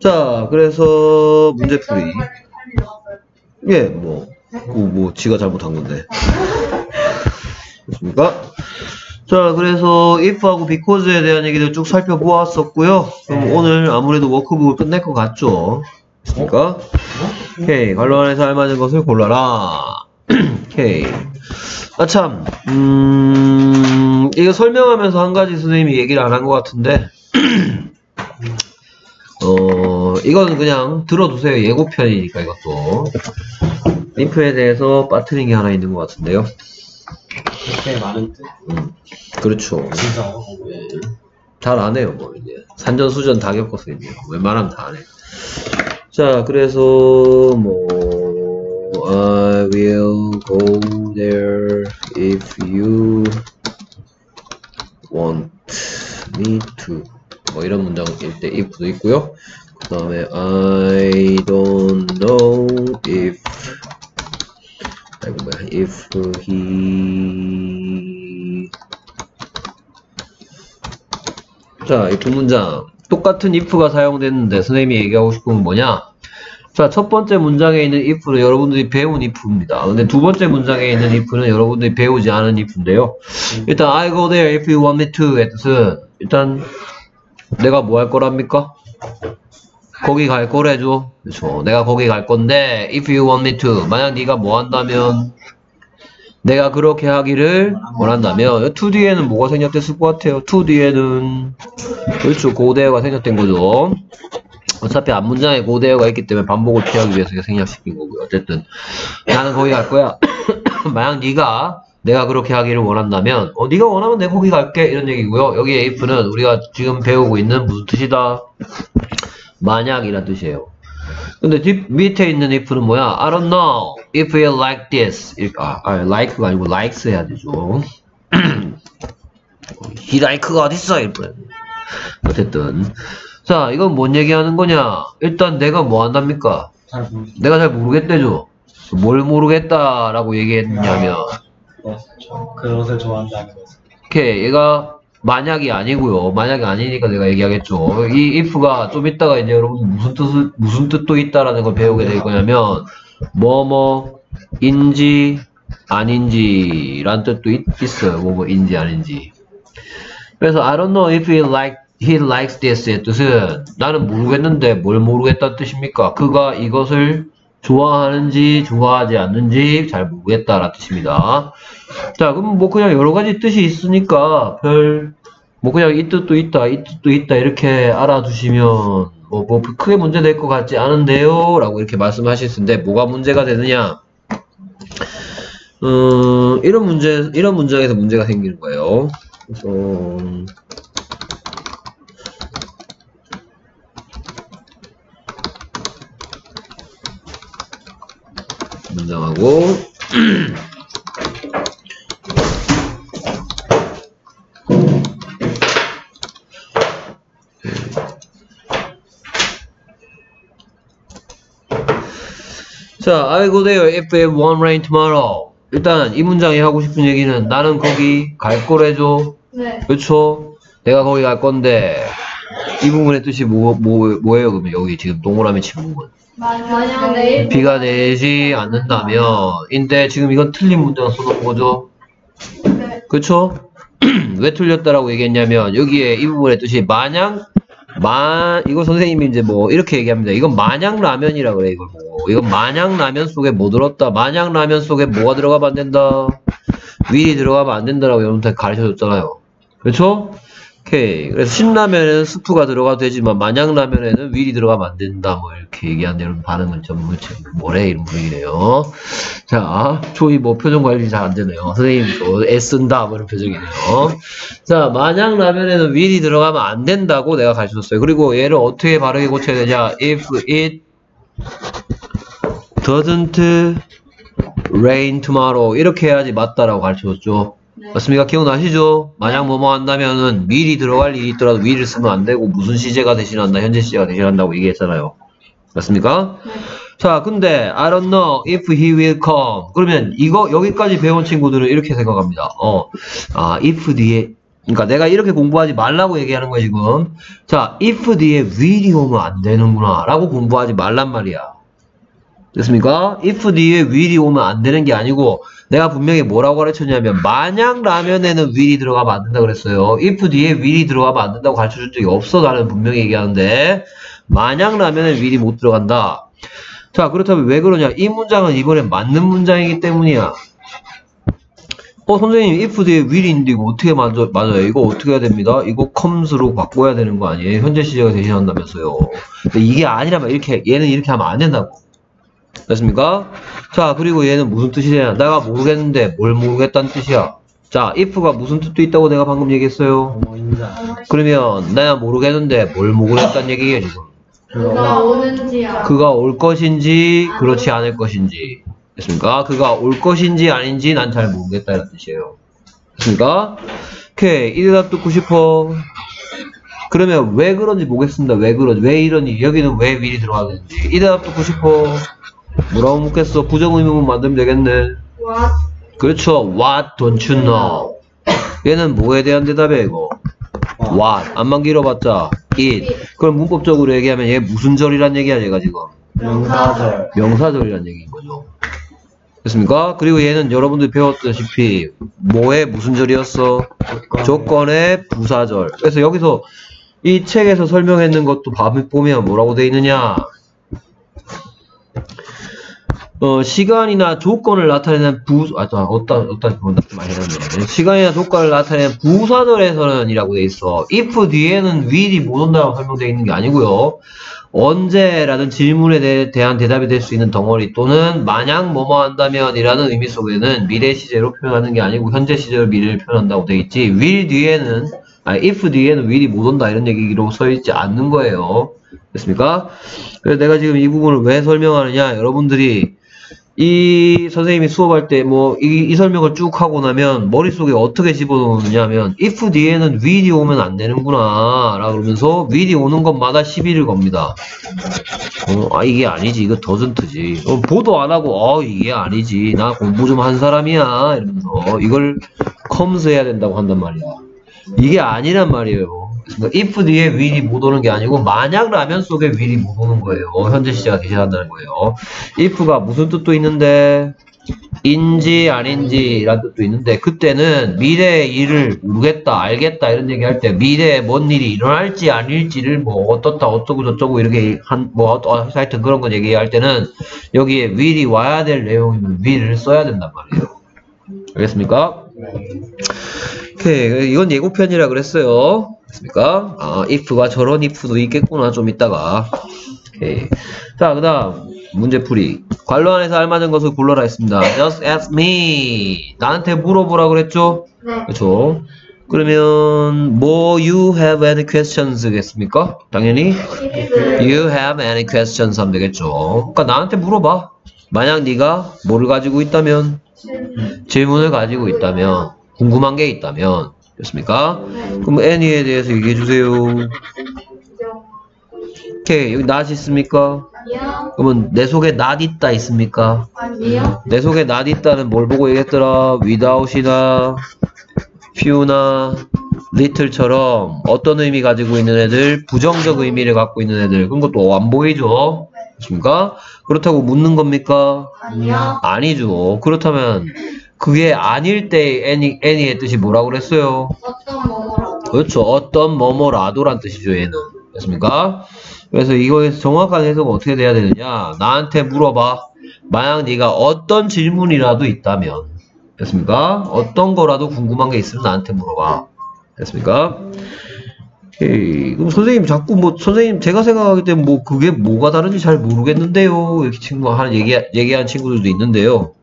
자, 그래서 문제풀이. 예, 지가 잘못한 건데. 됐습니까? 자, 그래서 if하고 because에 대한 얘기들 쭉 살펴보았었고요. 그럼 오늘 아무래도 워크북을 끝낼 것 같죠? 됐습니까? 오케이. 관로 안에서 알맞은 것을 골라라. 오케이. 아, 참. 이거 설명하면서 한 가지 선생님이 얘기를 안 한 것 같은데. 이거는 그냥 들어두세요. 예고편이니까 이것도. if에 대해서 빠뜨린 게 하나 있는 것 같은데요. 그렇게 많은 뜻? 그렇죠. 진짜요? 네. 잘 안 해요, 뭐, 이제. 산전수전 다 겪었어요, 이제. 웬만하면 다 안 해. 자, 그래서, I will go there if you want me to. 이런 문장일 때 if도 있고요. 그 다음에, I don't know if he. 자, 이 두 문장 똑같은 if가 사용됐는데 선생님이 얘기하고 싶은 건 뭐냐? 자, 첫 번째 문장에 있는 if는 여러분들이 배운 if입니다. 근데 두 번째 문장에 있는 if는 여러분들이 배우지 않은 if인데요. 일단 I go there if you want me to의 뜻은 일단 내가 뭐 할 거랍니까? 거기 갈 거래죠. 그렇죠. 내가 거기 갈 건데 if you want me to 만약 네가 뭐 한다면 내가 그렇게 하기를 원한다면 to 뒤에는 뭐가 생략됐을 것 같아요? to 뒤에는 그렇죠. 고대어가 생략된 거죠. 어차피 앞문장에 고대어가 있기 때문에 반복을 피하기 위해서 생략시킨 거고요. 어쨌든 나는 거기 갈 거야. 만약 네가 내가 그렇게 하기를 원한다면 네가 원하면 내가 거기 갈게 이런 얘기고요. 여기에 if는 우리가 지금 배우고 있는 무슨 뜻이다? 만약이란 뜻이에요. 근데 밑에 있는 if는 뭐야? I don't know if you like this. like가 아니고 likes 해야 되죠. he like가 어딨어? 어쨌든. 자, 이건 뭔 얘기하는 거냐? 일단 내가 뭐 한답니까? 내가 잘 모르겠대죠. 뭘 모르겠다라고 얘기했냐면. 그것을 좋아한다는 거죠. 오케이. 얘가 만약이 아니고요. 만약이 아니니까 내가 얘기하겠죠. 이 if가 좀 이따가 이제 여러분 무슨 뜻도 있다라는 걸 배우게 될 거냐면 뭐뭐인지 아닌지란 뜻도 있어요. 뭐뭐인지 아닌지. 그래서 I don't know if he likes this의 뜻은 나는 모르겠는데 뭘 모르겠다는 뜻입니까? 그가 이것을 좋아하는지 좋아하지 않는지 잘 모르겠다라는 뜻입니다. 자, 그럼 그냥 여러 가지 뜻이 있으니까 그냥 이 뜻도 있다, 이 뜻도 있다 이렇게 알아두시면 크게 문제 될 것 같지 않은데요? 라고 이렇게 말씀하실 텐데 뭐가 문제가 되느냐? 이런 문장에서 문제가 생기는 거예요. 그래서 문장하고 자, I go there if it won't rain tomorrow. 일단 이 문장이 하고 싶은 얘기는 나는 거기 갈 거래죠. 네. 그렇죠? 내가 거기 갈 건데 이 부분의 뜻이 뭐예요? 그러면 여기 지금 동그라미 친 부분. 만약 내일 비가 내리지 않는다면 인데 지금 이건 틀린 문장을 써놓은 거죠. 네. 그쵸? 왜 틀렸다라고 얘기했냐면 여기에 이 부분의 뜻이 이거 선생님이 이제 이렇게 얘기합니다. 이건 마냥 라면이라 그래. 이건 마냥 라면 속에 뭐 들었다? 마냥 라면 속에 뭐가 들어가면 안 된다? 윌이 들어가면 안 된다라고 여러분한테 가르쳐 줬잖아요. 그렇죠? 오케이. 그래서 신라면에는 스프가 들어가도 되지만 마냥 라면에는 윌이 들어가면 안 된다. 이렇게 얘기하는데 여러분 반응은 좀 뭐래? 이런 분위기네요. 자, 초이 표정 관리 잘 안 되네요. 선생님도 애쓴다 이런 표정이네요. 자, 마냥 라면에는 윌이 들어가면 안 된다고 내가 가르쳐 줬어요. 그리고 얘를 어떻게 바르게 고쳐야 되냐? If it doesn't rain tomorrow 이렇게 해야지 맞다라고 가르쳐 줬죠. 네. 맞습니까? 기억나시죠? 만약 뭐뭐 한다면은 미리 들어갈 일이 있더라도 위를 쓰면 안 되고 무슨 시제가 대신한다, 현재 시제가 대신한다고 얘기했잖아요. 맞습니까? 네. 자, 근데 I don't know if he will come. 그러면 이거 여기까지 배운 친구들은 이렇게 생각합니다. if 뒤에 그러니까 내가 이렇게 공부하지 말라고 얘기하는 거야 지금. 자, if 뒤에 will이 오면 안 되는구나 라고 공부하지 말란 말이야. 됐습니까? if 뒤에 will이 오면 안 되는 게 아니고 내가 분명히 뭐라고 가르쳤냐면 만약 라면에는 will이 들어가면 안 된다 그랬어요. if 뒤에 will이 들어가면 안 된다고 가르쳐준 적이 없어. 나는 분명히 얘기하는데 만약 라면에 will이 못 들어간다. 자, 그렇다면 왜 그러냐? 이 문장은 이번에 맞는 문장이기 때문이야. 선생님 if 뒤에 will이 있는데 이거 어떻게 맞아요? 이거 어떻게 해야 됩니다? 이거 comes로 바꿔야 되는 거 아니에요? 현재 시제가 대신한다면서요. 근데 이게 아니라면 이렇게 얘는 이렇게 하면 안 된다고. 됐습니까? 자, 그리고 얘는 무슨 뜻이냐? 내가 모르겠는데 뭘 모르겠다는 뜻이야. 자, if가 무슨 뜻도 있다고 내가 방금 얘기했어요. 그러면 내가 모르겠는데 뭘 모르겠다는 얘기예요 지금. 그가 오는지야. 그가 올 것인지 그렇지 않을 것인지. 됐습니까? 그가 올 것인지 아닌지 난 잘 모르겠다 이런 뜻이에요. 됐습니까? 오케이. 이 대답 듣고 싶어. 그러면 왜 그런지 보겠습니다. 왜 그런지. 왜 이러니. 여기는 왜 will이 들어가는지. 이 대답 듣고 싶어. 뭐라고 묻겠어? 부정의문문 만들면 되겠네. What? 그렇죠. What don't you know? 얘는 뭐에 대한 대답이야 이거. What. 안만 길어봤자 it. 그럼 문법적으로 얘기하면 얘 무슨 절이란 얘기야 얘가 지금. 명사절. 명사절이란 얘기인 거죠. 됐습니까? 그리고 얘는 여러분들이 배웠다시피 뭐의 무슨 절이었어? 조건의 부사절. 그래서 여기서 이 책에서 설명했는 것도 보면 뭐라고 돼 있느냐? 시간이나 조건을 나타내는 시간이나 조건을 나타내는 부사절에서는 이라고 돼 있어. if 뒤에는 will이 못 온다고 설명되어 있는 게 아니고요. 언제라는 질문에 대한 대답이 될 수 있는 덩어리 또는 만약 뭐뭐 한다면 이라는 의미 속에는 미래 시제로 표현하는 게 아니고 현재 시제로 미래를 표현한다고 돼 있지. will 뒤에는 if 뒤에는 will이 못 온다 이런 얘기로 써 있지 않는 거예요. 됐습니까? 그래서 내가 지금 이 부분을 왜 설명하느냐? 여러분들이 이 선생님이 수업할 때 이 설명을 쭉 하고 나면 머릿속에 어떻게 집어넣느냐면 if 뒤에는 will이 오면 안 되는구나 라 그러면서 will이 오는 것마다 시비를 겁니다. 이게 아니지. 이거 doesn't지. 보도 안 하고 이게 아니지. 나 공부 좀 한 사람이야 이러면서 이걸 comes 해야 된다고 한단 말이야. 이게 아니란 말이에요. if 뒤에 will이 못 오는 게 아니고 만약 라면 속에 will이 못 오는 거예요. 현재 시제가 대신한다는 거예요. if가 무슨 뜻도 있는데 인지 아닌지 라는 뜻도 있는데 그때는 미래의 일을 모르겠다 알겠다 이런 얘기 할 때 미래에 뭔 일이 일어날지 아닐지를 어떻다 어쩌고 저쩌고 이렇게 하여튼 그런 거 얘기할 때는 여기에 will이 와야 될 내용이면 will을 써야 된단 말이에요. 알겠습니까? 오케이. 이건 예고편이라 그랬어요. 됐습니까? if가 저런 if도 있겠구나 좀 이따가. 오케이. 자, 그 다음 문제풀이. 관로 안에서 알맞은 것을 골라라 했습니다. Just ask me. 나한테 물어보라 그랬죠? 네. 그렇죠? 그러면 you have any questions 겠습니까? 당연히 you have any questions 하면 되겠죠. 그러니까 나한테 물어봐. 만약 네가 뭐를 가지고 있다면 질문을 가지고 있다면 궁금한 게 있다면 됐습니까? 그럼 any에 대해서 얘기해 주세요. 오케이. 여기 not 있습니까? 아니요. 그러면 내 속에 not 있다 있습니까? 아니요. 내 속에 not 있다는 뭘 보고 얘기했더라? without이나 few나 little처럼 어떤 의미 가지고 있는 애들, 부정적 의미를 갖고 있는 애들 그런 것도 안 보이죠? 그렇습니까? 그렇다고 묻는 겁니까? 아니요. 아니죠. 그렇다면 그게 아닐 때 any의 뜻이 뭐라고 그랬어요? 어떤 뭐뭐라도. 그렇죠. 어떤 뭐뭐라도란 뜻이죠. 얘는. 됐습니까? 그래서 이거에서 정확한 해석은 어떻게 돼야 되느냐? 나한테 물어봐. 만약 네가 어떤 질문이라도 있다면 됐습니까? 어떤 거라도 궁금한 게 있으면 나한테 물어봐. 됐습니까? 에이, 그럼 선생님 자꾸 선생님 제가 생각하기 때문에 그게 뭐가 다른지 잘 모르겠는데요. 이렇게 얘기한 친구들도 있는데요.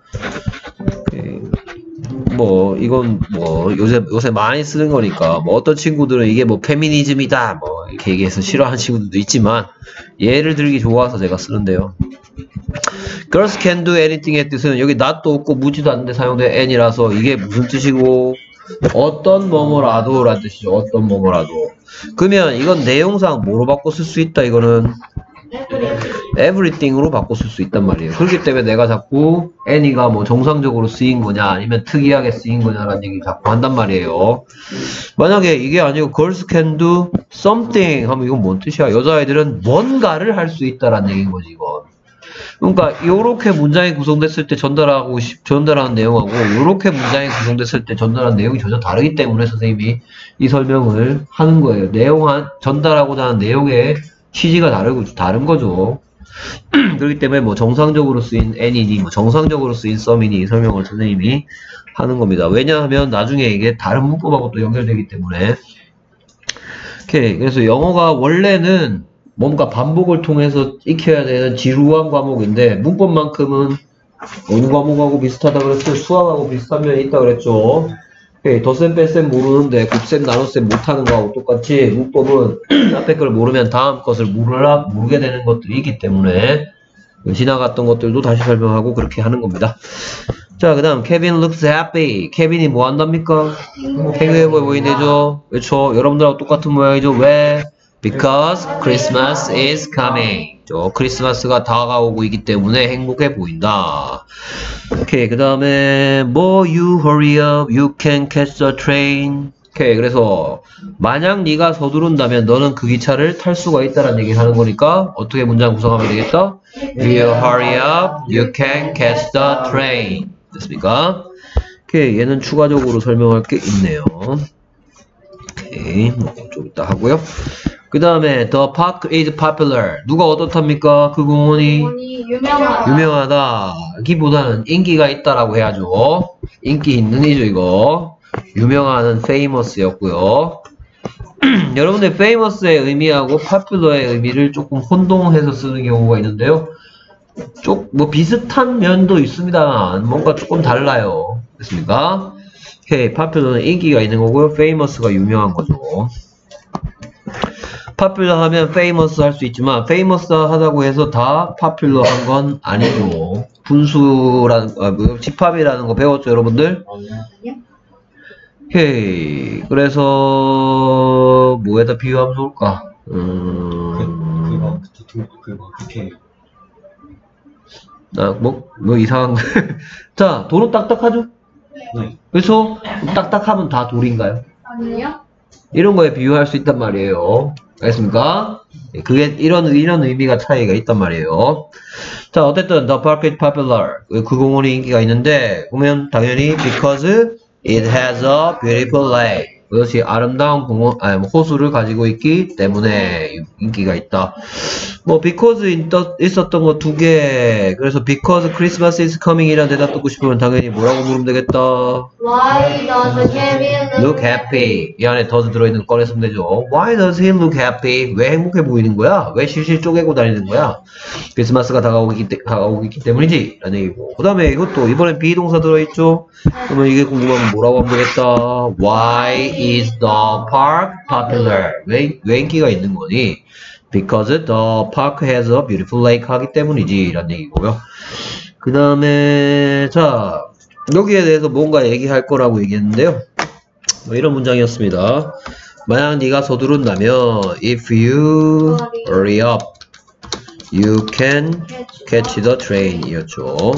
이건 요새 많이 쓰는 거니까 어떤 친구들은 이게 페미니즘이다 이렇게 얘기해서 싫어하는 친구들도 있지만 예를 들기 좋아서 제가 쓰는데요. Girls can do anything의 뜻은 여기 not도 없고 묻지도 않는데 사용된 any라서 이게 무슨 뜻이고 어떤 뭐뭐라도 라는 뜻이죠. 어떤 뭐뭐라도. 그러면 이건 내용상 뭐로 바꿔 쓸 수 있다 이거는 everything으로 바꿔 쓸 수 있단 말이에요. 그렇기 때문에 내가 자꾸 any가 뭐 정상적으로 쓰인 거냐 아니면 특이하게 쓰인 거냐라는 얘기 자꾸 한단 말이에요. 만약에 이게 아니고 girls can do something 하면 이건 뭔 뜻이야? 여자아이들은 뭔가를 할 수 있다라는 얘기인 거지 이건. 그러니까 요렇게 문장이 구성됐을 때 전달하는 내용하고 요렇게 문장이 구성됐을 때 전달하는 내용이 전혀 다르기 때문에 선생님이 이 설명을 하는 거예요. 전달하고자 하는 내용의 취지가 다른 거죠. 그렇기 때문에 뭐 정상적으로 쓰인 any니 뭐 정상적으로 쓰인 some이니 이 설명을 선생님이 하는 겁니다. 왜냐하면 나중에 이게 다른 문법하고 또 연결되기 때문에. 오케이. 그래서 영어가 원래는 뭔가 반복을 통해서 익혀야 되는 지루한 과목인데 문법만큼은 어느 과목하고 비슷하다 그랬어요? 수학하고 비슷한 면이 있다 그랬죠. 덧셈 뺄셈 모르는데 곱셈 나눗셈 못하는 거하고 똑같이 문법은 앞에 걸 모르면 다음 것을 모르게 되는 것들이 있기 때문에 지나갔던 것들도 다시 설명하고 그렇게 하는 겁니다. 자, 그 다음 Kevin looks happy. 케빈이 뭐 한답니까? 행복해 보이네죠. 그렇죠? 여러분들하고 똑같은 모양이죠. 왜? Because Christmas is coming. 크리스마스가 다가오고 있기 때문에 행복해 보인다. 오케이, 그 다음에 뭐 you hurry up, you can catch the train. 오케이, 그래서 만약 네가 서두른다면 너는 그 기차를 탈 수가 있다라는 얘기를 하는 거니까 어떻게 문장 구성하면 되겠다? You hurry up, you can catch the train. 됐습니까? 오케이, 얘는 추가적으로 설명할 게 있네요. 오케이, 좀 이따 하고요. 그 다음에 the park is popular. 누가 어떻답니까? 그 공원이 유명하다. 기보다는 인기가 있다라고 해야죠. 인기 있는 이죠 이거. 유명한은 famous였고요. 여러분들 famous의 의미하고 popular의 의미를 조금 혼동해서 쓰는 경우가 있는데요. 뭐 비슷한 면도 있습니다만 뭔가 조금 달라요. 됐습니까? 오케이, popular는 인기가 있는 거고요. famous가 유명한 거죠. popular 하면 famous 할 수 있지만 famous 하다고 해서 다 popular 한 건 아니죠. 분수라는 집합이라는 거 배웠죠 여러분들? 오케이. 그래서 뭐에다 비유하면 좋을까? 그거 그렇게 뭐 이상한 거. 자, 돌은 딱딱하죠? 네. 그래서 딱딱하면 다 돌인가요? 아니요. 이런 거에 비유할 수 있단 말이에요. 알겠습니까? 그게 이런 의미가 차이가 있단 말이에요. 자, 어쨌든 the park is popular. 그 공원이 인기가 있는데 보면 당연히 because it has a beautiful lake. 그것이 아름다운 호수를 가지고 있기 때문에 인기가 있다. 뭐 because 있었던 거 두 개. 그래서 because Christmas is coming 이라는 대답 듣고 싶으면 당연히 뭐라고 물으면 되겠다. Why does Kevin look happy. 이 안에 does 들어있는 거 꺼냈으면 되죠. Why does he look happy? 왜 행복해 보이는 거야? 왜 실실 쪼개고 다니는 거야? 크리스마스가 다가오고 있기 때문이지 라는 얘기고. 그 다음에 이것도 이번엔 비동사 들어있죠. 그러면 이게 궁금하면 뭐라고 하면 되겠다. Why is the park popular? 왜 인기가 있는 거니? Because the park has a beautiful lake 하기 때문이지 라는 얘기고요. 그 다음에 자, 여기에 대해서 뭔가 얘기할 거라고 얘기했는데요. 뭐 이런 문장이었습니다. 만약 네가 서두른다면 if you hurry up you can catch the train 이었죠.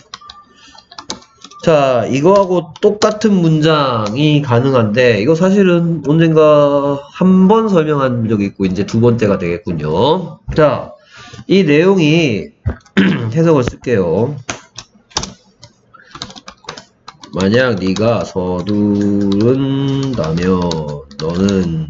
자, 이거하고 똑같은 문장이 가능한데 이거 사실은 언젠가 한 번 설명한 적이 있고 이제 두 번째가 되겠군요. 자, 이 내용이 해석을 쓸게요. 만약 네가 서두른다면 너는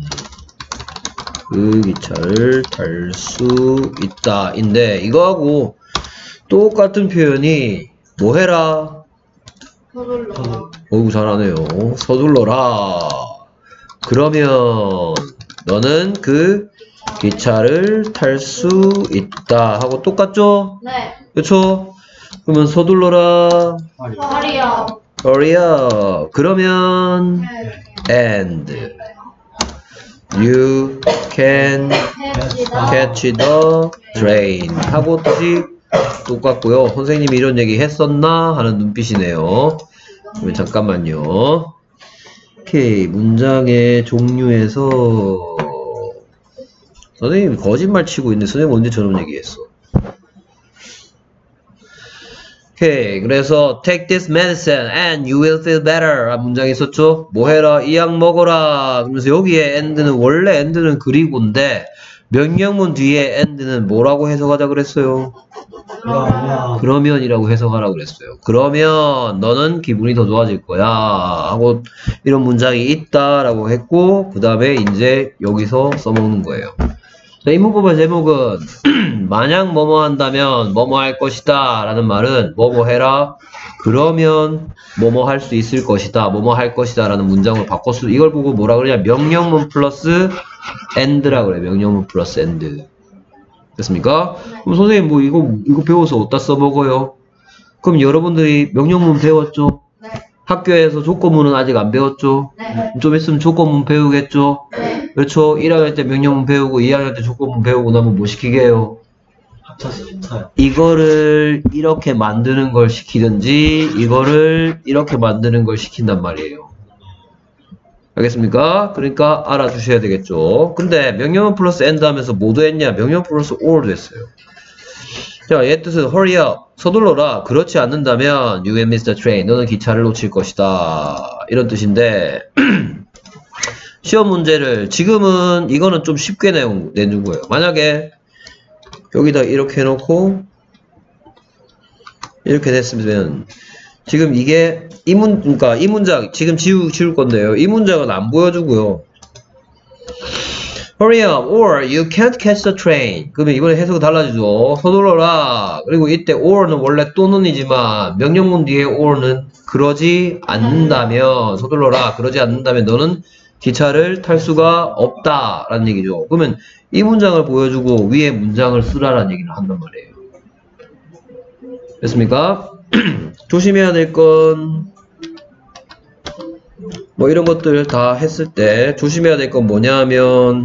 그 기차를 탈 수 있다 인데 이거하고 똑같은 표현이 뭐 해라? 서둘러. 어우 잘하네요. 서둘러라. 그러면 너는 그 기차를 탈 수 있다 하고 똑같죠? 네. 그렇죠? 그러면 서둘러라. 허리요. hurry up. 그러면 and you can catch the train 하고 뜻이 똑같고요. 선생님이 이런 얘기 했었나 하는 눈빛이네요. 잠깐만요. 오케이, 문장의 종류에서 선생님이 거짓말 치고 있는데 선생님 언제 저런 얘기했어? 오케이. 그래서 take this medicine and you will feel better. 라는 문장이 있었죠? 뭐 해라? 이 약 먹어라. 그러면서 여기에 and는 원래 and는 그리고인데 명령문 뒤에 and는 뭐라고 해석하자 그랬어요? 그러면이라고 해석하라고 그랬어요. 그러면 너는 기분이 더 좋아질 거야 하고 이런 문장이 있다라고 했고 그 다음에 이제 여기서 써먹는 거예요. 자, 이 문법의 제목은 만약 뭐뭐 한다면 뭐뭐 할 것이다 라는 말은 뭐뭐 해라 그러면 뭐뭐 할 수 있을 것이다 뭐뭐 할 것이다 라는 문장으로 바꿨어. 이걸 보고 뭐라 그러냐 명령문 플러스 and라 그래. 명령문 플러스 and. 됐습니까? 그럼 선생님 뭐 이거 배워서 어디다 써먹어요? 그럼 여러분들이 명령문 배웠죠? 네. 학교에서 조건문은 아직 안 배웠죠? 네. 좀 있으면 조건문 배우겠죠? 네. 그렇죠? 1학년 때 명령문 배우고 2학년 때 조건문 배우고 나면 뭐 시키게 해요? 합쳐서 합쳐요. 이거를 이렇게 만드는 걸 시키든지 이거를 이렇게 만드는 걸 시킨단 말이에요. 알겠습니까? 그러니까 알아주셔야 되겠죠. 근데 명령문 플러스 and 하면서 뭐도 했냐? 명령문 플러스 or도 했어요. 자, 얘 뜻은 hurry up. 서둘러라. 그렇지 않는다면 you will miss the train. 너는 기차를 놓칠 것이다. 이런 뜻인데 시험 문제를 지금은 이거는 좀 쉽게 내는 거예요. 만약에 여기다 이렇게 해놓고 이렇게 됐으면 지금 이게 그러니까 이 문장 지금 지울 건데요. 이 문장은 안 보여주고요. Hurry up or you can't catch the train. 그러면 이번에 해석이 달라지죠. 서둘러라. 그리고 이때 or는 원래 또는이지만 명령문 뒤에 or는 그러지 않는다면 서둘러라. 그러지 않는다면 너는 기차를 탈 수가 없다 라는 얘기죠. 그러면 이 문장을 보여주고 위에 문장을 쓰라라는 얘기를 한단 말이에요. 됐습니까? 조심해야 될 건 뭐 이런 것들 다 했을 때 조심해야 될 건 뭐냐 하면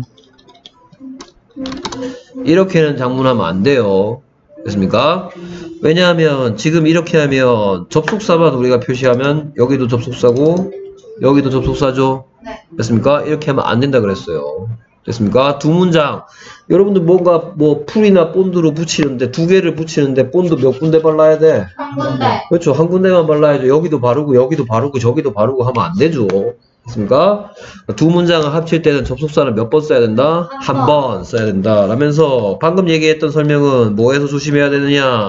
이렇게는 작문하면 안 돼요. 됐습니까? 왜냐하면 지금 이렇게 하면 접속사만 우리가 표시하면 여기도 접속사고 여기도 접속사죠. 네. 됐습니까? 이렇게 하면 안 된다 그랬어요. 됐습니까? 두 문장. 여러분들 뭔가 뭐 풀이나 본드로 붙이는데 두 개를 붙이는데 본드 몇 군데 발라야 돼? 한 군데. 그렇죠. 한 군데만 발라야죠. 여기도 바르고 여기도 바르고 저기도 바르고 하면 안 되죠. 됐습니까? 두 문장을 합칠 때는 접속사를 몇 번 써야 된다? 한 번 써야 된다. 라면서 방금 얘기했던 설명은 뭐에서 조심해야 되느냐?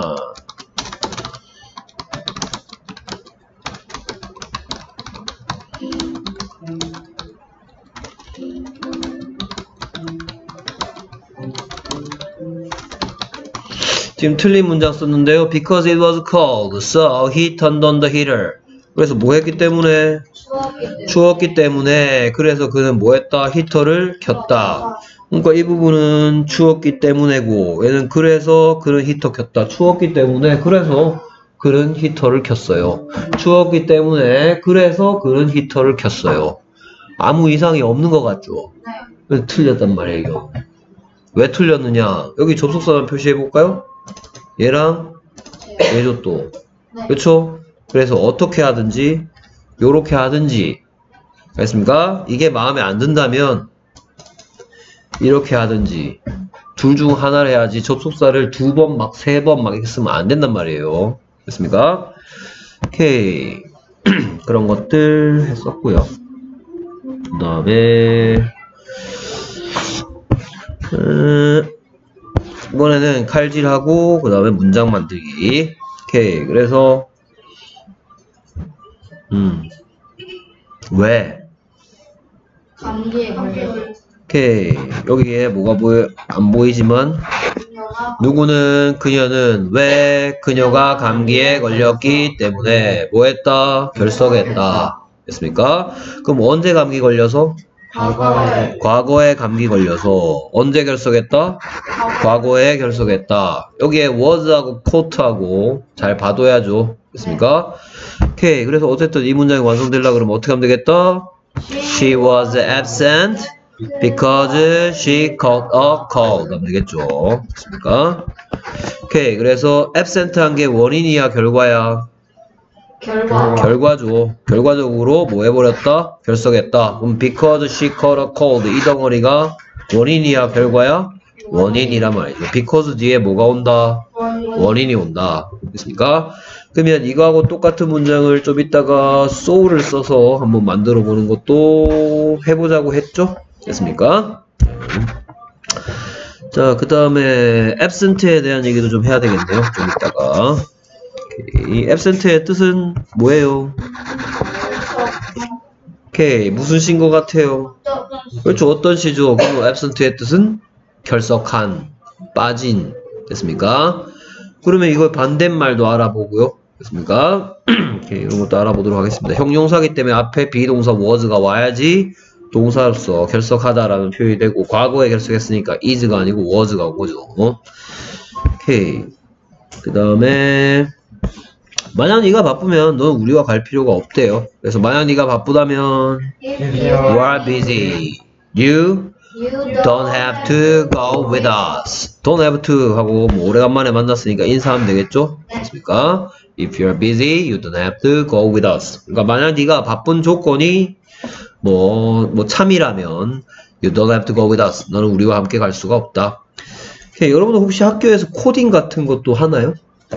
지금 틀린 문장 썼는데요. Because it was cold, so he turned on the heater. 그래서 뭐 했기 때문에? 추웠기 때문에. 그래서 그는 뭐 했다? 히터를 켰다. 그러니까 이 부분은 추웠기 때문에고 얘는 그래서 그는 히터 켰다. 추웠기 때문에 그래서 그는 히터를 켰어요. 추웠기 때문에 그래서 그는 히터를 켰어요. 아무 이상이 없는 것 같죠? 그래서 틀렸단 말이에요. 이거. 왜 틀렸느냐? 여기 접속사만 표시해 볼까요? 얘랑 얘죠 또. 그렇죠? 그래서 어떻게 하든지 요렇게 하든지 알겠습니까? 이게 마음에 안 든다면 이렇게 하든지 둘 중 하나를 해야지 접속사를 두 번 막 세 번 막 이렇게 쓰면 안 된단 말이에요. 됐습니까? 오케이. 그런 것들 했었고요. 그 다음에 이번에는 칼질하고 그 다음에 문장 만들기. 오케이. 그래서 왜? 감기에 걸려. 오케이. 여기에 뭐가 안 보이지만 누구는 그녀는 왜 그녀가 감기에 걸렸기 때문에 뭐 했다? 결석했다. 됐습니까? 그럼 언제 감기 걸려서? 과거에 감기 걸려서. 언제 결석했다? 과거에 결석했다. 여기에 was하고 quote하고 잘 봐둬야죠. 됐습니까? 오케이. 그래서 어쨌든 이 문장이 완성되려고 그러면 어떻게 하면 되겠다? She was absent because she caught a cold 하면 되겠죠. 됐습니까? 오케이. 그래서 absent 한 게 원인이야 결과야? 결과죠. 결과적으로 뭐 해버렸다? 결석했다. 그럼 because she caught a cold 이 덩어리가 원인이야 결과야? 원인이란 말이죠. because 뒤에 뭐가 온다? 원인이 온다. 됐습니까? 그러면 이거하고 똑같은 문장을 좀 이따가 so를 써서 한번 만들어 보는 것도 해보자고 했죠? 됐습니까? 자, 그 다음에 absent에 대한 얘기도 좀 해야 되겠네요. 좀 이따가. 이 absent의 뜻은 뭐예요? 오케이, 무슨 시인 것 같아요? 그렇죠, 어떤 시죠? 그리고 absent의 뜻은 결석한, 빠진. 됐습니까? 그러면 이걸 반대말도 알아보고요. 됐습니까? 오케이, 이런 것도 알아보도록 하겠습니다. 형용사기 때문에 앞에 비동사 was가 와야지 동사로서 결석하다라는 표현이 되고, 과거에 결석했으니까 is가 아니고 was가 온 거죠. 오케이. 그 다음에 만약 네가 바쁘면 넌 우리와 갈 필요가 없대요. 그래서 만약 네가 바쁘다면 you are busy. You don't have to go with us. Don't have to 하고 뭐 오래간만에 만났으니까 인사하면 되겠죠? 됐습니까? If you're busy, you don't have to go with us. 그러니까 만약 네가 바쁜 조건이 뭐 참이라면 you don't have to go with us. 너는 우리와 함께 갈 수가 없다. 오케이, 여러분들 혹시 학교에서 코딩 같은 것도 하나요?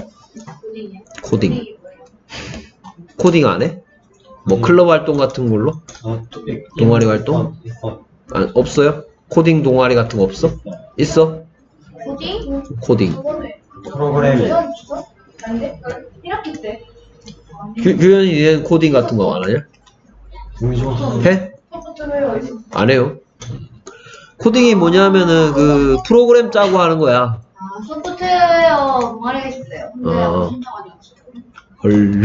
코딩. 코딩 안 해? 뭐 클럽 활동 같은 걸로? 동아리 활동? 아, 없어요? 코딩 동아리 같은 거 없어? 있어? 코딩. 프로그램이 규현이 얘는 코딩 같은 거 안 하냐? 해? 안 해요. 코딩이 뭐냐면은 그 프로그램 짜고 하는 거야. 아, 소프트웨어 동아리가 있어요. 근데 신청하지 헐.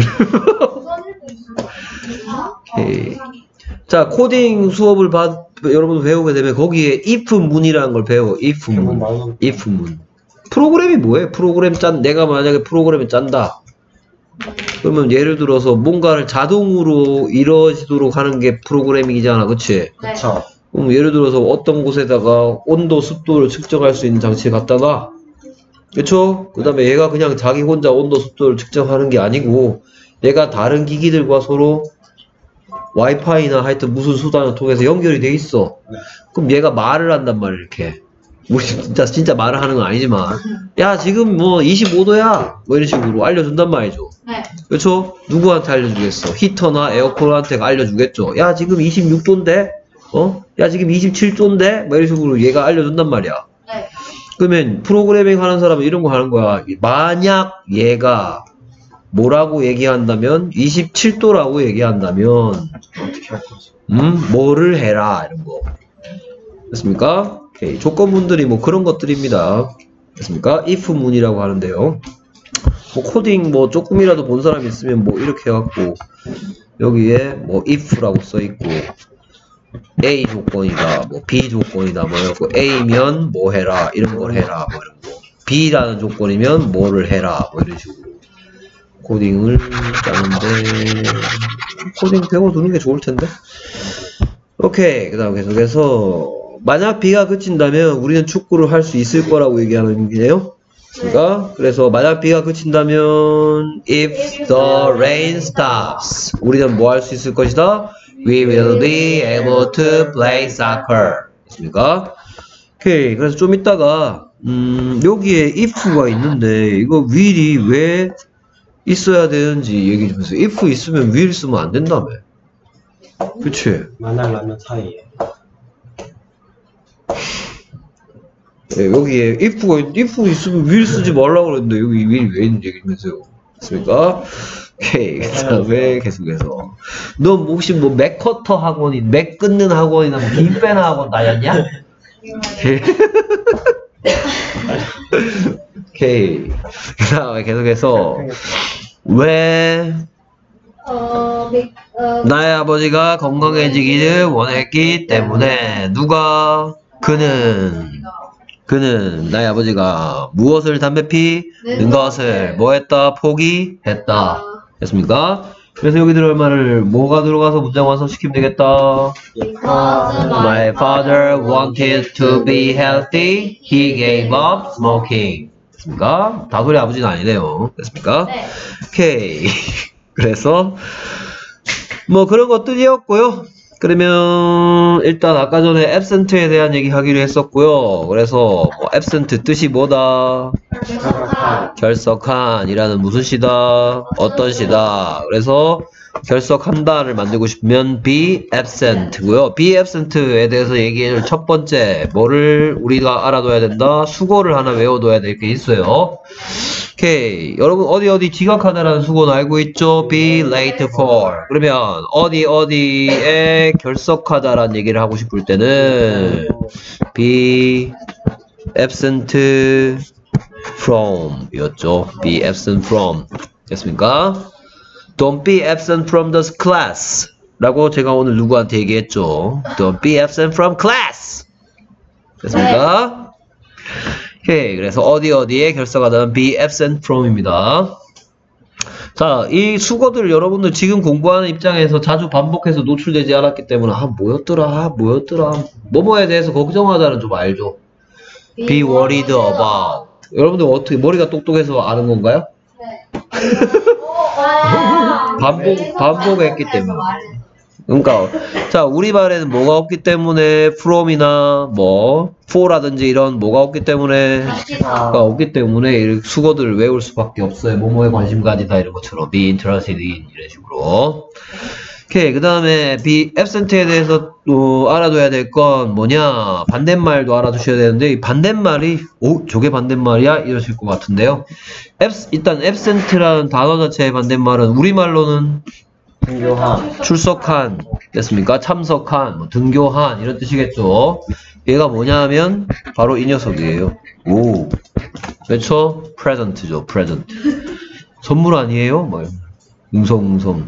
오케이. 자, 코딩 수업을 여러분 배우게 되면 거기에 if 문이라는 걸 배워. if 문. if 문. 프로그램이 뭐예요? 프로그램 내가 만약에 프로그램을 짠다. 그러면 예를 들어서 뭔가를 자동으로 이루어지도록 하는 게 프로그래밍이잖아. 그치? 그쵸. 그럼 예를 들어서 어떤 곳에다가 온도, 습도를 측정할 수 있는 장치를 갖다 놔. 그쵸? 그 다음에 얘가 그냥 자기 혼자 온도, 습도를 측정하는 게 아니고 얘가 다른 기기들과 서로 와이파이나 하여튼 무슨 수단을 통해서 연결이 돼 있어. 그럼 얘가 말을 한단 말이야, 이렇게. 뭐 진짜 말을 하는 건 아니지만 야, 지금 뭐 25도야 뭐 이런 식으로 알려준단 말이죠. 네. 그렇죠? 누구한테 알려주겠어? 히터나 에어컨한테 알려주겠죠. 야, 지금 26도인데 야, 지금 27도인데 뭐 이런 식으로 얘가 알려준단 말이야. 네. 그러면 프로그래밍 하는 사람은 이런 거 하는 거야. 만약 얘가 뭐라고 얘기한다면 27도라고 얘기한다면 어떻게 할 거지? 뭐를 해라 이런 거. 됐습니까? 오케이. 조건문들이 뭐 그런 것들입니다. 됐습니까? if 문이라고 하는데요. 뭐 코딩 뭐 조금이라도 본 사람이 있으면 뭐 이렇게 해갖고 여기에 뭐 if라고 써있고 A 조건이다, 뭐 B 조건이다, 뭐 이러고 A면 뭐 해라, 이런 걸 해라, 뭐 이런 거. B라는 조건이면 뭐를 해라, 뭐 이런 식으로 코딩을 짜는데 코딩 배워두는 게 좋을 텐데. 오케이. 그 다음 계속해서 만약 비가 그친다면 우리는 축구를 할 수 있을 거라고 얘기하는 게요. 그래서 만약 비가 그친다면 if the rain stops 우리는 뭐 할 수 있을 것이다? We will be able to play soccer. 됐습니까? 오케이. 그래서 좀 이따가 여기에 if가 있는데 이거 will이 왜 있어야 되는지 얘기 좀 해주세요. if 있으면 will 쓰면 안 된다며. 그치? 만나려면 사이에. 네, 여기에 if 있으면 will 쓰지 말라고 그랬는데 여기 will 왜 있는지 얘기 좀 해주세요. 됐습니까? 오케이. 그 다음에 계속해서 너 혹시 뭐 맥커터 학원인, 맥 끊는 학원이나 뭐 김 빼는 학원 다녔냐? 오케이. 그 다음에 계속해서 왜 나의 아버지가 건강해지기를 원했기 때문에 누가 그는 나의 아버지가 무엇을 담배 피는 것을 뭐 했다? 포기했다. 됐습니까? 그래서 여기 들어갈 말을 뭐가 들어가서 문장 완성시키면 되겠다. My father wanted to be healthy. He gave up smoking. 됐습니까? 다소리 아버지는 아니네요. 됐습니까? 네. 오케이. 그래서 뭐 그런 것들이었고요. 그러면 일단 아까 전에 absent에 대한 얘기 하기로 했었고요. 그래서 뭐 absent 뜻이 뭐다? 결석한이라는 무슨 시다? 어떤 시다? 그래서 결석한다를 만들고 싶으면 be absent고요. be absent에 대해서 얘기할 첫 번째 뭐를 우리가 알아둬야 된다? 수거를 하나 외워둬야 될 게 있어요. 오케이. 여러분 어디 지각하다라는 수고는 알고 있죠? be late for. 그러면 어디에 결석하다라는 얘기를 하고 싶을 때는 be absent from 이었죠. be absent from. 됐습니까? Don't be absent from the class 라고 제가 오늘 누구한테 얘기했죠. Don't be absent from class. 됐습니까? 오케이. 그래서 어디에 결석하다는 be absent from입니다. 자, 이 수거들 여러분들 지금 공부하는 입장에서 자주 반복해서 노출되지 않았기 때문에 뭐였더라 뭐뭐에 대해서 걱정하다는 좀 알죠. be worried about. 여러분들 어떻게 머리가 똑똑해서 아는 건가요? 네. 반복했기 때문에. 그러니까 자 우리말에는 뭐가 없기 때문에 from이나 뭐 for라든지 이런 뭐가 없기 때문에 없기 때문에 이 수거들을 외울 수밖에 없어요. 뭐뭐에 관심 가지다 이런 것처럼 be interested in 이런 식으로. 오케이. 그 다음에 be absent에 대해서 또 알아둬야 될 건 뭐냐, 반대말도 알아두셔야 되는데 이 반대말이 저게 반대말이야? 이러실 것 같은데요. 일단 absent라는 단어 자체의 반대말은 우리말로는 등교한, 출석한 됐습니까? 참석한, 뭐 등교한 이런 뜻이겠죠. 얘가 뭐냐면 바로 이 녀석이에요. 그렇죠? present죠. present. 선물 아니에요? 뭐 웅성웅성.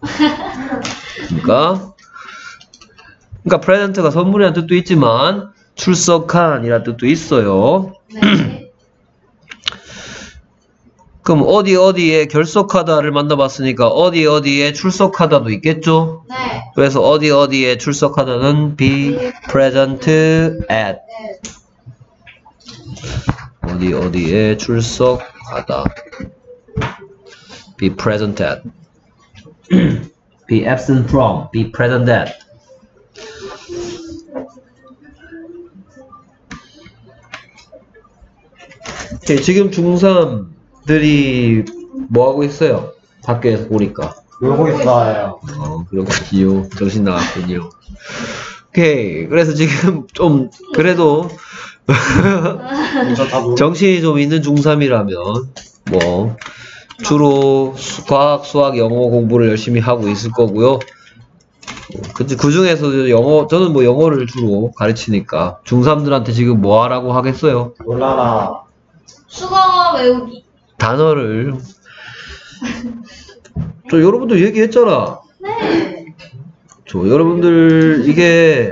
그러니까 present가 선물이라는 뜻도 있지만 출석한이라는 뜻도 있어요. 네. 그럼 어디에 결석하다를 만나봤으니까 어디에 출석하다도 있겠죠? 네. 그래서 어디에 출석하다는 be present at. 어디에 출석하다. be present at. be absent from. be present at. 오케이, 지금 중3들이 뭐 하고 있어요? 밖에서 보니까. 놀고 있어요. 그렇군요. 정신 나갔군요. 오케이. 그래서 지금 좀, 그래도, 정신이 좀 있는 중3이라면, 뭐, 주로 과학, 수학, 영어 공부를 열심히 하고 있을 거고요. 그 중에서 저는 뭐 영어를 주로 가르치니까, 중3들한테 지금 뭐 하라고 하겠어요? 놀라라. 수거 외우기. 단어를, 여러분들 얘기했잖아. 네. 여러분들 이게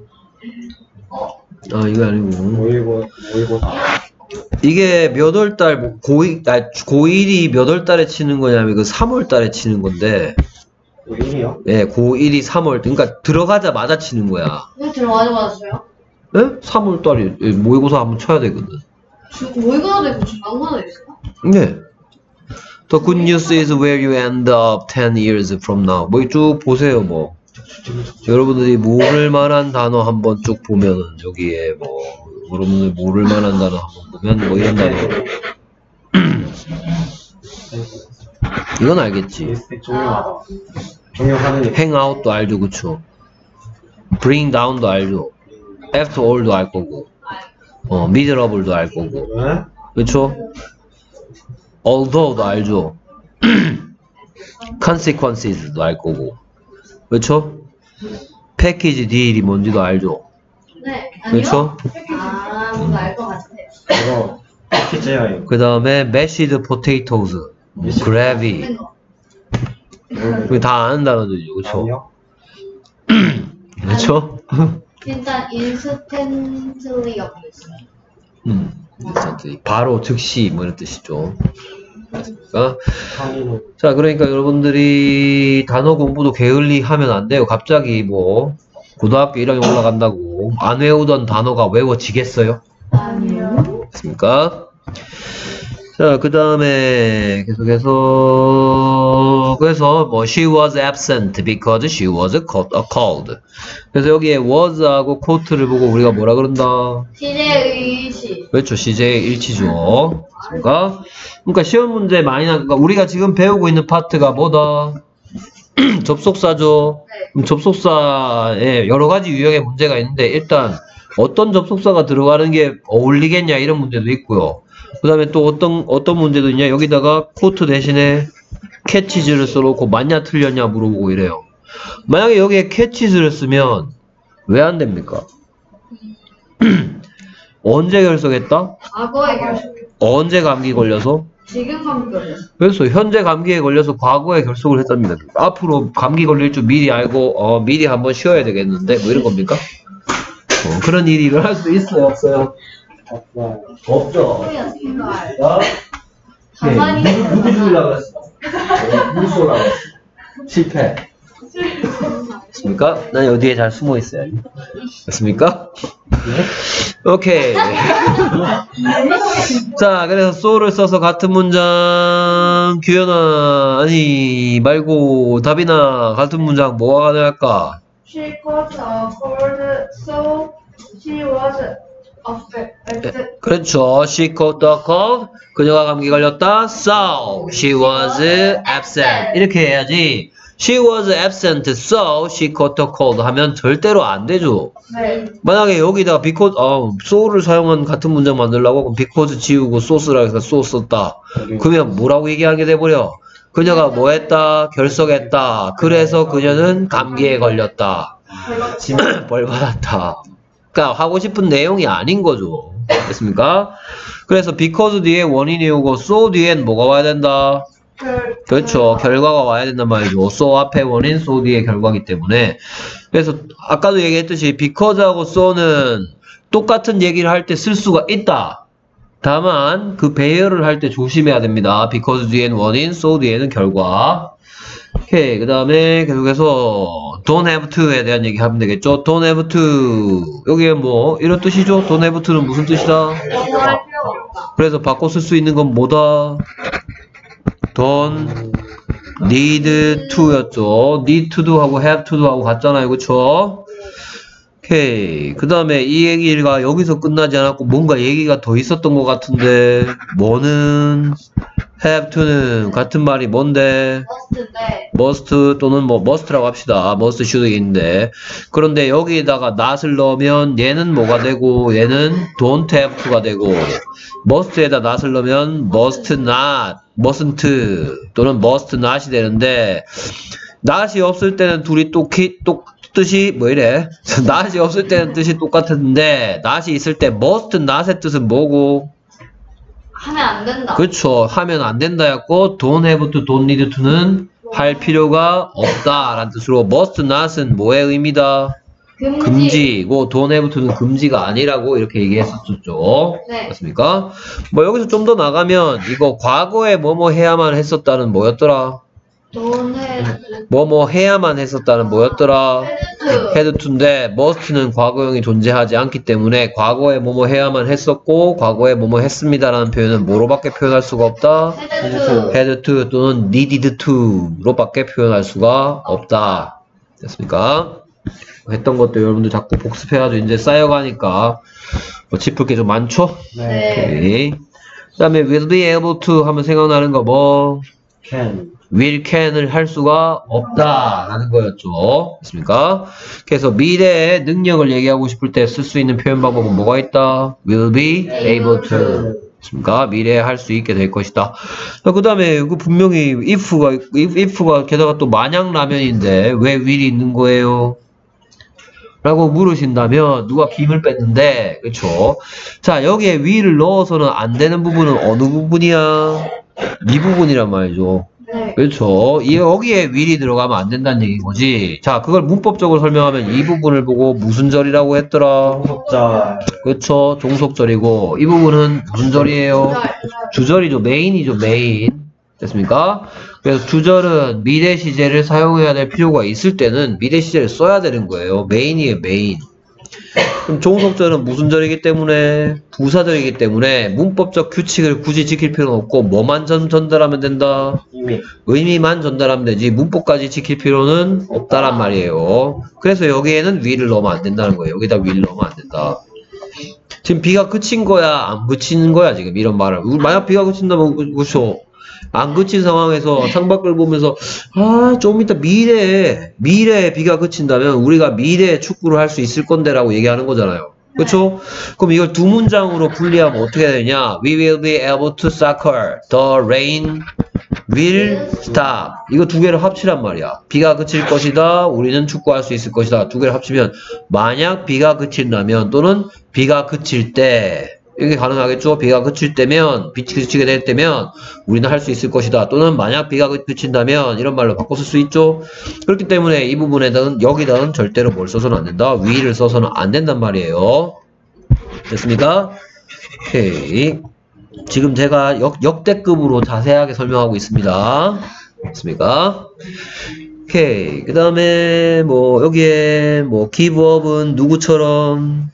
이거 아니고 모의고사. 이게 몇 월 달 고1이 몇 월 달에 치는 거냐면 그 3월 달에 치는 건데. 고1이요? 네, 고1이 3월. 그러니까 들어가자마자 치는 거야. 왜 들어가자마자 쳐요? 네? 3월 달에 모의고사 한번 쳐야 되거든. 모의고사도 있고 중간고사도 있어요? 네. The good news is where you end up 10 years from now. 뭐 쭉 보세요, 뭐. 여러분들이 모를 만한 단어 한번 쭉 보면은 여기에 뭐 여러분들 모를 만한 단어 한번 보면 뭐 이런 단어. 이건 알겠지. 종료하는 hang out도 알죠, 그쵸? bring down도 알죠. after all도 알 거고. miserable도 알 거고. 네? 그쵸? although도 알죠. consequences도 알 거고. 그쵸? 패키지 딜이 뭔지도 알죠. 네. 아니요? 그쵸? 뭔가 알 것 같아요. 이거 패키지예요. 그 다음에 mashed potatoes, gravy. 이거 다 아는 단어들이죠. 그쵸? 아니요? 그쵸? 일단 instantly 옆에 있어요. instantly. 바로 즉시 뭐 이런 뜻이죠. 상의는 자, 그러니까 여러분들이 단어 공부도 게을리 하면 안 돼요. 갑자기 뭐 고등학교 1학년 올라간다고 안 외우던 단어가 외워지겠어요? 아니요. 됐습니까? 자, 그 다음에 계속해서 그래서 뭐 she was absent because she was caught a cold. 그래서 여기에 was하고 caught를 보고 우리가 뭐라 그런다? 시제의 일치. 그렇죠. 시제의 일치죠. 그러니까 시험 문제 많이 나니까 우리가 지금 배우고 있는 파트가 뭐다? 접속사죠. 네. 그럼 접속사에 여러 가지 유형의 문제가 있는데 일단 어떤 접속사가 들어가는 게 어울리겠냐 이런 문제도 있고요. 그 다음에 또 어떤 문제도 있냐. 여기다가 코트 대신에 catches를 써놓고 맞냐 틀렸냐 물어보고 이래요. 만약에 여기에 catches를 쓰면 왜 안 됩니까? 언제 결석했다? 과거의 결석. 언제 감기 걸려서? 지금 감기 걸렸어. 그래서 현재 감기에 걸려서 과거에 결석을 했답니다. 앞으로 감기 걸릴 줄 미리 알고 미리 한번 쉬어야 되겠는데 뭐 이런 겁니까? 그런 일이 일어날 수도 있어요, 없어요? 없어요. 없죠. 가만히 누구 죽이려고 그랬어? 누구 쏘려고 그랬어? 실패. 됐습니까? 난 어디에 잘 숨어 있어야지. 됐습니까? 오케이. 자, 그래서 so를 써서 같은 문장, 규현아, 아니, 말고, 답이나, 같은 문장 뭐가 가능할까? She caught a cold, so she was affected. 그렇죠. She caught the cold. 그녀가 감기 걸렸다. So, she was absent. 이렇게 해야지. She was absent, so she caught the cold 하면 절대로 안 되죠. 네. 만약에 여기다가 because, so를 사용한 같은 문장 만들려고 그럼 because 지우고 source라 해서 so 썼다. 그러면 뭐라고 얘기하게 돼버려? 그녀가 뭐 했다? 결석했다. 그래서 그녀는 감기에 걸렸다. 벌 받았다. 그러니까 하고 싶은 내용이 아닌 거죠. 됐습니까? 그래서 because 뒤에 원인이 오고 so 뒤엔 뭐가 와야 된다? 그렇죠. 결과가 와야 된단 말이죠. so 앞에 원인, so 뒤에 결과기 때문에. 그래서 아까도 얘기했듯이 because하고 so는 똑같은 얘기를 할 때 쓸 수가 있다. 다만 그 배열을 할 때 조심해야 됩니다. because 뒤에는 원인, so 뒤에는 결과. 오케이. 그 다음에 계속해서 don't have to에 대한 얘기 하면 되겠죠. don't have to. 여기에 뭐 이런 뜻이죠. don't have to는 무슨 뜻이다? 그래서 바꿔 쓸 수 있는 건 뭐다? don't need to였죠. need to도 하고 have to도 하고 같잖아요. 그쵸? 오케이. 그 다음에 이 얘기가 여기서 끝나지 않았고 뭔가 얘기가 더 있었던 것 같은데 뭐는 have to는 같은 말이 뭔데? must인데. must 또는 뭐 must라고 합시다. must should인데 그런데 여기에다가 not을 넣으면 얘는 뭐가 되고 얘는 don't have to가 되고 must에다 not을 넣으면 must not, mustn't 또는 must not이 되는데 not이 없을 때는 둘이 뜻이 뭐 이래? not이 없을 때는 뜻이 똑같은데 not이 있을 때 must not의 뜻은 뭐고? 하면 안 된다. 그렇죠. 하면 안 된다였고 don't have to, don't need to는 할 필요가 없다라는 뜻으로 must not은 뭐의 의미다? 금지고 don't have to는 금지가 아니라고 이렇게 얘기했었죠. 네. 맞습니까? 뭐 여기서 좀 더 나가면 이거 과거에 뭐뭐 해야만 했었다는 뭐였더라? 돈을 뭐뭐 해야만 했었다는 뭐였더라? 헤드 had to인데 must는 과거형이 존재하지 않기 때문에 과거에 뭐뭐 해야만 했었고 과거에 뭐뭐 했습니다라는 표현은 뭐로밖에 표현할 수가 없다? 헤드 had to 또는 needed to로밖에 표현할 수가 없다. 됐습니까? 했던 것도 여러분들 자꾸 복습해가지고 이제 쌓여가니까 뭐 짚을 게 좀 많죠? 네. 오케이. 그 다음에 will be able to 하면 생각나는 거 뭐? can. will can을 할 수가 없다라는 거였죠. 됐습니까? 그래서 미래의 능력을 얘기하고 싶을 때 쓸 수 있는 표현 방법은 뭐가 있다? will be able to. 됐습니까? 미래에 할 수 있게 될 것이다. 그 다음에 그 분명히 if가 게다가 또 마냥 라면인데 왜 will이 있는 거예요? 라고 물으신다면 누가 김을 뺐는데 그쵸? 자 여기에 will을 넣어서는 안 되는 부분은 어느 부분이야? 이 부분이란 말이죠. 네. 그렇죠. 여기에 will이 들어가면 안 된다는 얘기인 거지. 자, 그걸 문법적으로 설명하면 이 부분을 보고 무슨 절이라고 했더라? 속절. 그렇죠. 종속절이고 이 부분은 무슨 절이에요? 주절이죠. 메인이죠. 메인. 됐습니까? 그래서 주절은 미래 시제를 사용해야 될 필요가 있을 때는 미래 시제를 써야 되는 거예요. 메인이에요. 메인. 그럼 종속절은 무슨 절이기 때문에? 부사절이기 때문에 문법적 규칙을 굳이 지킬 필요는 없고 뭐만 전달하면 된다? 이미. 의미만 전달하면 되지 문법까지 지킬 필요는 없다란 말이에요. 그래서 여기에는 will을 넣으면 안 된다는 거예요. 여기다 will 넣으면 안 된다. 지금 비가 그친 거야 안 그치는 거야 지금 이런 말을. 만약 비가 그친다면 그쵸. 안 그친 상황에서 창밖을 보면서 좀 이따 미래에 비가 그친다면 우리가 미래에 축구를 할 수 있을 건데 라고 얘기하는 거잖아요. 그쵸? 그럼 이걸 두 문장으로 분리하면 어떻게 해야 되냐? We will be able to soccer. The rain will stop. 이거 두 개를 합치란 말이야. 비가 그칠 것이다. 우리는 축구할 수 있을 것이다. 두 개를 합치면 만약 비가 그친다면 또는 비가 그칠 때 이게 가능하겠죠? 비가 그칠 때면 빛이 그치게 될 때면 우리는 할 수 있을 것이다. 또는 만약 비가 그친다면 이런 말로 바꿔 쓸 수 있죠? 그렇기 때문에 이 부분에는 여기다는 절대로 뭘 써서는 안 된다. will을 써서는 안 된단 말이에요. 됐습니까? 오케이. 지금 제가 역대급으로 자세하게 설명하고 있습니다. 됐습니까? 오케이. 그 다음에 뭐 여기에 뭐 give up은 누구처럼?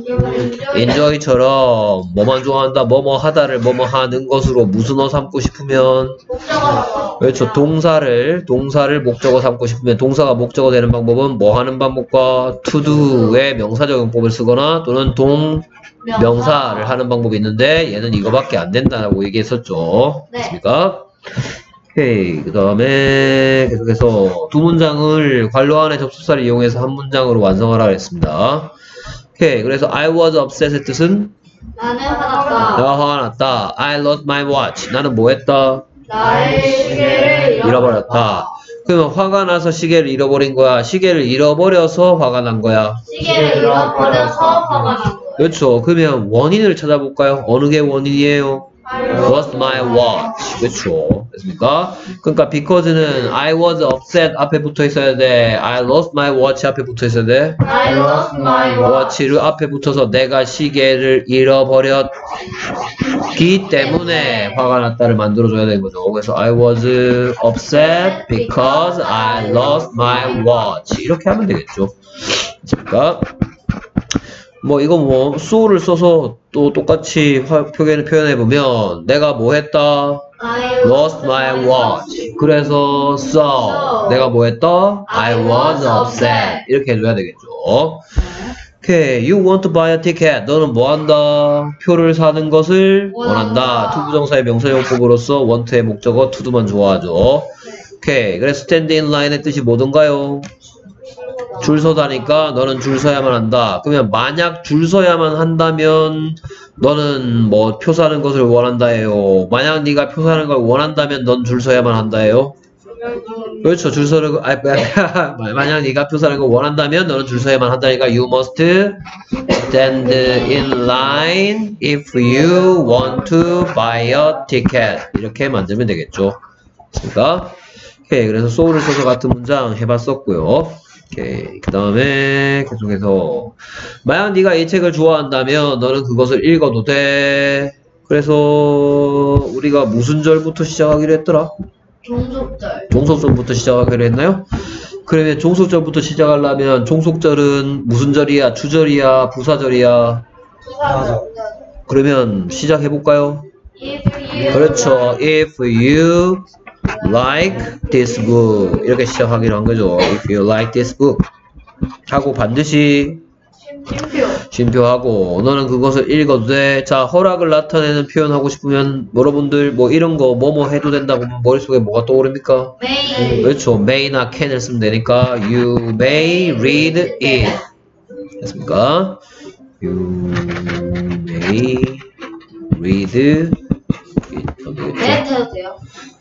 enjoy처럼 뭐만 좋아한다 뭐뭐 하다를 뭐뭐 하는 것으로 무슨어 삼고 싶으면 그렇죠. 동사를 목적어 삼고 싶으면 동사가 목적어 되는 방법은 뭐 하는 방법과 to do의 명사적용법을 쓰거나 또는 동명사를 하는 방법이 있는데 얘는 이거밖에 안 된다고 얘기했었죠. 됐습니까? 오케이. 그 다음에 계속해서 두 문장을 괄호 안에 접속사를 이용해서 한 문장으로 완성하라 했습니다. 오케이. 그래서 I was upset의 뜻은 나는 화났다. 내가 화가 났다. I lost my watch. 나는 뭐 했다? 나의 시계를 잃어버렸다. 그러면 화가 나서 시계를 잃어버린 거야? 시계를 잃어버려서 화가 난 거야? 시계를 잃어버려서 화가 난 거예요. 그렇죠. 그러면 원인을 찾아볼까요? 어느 게 원인이에요? Lost my watch. 그렇죠. 됐습니까? 그러니까 because는 I was upset 앞에 붙어 있어야 돼. I lost my watch 앞에 붙어 있어야 돼. I lost my watch. watch를 앞에 붙어서 내가 시계를 잃어버렸기 때문에 화가 났다를 만들어줘야 되는 거죠. 그래서 I was upset because I lost my watch. 이렇게 하면 되겠죠. 됐습니까? 뭐 이거 뭐 su를 써서 또 똑같이 표현해보면 내가 뭐 했다? I lost my watch. 그래서 so 내가 뭐 했다? I was upset. 이렇게 해줘야 되겠죠. 오케이. You want to buy a ticket. 너는 뭐 한다? 표를 사는 것을 원한다. 투부정사의 명사용법으로서 want의 목적어 to도만 좋아하죠. 오케이. 그래서 stand in line의 뜻이 뭐던가요? 줄 서다니까 너는 줄 서야만 한다. 그러면 만약 줄 서야만 한다면 너는 뭐 표 사는 것을 원한다예요. 만약 네가 표 사는 걸 원한다면 넌 줄 서야만 한다예요. 그렇죠. 줄 서는 거 만약 네가 표 사는 걸 원한다면 너는 줄 서야만 한다니까 you must stand in line if you want to buy a ticket. 이렇게 만들면 되겠죠. 그러니까 오케이. 그래서 so를 써서 같은 문장 해봤었고요. 오케이. 그 다음에 계속해서 만약 네가 이 책을 좋아한다면 너는 그것을 읽어도 돼. 그래서 우리가 무슨 절부터 시작하기로 했더라? 종속절. 종속절부터 시작하기로 했나요? 그러면 종속절부터 시작하려면 종속절은 무슨 절이야? 주절이야? 부사절이야? 부사절. 그러면 시작해볼까요? If you 그렇죠. If you like this book 이렇게 시작하기로 한 거죠. If you like this book 하고 반드시 쉼표하고 너는 그것을 읽어도 돼. 자, 허락을 나타내는 표현하고 싶으면 여러분들 뭐 이런 거 뭐뭐 해도 된다고 머릿속에 뭐가 떠오릅니까? may 그렇죠. may나 can을 쓰면 되니까 you may read it 됐습니까? You may read it that 해도 돼요.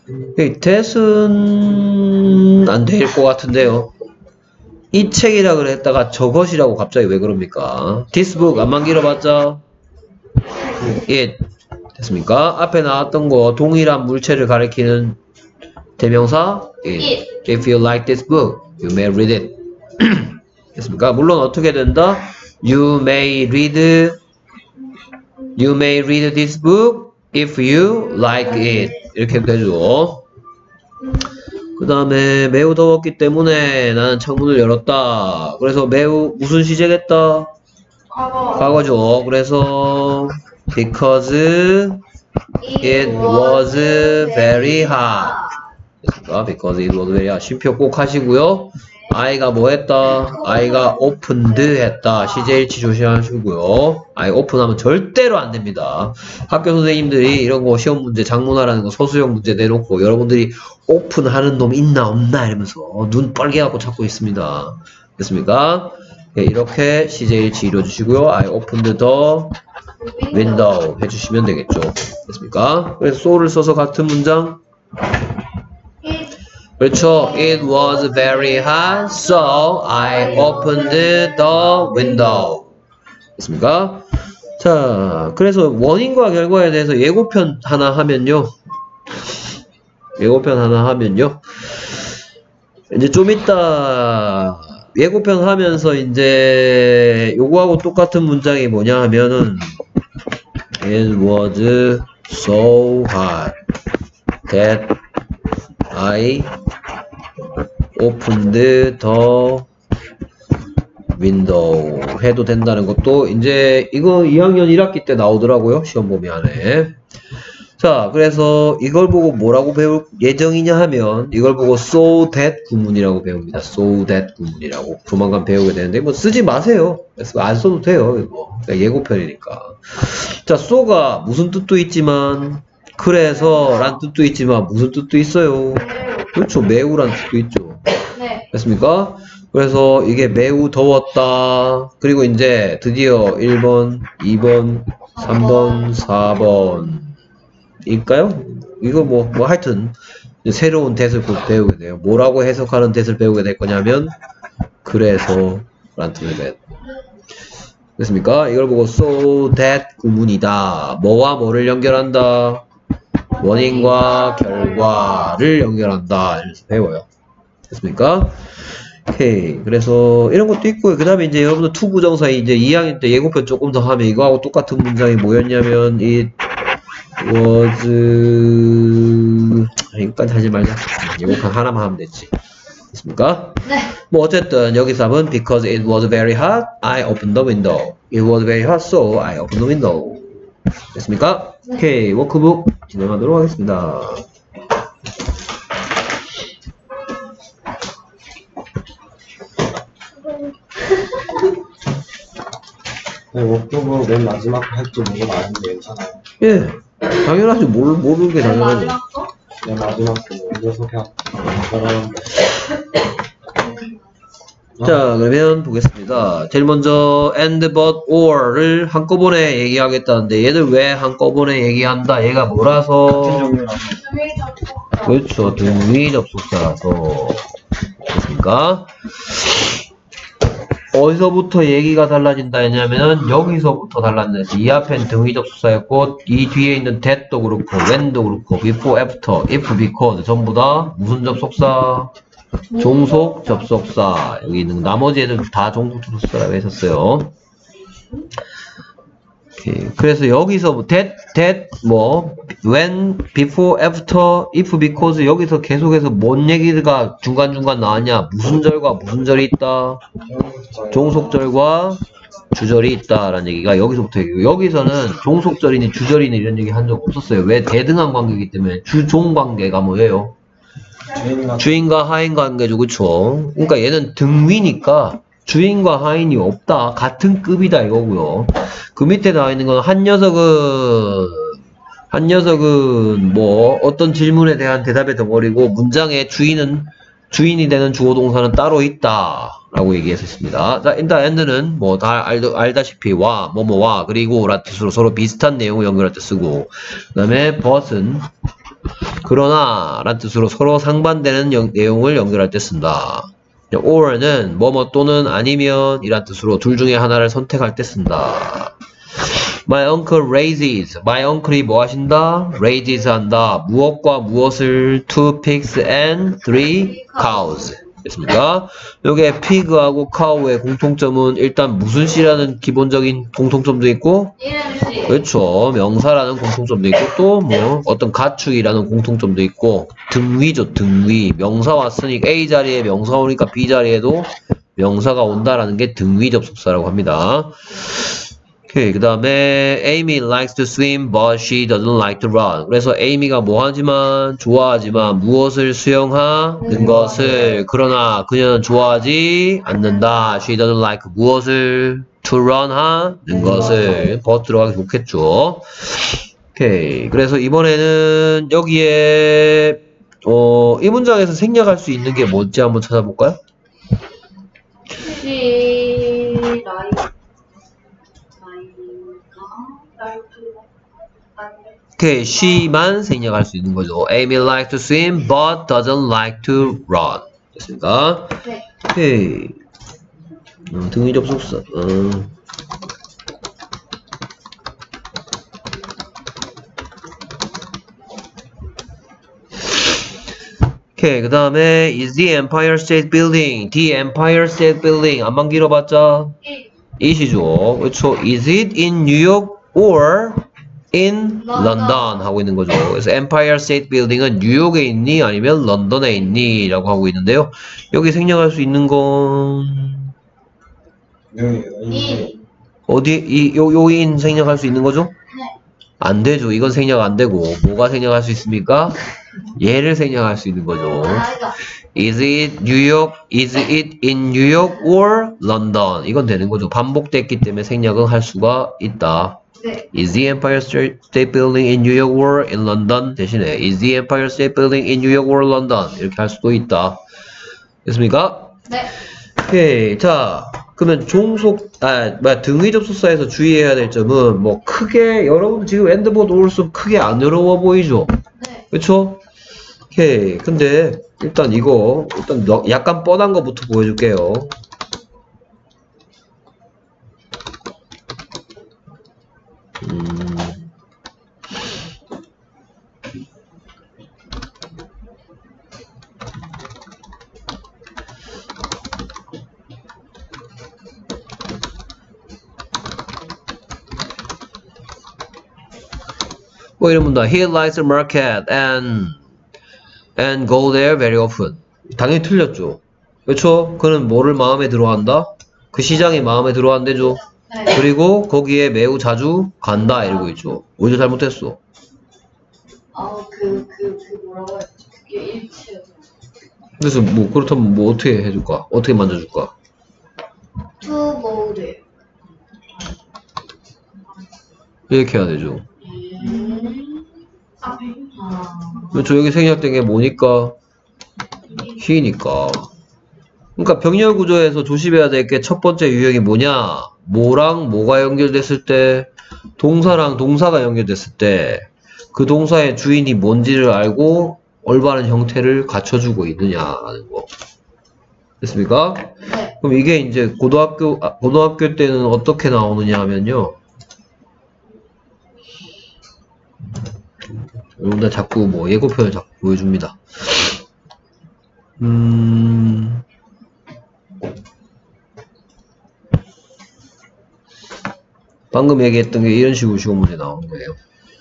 that은 안 될 것 같은데요. 이 책이라 그랬다가 저것이라고 갑자기 왜 그럽니까? This book 안만 길어봤자 it 됐습니까? 앞에 나왔던 거 동일한 물체를 가리키는 대명사 it. If you like this book, you may read it. 됐습니까? 물론 어떻게 된다? You may read this book if you like it. 이렇게 되죠. 그 다음에 매우 더웠기 때문에 나는 창문을 열었다. 그래서 매우 무슨 시제겠다? 과거죠. 그래서 because it was very hot. because it was very hot. 쉼표 꼭 하시고요. I가 뭐 했다? I가 opened 했다. CJH 조심하시고요. I open하면 절대로 안 됩니다. 학교 선생님들이 이런 거 시험 문제, 작문하라는 거 소수형 문제 내놓고 여러분들이 오픈하는 놈 있나 없나 이러면서 눈 빨개갖고 찾고 있습니다. 됐습니까? 네, 이렇게 CJH 이뤄주시고요. I opened the window 해주시면 되겠죠. 됐습니까? 그래서 so를 써서 같은 문장. 그렇죠. It was very hot, so I opened the window. 됐습니까? 자, 그래서 원인과 결과에 대해서 예고편 하나 하면요. 이제 좀 이따 예고편 하면서 이제 요거하고 똑같은 문장이 뭐냐 하면은 It was so hot that I opened the window 해도 된다는 것도 이제 이거 2학년 1학기 때 나오더라고요. 시험 범위 안에. 자, 그래서 이걸 보고 뭐라고 배울 예정이냐 하면 이걸 보고 so that 구문이라고 배웁니다. so that 구문이라고 조만간 배우게 되는데 뭐 쓰지 마세요. 안 써도 돼요. 이거 그러니까 예고편이니까. 자, so가 무슨 뜻도 있지만 그래서 란 뜻도 있지만 무슨 뜻도 있어요? 그렇죠. 매우란 뜻도 있죠. 네. 됐습니까? 그래서 이게 매우 더웠다. 그리고 이제 드디어 1번, 2번, 3번, 4번 일까요? 이거 뭐 하여튼 새로운 that을 곧 배우게 돼요. 뭐라고 해석하는 that을 배우게 될 거냐면 그래서 란 뜻을 배워요. 됐습니까? 이걸 보고 so that 구문이다. 뭐와 뭐를 연결한다? 원인과 결과를 연결한다. 이래서 배워요. 됐습니까? 오케이. 그래서 이런 것도 있고요. 그 다음에 이제 여러분들 투부정사 이제 2학년 때 예고편 조금 더 하면 이거하고 똑같은 문장이 뭐였냐면 it was 이거까지 하지 말자. 예고편 하나만 하면 됐지. 됐습니까? 네. 뭐 어쨌든 여기서 하면 because it was very hot, I opened the window. It was very hot, so I opened the window. 됐습니까? 네. 오케이. 워크북 진행하도록 하겠습니다. 네, 워크북 맨 마지막 할줄 모르고 아는데 괜찮아요. 예. 당연하죠. 모르는 게 당연하죠. 마지막 거? 맨 마지막 거 먼저 소개하고 잘하는데. 자, 그러면 보겠습니다. 제일 먼저 and, but, or를 한꺼번에 얘기하겠다는데 얘들 왜 한꺼번에 얘기한다? 얘가 뭐라서? 그렇죠. 등위 접속사라서. 됐습니까? 어디서부터 얘기가 달라진다 했냐면은 여기서부터 달라진다. 이 앞엔 등위 접속사였고 이 뒤에 있는 that도 그렇고 when도 그렇고 before, after, if, because 전부 다 무슨 접속사? 종속 접속사. 여기 있는 나머지 애들 다 종속 접속사라고 했었어요. 오케이. 그래서 여기서 that 뭐 when, before, after, if, because 여기서 계속해서 뭔 얘기가 중간중간 나왔냐? 무슨 절과 무슨 절이 있다? 종속절과 주절이 있다라는 얘기가 여기서부터 얘기고 여기서는 종속절이니 주절이니 이런 얘기 한 적 없었어요. 왜? 대등한 관계이기 때문에 주종 관계가 뭐예요? 주인과 하인 관계죠. 그쵸? 그러니까 얘는 등위니까 주인과 하인이 없다. 같은 급이다 이거고요. 그 밑에 나와 있는 건 한 녀석은 뭐 어떤 질문에 대한 대답의 덩어리고 문장의 주인이 되는 주어동사는 따로 있다 라고 얘기했었습니다. 자, 일단 and는 뭐 다 알다시피 와, 뭐뭐와 그리고 라는 뜻으로 서로 비슷한 내용을 연결할 때 쓰고 그 다음에 but은 그러나 라는 뜻으로 서로 상반되는 내용을 연결할 때 쓴다. or는 뭐뭐 또는 아니면 이란 뜻으로 둘 중에 하나를 선택할 때 쓴다. My uncle raises. My uncle이 뭐 하신다? raises 한다. 무엇과 무엇을? 2 pigs and 3 cows. 됐습니까? 요게 pig하고 cow의 공통점은 일단 무슨 씨라는 기본적인 공통점도 있고 이름씨. 그렇죠. 명사라는 공통점도 있고 또 뭐 어떤 가축이라는 공통점도 있고 등위죠. 등위. 명사 왔으니까 A 자리에 명사 오니까 B 자리에도 명사가 온다라는 게 등위 접속사라고 합니다. 오케이. 그 다음에 Amy likes to swim but she doesn't like to run. 그래서 Amy가 뭐하지만 좋아하지만 무엇을 수영하는 것을 그러나 그녀는 좋아하지 않는다. She doesn't like 무엇을 to run 하는 것을 but 들어가기 좋겠죠. 오케이. 그래서 이번에는 여기에 이 문장에서 생략할 수 있는 게 뭔지 한번 찾아볼까요? She 오케이, she만 생략할 수 있는 거죠. Amy likes to swim but doesn't like to run. 됐습니까? 네. 오케이. 등위 접속사. 오케이, 그 다음에 is the Empire State Building, the Empire State Building 안만 길어봤자 it이죠. 그렇죠? Is it in New York or in London 하고 있는 거죠. 그래서 Empire State Building은 뉴욕에 있니 아니면 런던에 있니 라고 하고 있는데요. 여기 생략할 수 있는 건 어디 요인 생략할 수 있는 거죠? 안 되죠. 이건 생략 안 되고 뭐가 생략할 수 있습니까? 얘를 생략할 수 있는 거죠. Is it New York? Is it in New York or London? 이건 되는 거죠. 반복됐기 때문에 생략은 할 수가 있다. 네. Is the Empire State Building in New York or in London? 대신에 Is the Empire State Building in New York or London? 이렇게 할 수도 있다. 됐습니까? 네. 오케이. 자, 그러면 등위 접속사에서 주의해야 될 점은 뭐 크게 여러분 지금 엔드보드 올수 크게 안 어려워 보이죠? 네. 그쵸? 오케이. 근데 일단 약간 뻔한 거부터 보여줄게요. 뭐 이런 문다. He likes the market and go there very often. 당연히 틀렸죠. 그렇죠? 그는 뭐를 마음에 들어한다? 그 시장이 마음에 들어한대죠. 네. 그리고 거기에 매우 자주 간다 이러고 있죠. 오히려 잘못했어. 뭐라고 했지? 그게 일치여서. 그래서 뭐 그렇다면 뭐 어떻게 해줄까? 어떻게 만져줄까? To go there. 이렇게 해야 되죠. 아. 그렇죠. 여기 생략된 게 뭐니까? he니까. 그러니까 병렬 구조에서 조심해야 될 게 첫 번째 유형이 뭐냐? 뭐랑 뭐가 연결됐을 때, 동사랑 동사가 연결됐을 때, 그 동사의 주인이 뭔지를 알고 올바른 형태를 갖춰주고 있느냐라는 거. 됐습니까? 네. 그럼 이게 이제 고등학교 때는 어떻게 나오느냐 하면요. 여러분들 자꾸 뭐 예고편을 자꾸 보여줍니다. 방금 얘기했던 게 이런 식으로 시험 문제 나오는 거예요.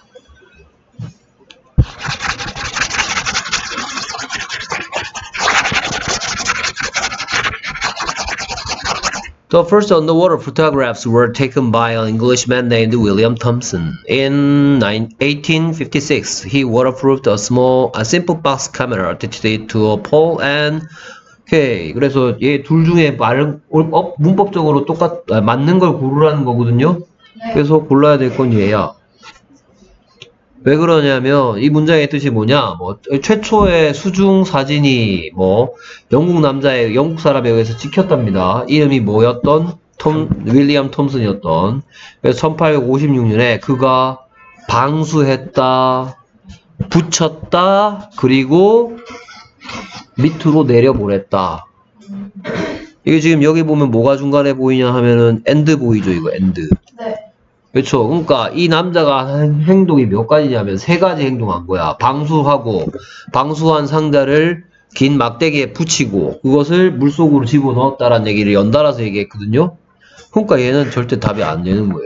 The first underwater photographs were taken by an Englishman named William Thomson. In 1856, he waterproofed a simple box camera, attached it to a pole and 오케이. 그래서 얘 둘 중에 문법적으로 맞는 걸 고르라는 거거든요. 네. 그래서 골라야 될 건 얘야. 왜 그러냐면 이 문장의 뜻이 뭐냐? 뭐 최초의 수중 사진이 뭐 영국 사람에 의해서 찍혔답니다. 이름이 뭐였던? 윌리엄 톰슨이었던. 그래서 1856년에 그가 방수했다, 붙였다, 그리고 밑으로 내려보냈다. 이게 지금 여기 보면 뭐가 중간에 보이냐 하면은 엔드 보이죠, 이거 엔드. 네. 그렇죠. 그러니까 이 남자가 한 행동이 몇 가지냐면 세 가지 행동한 거야. 방수한 상자를 긴 막대기에 붙이고 그것을 물속으로 집어넣었다라는 얘기를 연달아서 얘기했거든요. 그러니까 얘는 절대 답이 안 되는 거예요.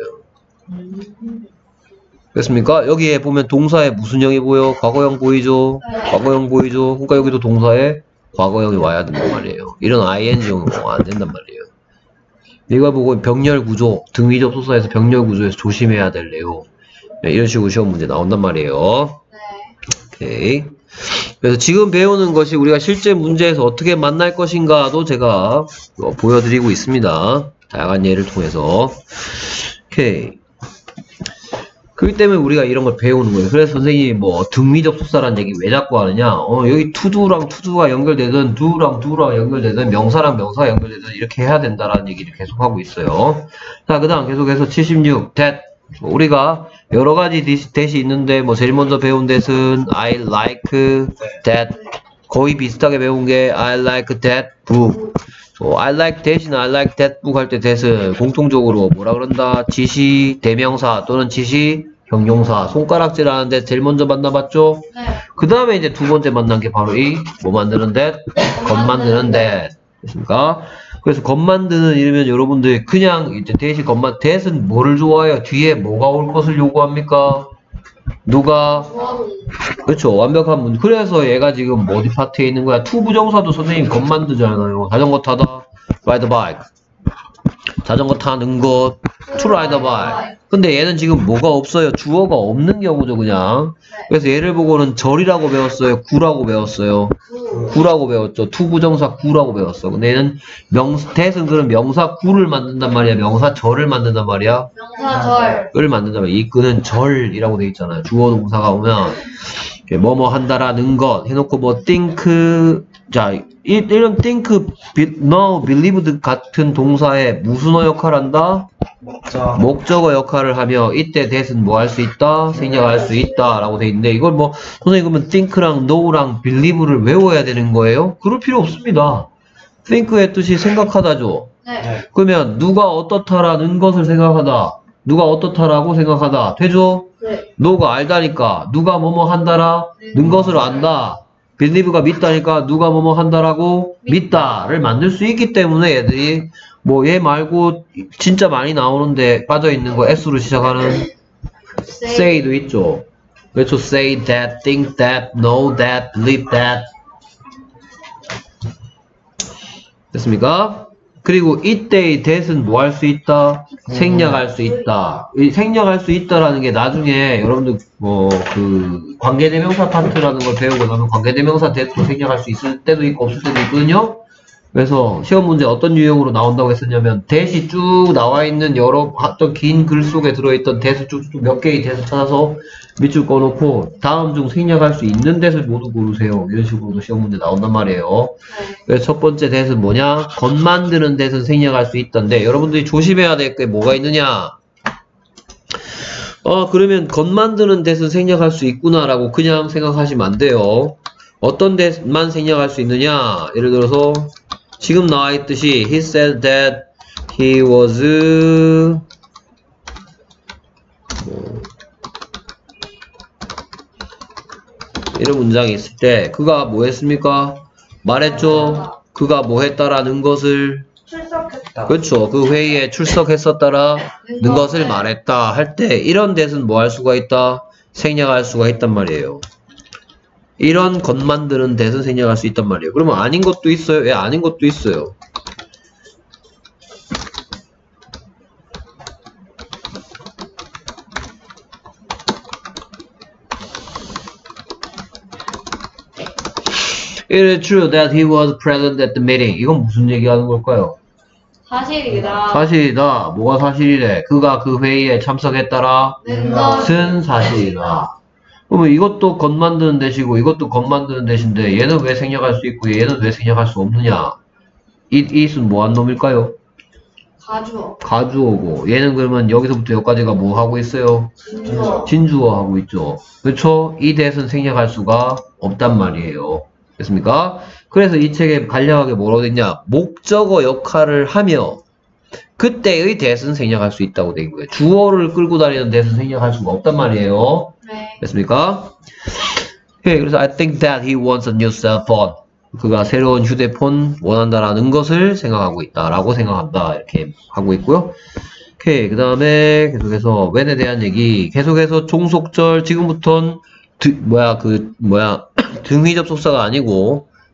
됐습니까? 여기에 보면 동사에 무슨 형이 보여? 과거형 보이죠? 네. 과거형 보이죠? 그러니까 여기도 동사에 과거형이 와야 된단 말이에요. 이런 ing형은 안 된단 말이에요. 이걸 보고 병렬 구조, 등위 접속사에서 병렬 구조에서 조심해야 될 내용. 네, 이런 식으로 시험 문제 나온단 말이에요. 네. 오케이. 그래서 지금 배우는 것이 우리가 실제 문제에서 어떻게 만날 것인가도 제가 보여드리고 있습니다. 다양한 예를 통해서. 오케이. 그렇기 때문에 우리가 이런 걸 배우는 거예요. 그래서 선생님이 뭐 등위 접속사라는 얘기 왜 자꾸 하느냐? 여기 투두랑 투두가 연결되든 두랑 두랑 연결되든 명사랑 명사가 연결되든 이렇게 해야 된다라는 얘기를 계속 하고 있어요. 자, 그다음 계속해서 76 that 우리가 여러 가지 that이 있는데 뭐 제일 먼저 배운 that은 I like that 거의 비슷하게 배운 게 I like that book. I like that이나 I like that book 할 때 that은 공통적으로 뭐라 그런다? 지시 대명사 또는 지시 형용사 손가락질 하는데 제일 먼저 만나봤죠? 네. 그 다음에 이제 두 번째 만난 게 바로 이 뭐 만드는 that? 것 만드는 that. 됐습니까? 그래서 것 만드는 이러면 여러분들 그냥 이제 that이 that은 뭐를 좋아해요? 뒤에 뭐가 올 것을 요구합니까? 누가? 그렇죠. 완벽한 문제. 그래서 얘가 지금 어디 파트에 있는 거야? 투 부정사도 선생님 것 만드잖아요. 자전거 타다, ride a bike. 자전거 타는 것, to ride a bike. 근데 얘는 지금 뭐가 없어요? 주어가 없는 경우죠, 그냥. 그래서 얘를 보고는 절이라고 배웠어요? 구라고 배웠어요? 구라고 배웠죠. 투 부정사 구라고 배웠어. 근데 얘는 that은 그럼 명사 구를 만든단 말이야? 명사 절을 만든단 말이야? 명사절. 을 만든단 말이야. 이 끄는 절이라고 돼 있잖아요. 주어 동사가 오면 뭐뭐 한다라는 것 해놓고 뭐 think 자 이런 think, no, believe 같은 동사에 무슨어 역할을 한다? 목적어 역할을 하며 이때 that은 뭐 할 수 있다? 생략할 수 있다 라고 돼 있는데 이걸 뭐 선생님 그러면 think랑 know랑 believe를 외워야 되는 거예요? 그럴 필요 없습니다. think의 뜻이 생각하다죠. 네. 그러면 누가 어떻다라는 것을 생각하다 누가 어떻다라고 생각하다 되죠? 네. 너가 알다니까 누가 뭐뭐 한다라는 것을 안다. believe가 믿다니까 누가 뭐뭐 한다라고 믿다를 만들 수 있기 때문에 얘들이 뭐 얘 말고 진짜 많이 나오는데 빠져있는 거 S로 시작하는 say도 있죠. 그렇죠. say that, think that, know that, believe that. 됐습니까? 그리고 이때의 that은 뭐 할 수 있다? 생략할 수 있다. 이 생략할 수 있다라는 게 나중에 여러분들 뭐 그 관계대명사 파트라는 걸 배우고 나면 관계대명사 that도 생략할 수 있을 때도 있고 없을 때도 있거든요. 그래서 시험 문제 어떤 유형으로 나온다고 했었냐면 that이 쭉 나와 있는 여러 어떤 긴 글 속에 들어있던 that을 쭉쭉 몇 개의 that을 찾아서 밑줄 꺼놓고 다음 중 생략할 수 있는 that을 모두 고르세요. 이런 식으로도 시험 문제 나온단 말이에요. 그래서 첫 번째 that은 뭐냐? 것 만드는 that은 생략할 수 있던데 여러분들이 조심해야 될 게 뭐가 있느냐? 그러면 것 만드는 that은 생략할 수 있구나라고 그냥 생각하시면 안 돼요. 어떤 that만 생략할 수 있느냐? 예를 들어서 지금 나와 있듯이 he said that he was 이런 문장이 있을 때 그가 뭐 했습니까? 말했죠? 그가 뭐 했다라는 것을 출석했다. 그렇죠. 그 회의에 출석했었다라는 것을 말했다 할 때 이런 that은 뭐 할 수가 있다? 생략할 수가 있단 말이에요. 이런 것 만드는 that은 생략할 수 있단 말이에요. 그러면 아닌 것도 있어요? 왜 아닌 것도 있어요? It is true that he was present at the meeting. 이건 무슨 얘기하는 걸까요? 사실이다. 사실이다. 뭐가 사실이래? 그가 그 회의에 참석했다라 는 는 사실이다. 그러면 이것도 것 만드는 대시고 이것도 것 만드는 대신데 얘는 왜 생략할 수 있고 얘는 왜 생략할 수 없느냐? it은 뭐한 놈일까요? 가주어. 가주어고 얘는 그러면 여기서부터 여기까지가 뭐 하고 있어요? 진주어. 진주어 하고 있죠. 그렇죠? 이 that은 생략할 수가 없단 말이에요. 됐습니까? 그래서 이 책에 간략하게 뭐라고 됐냐? 목적어 역할을 하며 그때의 that은 생략할 수 있다고 돼 있고요. 주어를 끌고 다니는 that은 생략할 수가 없단 말이에요. 네. 됐습니까? 네, 그래서 I think that he wants a new cell phone. 그가 새로운 휴대폰 원한다라는 것을 생각하고 있다라고 생각한다 이렇게 하고 있고요. 오케이, 그 다음에 계속해서 when에 대한 얘기 계속해서 종속절 지금부터는 등위 접속사가 아니고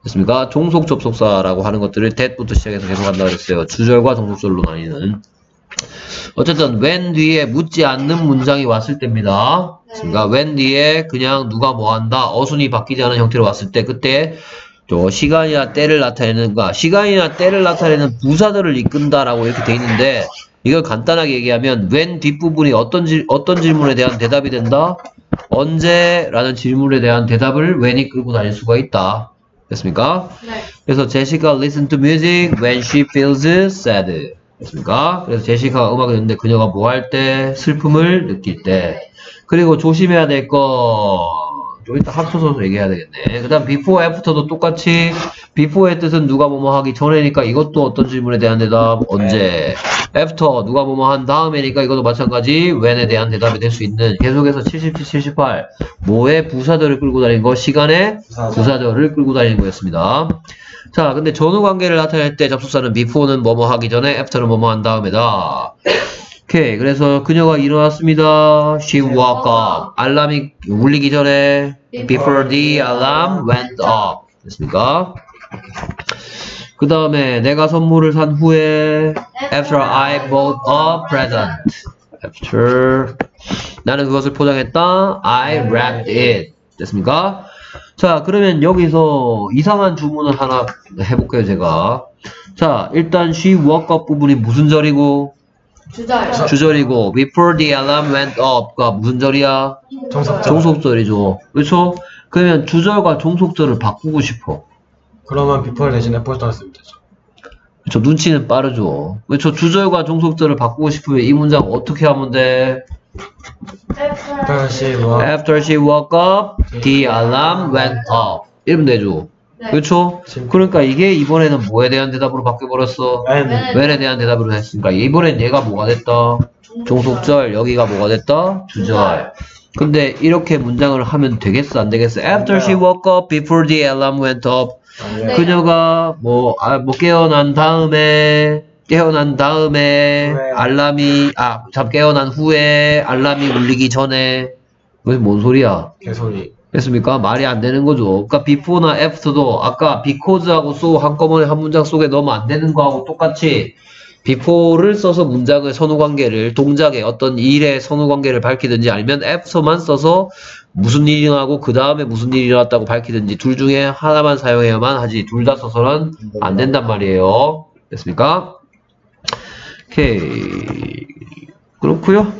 됐습니까? 종속 접속사라고 하는 것들을 that부터 시작해서 계속 한다고 했어요. 주절과 종속절로 나뉘는. 어쨌든 when 뒤에 묻지 않는 문장이 왔을 때입니다. 됐습니까? when 뒤에 그냥 누가 뭐 한다, 어순이 바뀌지 않은 형태로 왔을 때, 그때 또 시간이나 때를 나타내는가, 시간이나 때를 나타내는 부사들을 이끈다라고 이렇게 돼 있는데, 이걸 간단하게 얘기하면 when 뒷부분이 어떤 질문에 대한 대답이 된다? 언제? 라는 질문에 대한 대답을 when이 끌고 다닐 수가 있다. 됐습니까? 네. 그래서 제시카 listen to music when she feels sad. 됐습니까? 그래서 제시카가 음악을 듣는데 그녀가 뭐 할 때? 슬픔을 느낄 때. 그리고 조심해야 될 거, 좀 이따 합쳐서 얘기해야 되겠네. 그 다음 before, after도 똑같이 before의 뜻은 누가 뭐뭐 하기 전에니까 이것도 어떤 질문에 대한 대답, 언제. after, 누가 뭐뭐 한 다음에니까 이것도 마찬가지 when에 대한 대답이 될 수 있는. 계속해서 77, 78 뭐의 부사절을 끌고 다니는 거, 시간의 부사절을 끌고 다니는 거였습니다. 자, 근데 전후 관계를 나타낼 때 접속사는 before는 뭐뭐 하기 전에, after는 뭐뭐 한 다음에다. 오케이. 그래서 그녀가 일어났습니다. She woke up. 알람이 울리기 전에 before the alarm went up. 됐습니까? 그 다음에 내가 선물을 산 후에 after I bought a present. after 나는 그것을 포장했다. I wrapped it. 됐습니까? 자, 그러면 여기서 이상한 주문을 하나 해볼게요, 제가. 자, 일단 she woke up 부분이 무슨 절이고? 주절이고, before the alarm went up가 무슨 절이야? 종속절이죠. 그렇죠? 그러면 주절과 종속절을 바꾸고 싶어. 그러면 before 대신에 after 쓰면 되죠. 그렇죠? 눈치는 빠르죠. 그렇죠? 주절과 종속절을 바꾸고 싶으면 이 문장 어떻게 하면 돼? After she woke up, the alarm went up. 이러면 되죠. 네. 그렇죠? 그러니까 이게 이번에는 뭐에 대한 대답으로 바뀌어버렸어? when에 대한 대답으로 했으니까 이번엔 얘가 뭐가 됐다? 종속절. 여기가 뭐가 됐다? 주절. 근데 이렇게 문장을 하면 되겠어? 안 되겠어? After she woke up, before the alarm went up. 네. 그녀가 뭐 깨어난 다음에 알람이 깨어난 후에 알람이 울리기 전에. 그게 뭔 소리야? 개소리. 됐습니까? 말이 안 되는 거죠. 그러니까 before나 after도 아까 because하고 so 한꺼번에 한 문장 속에 넣으면 안 되는 거하고 똑같이 before를 써서 문장의 선후관계를, 동작의 어떤 일의 선후관계를 밝히든지 아니면 after만 써서 무슨 일이 일어나고 그 다음에 무슨 일이 일어났다고 밝히든지 둘 중에 하나만 사용해야만 하지 둘 다 써서는 안 된단 말이에요. 됐습니까? 오케이. 그렇고요.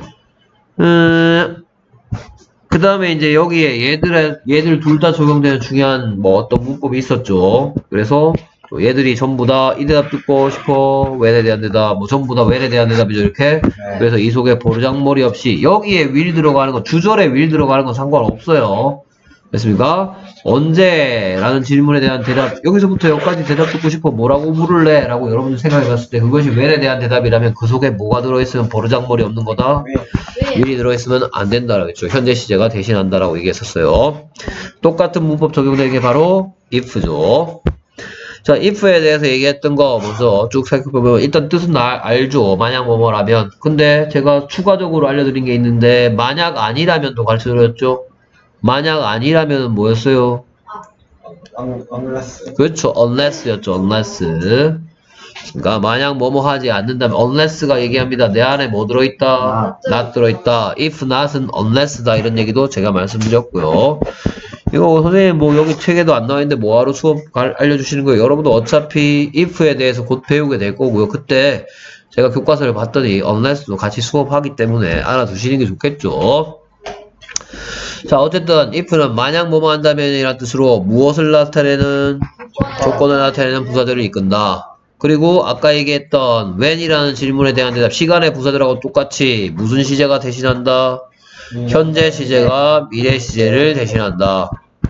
그 다음에 이제 여기에 얘들 둘 다 적용되는 중요한 뭐 어떤 문법이 있었죠. 그래서 얘들이 전부 다 이 대답 듣고 싶어. when에 대한 대답, 뭐 전부 다 when에 대한 대답이죠, 이렇게. 그래서 이 속에 보르장머리 없이 여기에 will 들어가는 거, 주절에 will 들어가는 건 상관없어요. 됐습니까? 언제? 라는 질문에 대한 대답, 여기서부터 여기까지 대답 듣고 싶어. 뭐라고 물을래? 라고 여러분들 생각해 봤을 때 그것이 when에 대한 대답이라면 그 속에 뭐가 들어있으면 버르장머리 없는 거다? will이 들어있으면 안 된다라고 했죠. 현재 시제가 대신한다라고 얘기했었어요. 똑같은 문법 적용되는 게 바로 if죠. 자, if에 대해서 얘기했던 거 먼저 쭉 살펴보면 일단 뜻은 알죠. 만약 뭐뭐라면. 근데 제가 추가적으로 알려드린 게 있는데 만약 아니라면도 가르쳐드렸죠. 만약 아니라면 뭐였어요? unless. 그렇죠. unless였죠. unless. 그러니까 만약 뭐뭐 하지 않는다면 unless가 얘기합니다. 내 안에 뭐 들어있다? not 들어있다. if not은 unless다. 이런 얘기도 제가 말씀드렸고요. 이거 선생님 뭐 여기 책에도 안 나와있는데 뭐하러 수업 알려주시는 거예요? 여러분도 어차피 if에 대해서 곧 배우게 될 거고요. 그때 제가 교과서를 봤더니 unless도 같이 수업하기 때문에 알아두시는 게 좋겠죠. 자, 어쨌든 if는 만약 뭐뭐 한다면이라는 뜻으로 무엇을 나타내는, 조건을 나타내는 부사들을 이끈다. 그리고 아까 얘기했던 when이라는 질문에 대한 대답, 시간의 부사들하고 똑같이 무슨 시제가 대신한다? 현재 시제가 미래 시제를 대신한다.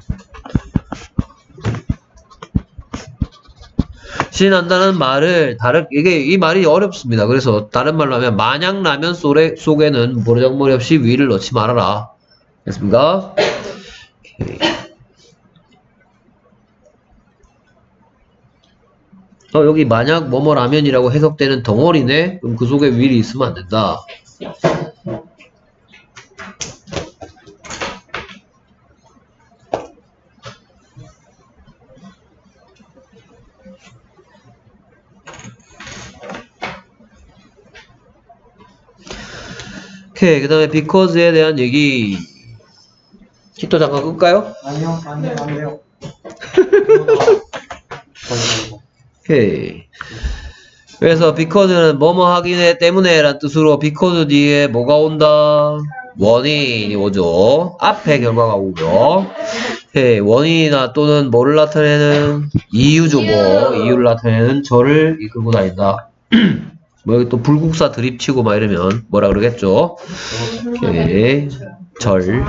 대신한다는 말을 이 말이 어렵습니다. 그래서 다른 말로 하면 만약 라면 속에는 버르장머리 없이 will을 넣지 말아라. 됐습니까? 여기 만약 뭐뭐 라면이라고 해석되는 덩어리네? 그럼 그 속에 will이 있으면 안 된다. 오케이. 그 다음에 because에 대한 얘기. 히터 잠깐 끌까요? 아니요, 안 돼요. 오케이. 그래서 because는 뭐뭐 하기 때문에 라는 뜻으로 because 뒤에 뭐가 온다? 원인이 오죠. 앞에 결과가 오고요. 오케이. 원인이나 또는 뭐를 나타내는 이유죠. 뭐 이유를 나타내는 절을 이끌고 다닌다. 뭐 여기 또 불국사 드립치고 막 이러면 뭐라 그러겠죠? 오케이. 절.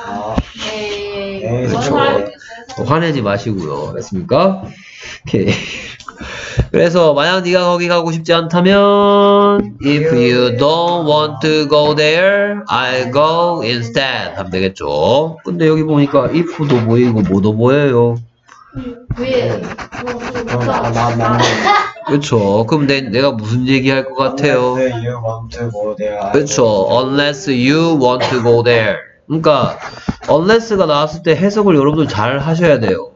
네. 그렇죠. 화내지 마시고요. 됐습니까? 오케이. 그래서 만약 네가 거기 가고 싶지 않다면 If you don't want to go there, I'll go instead 하면 되겠죠. 근데 여기 보니까 if도 보이고 뭐도 보여요. 위에. 그렇죠. 그럼 내가 무슨 얘기할 것 같아요? Unless you want to go there. 그렇죠. Unless you want to go there. 그러니까 unless가 나왔을 때 해석을 여러분들 잘 하셔야 돼요.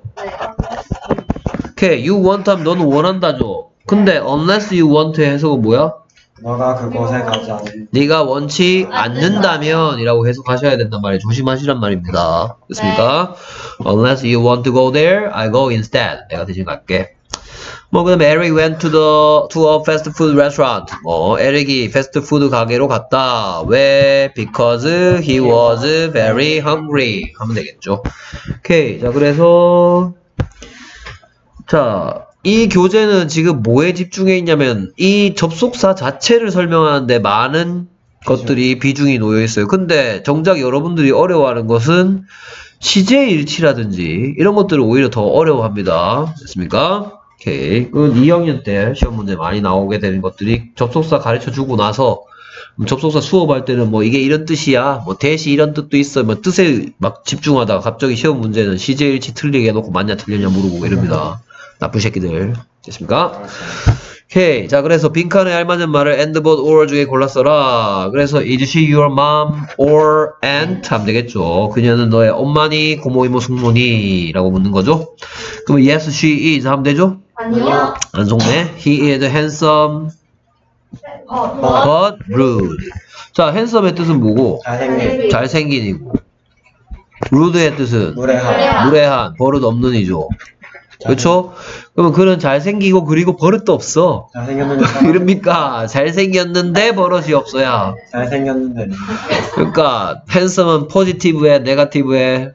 오케이. You want 하면 너는 원한다죠. 근데 unless you want의 해석은 뭐야? 너가 그곳에 가지 않는. 네가 원치 않는다면 이라고 해석하셔야 된단 말이에요. 조심하시란 말입니다. 됐습니까? Unless you want to go there, I go instead. 내가 대신 갈게. 뭐 그다음에 Eric went to a fast food restaurant. 에릭이 패스트푸드 가게로 갔다. 왜? Because he was very hungry. 하면 되겠죠. 오케이. 자, 그래서 자, 이 교재는 지금 뭐에 집중해 있냐면 이 접속사 자체를 설명하는데 많은 것들이 비중이 놓여 있어요. 근데 정작 여러분들이 어려워하는 것은 시제일치라든지 이런 것들을 오히려 더 어려워합니다. 됐습니까? 오케이. 그 2학년 때 시험 문제 많이 나오게 되는 것들이 접속사 가르쳐 주고 나서 접속사 수업할 때는 뭐 이게 이런 뜻이야, 뭐 대시 이런 뜻도 있어, 뭐 뜻에 막 집중하다가 갑자기 시험 문제는 시제일치 틀리게 해놓고 맞냐 틀렸냐 물어보고 이럽니다. 나쁜 새끼들. 됐습니까? 오케이. 자, 그래서 빈칸에 알맞은 말을 and, but, or 중에 골랐어라. 그래서 is she your mom or aunt? 하면 되겠죠. 그녀는 너의 엄마니, 고모, 이모, 숙모니? 라고 묻는 거죠. 그러면 yes, she is 하면 되죠? 아니요. 안 속네. He is handsome, but rude. 자, handsome의 뜻은 뭐고? 잘생긴. 잘생긴이고. rude의 뜻은? 무례한. 무례한, 버릇 없는 이죠. 그렇죠? 그러면 그는 잘생기고 그리고 버릇도 없어. 잘생겼는데. 이럽니까? 잘생겼는데 버릇이 없어야. 잘생겼는데. 그러니까 handsome은 포지티브에 네거티브에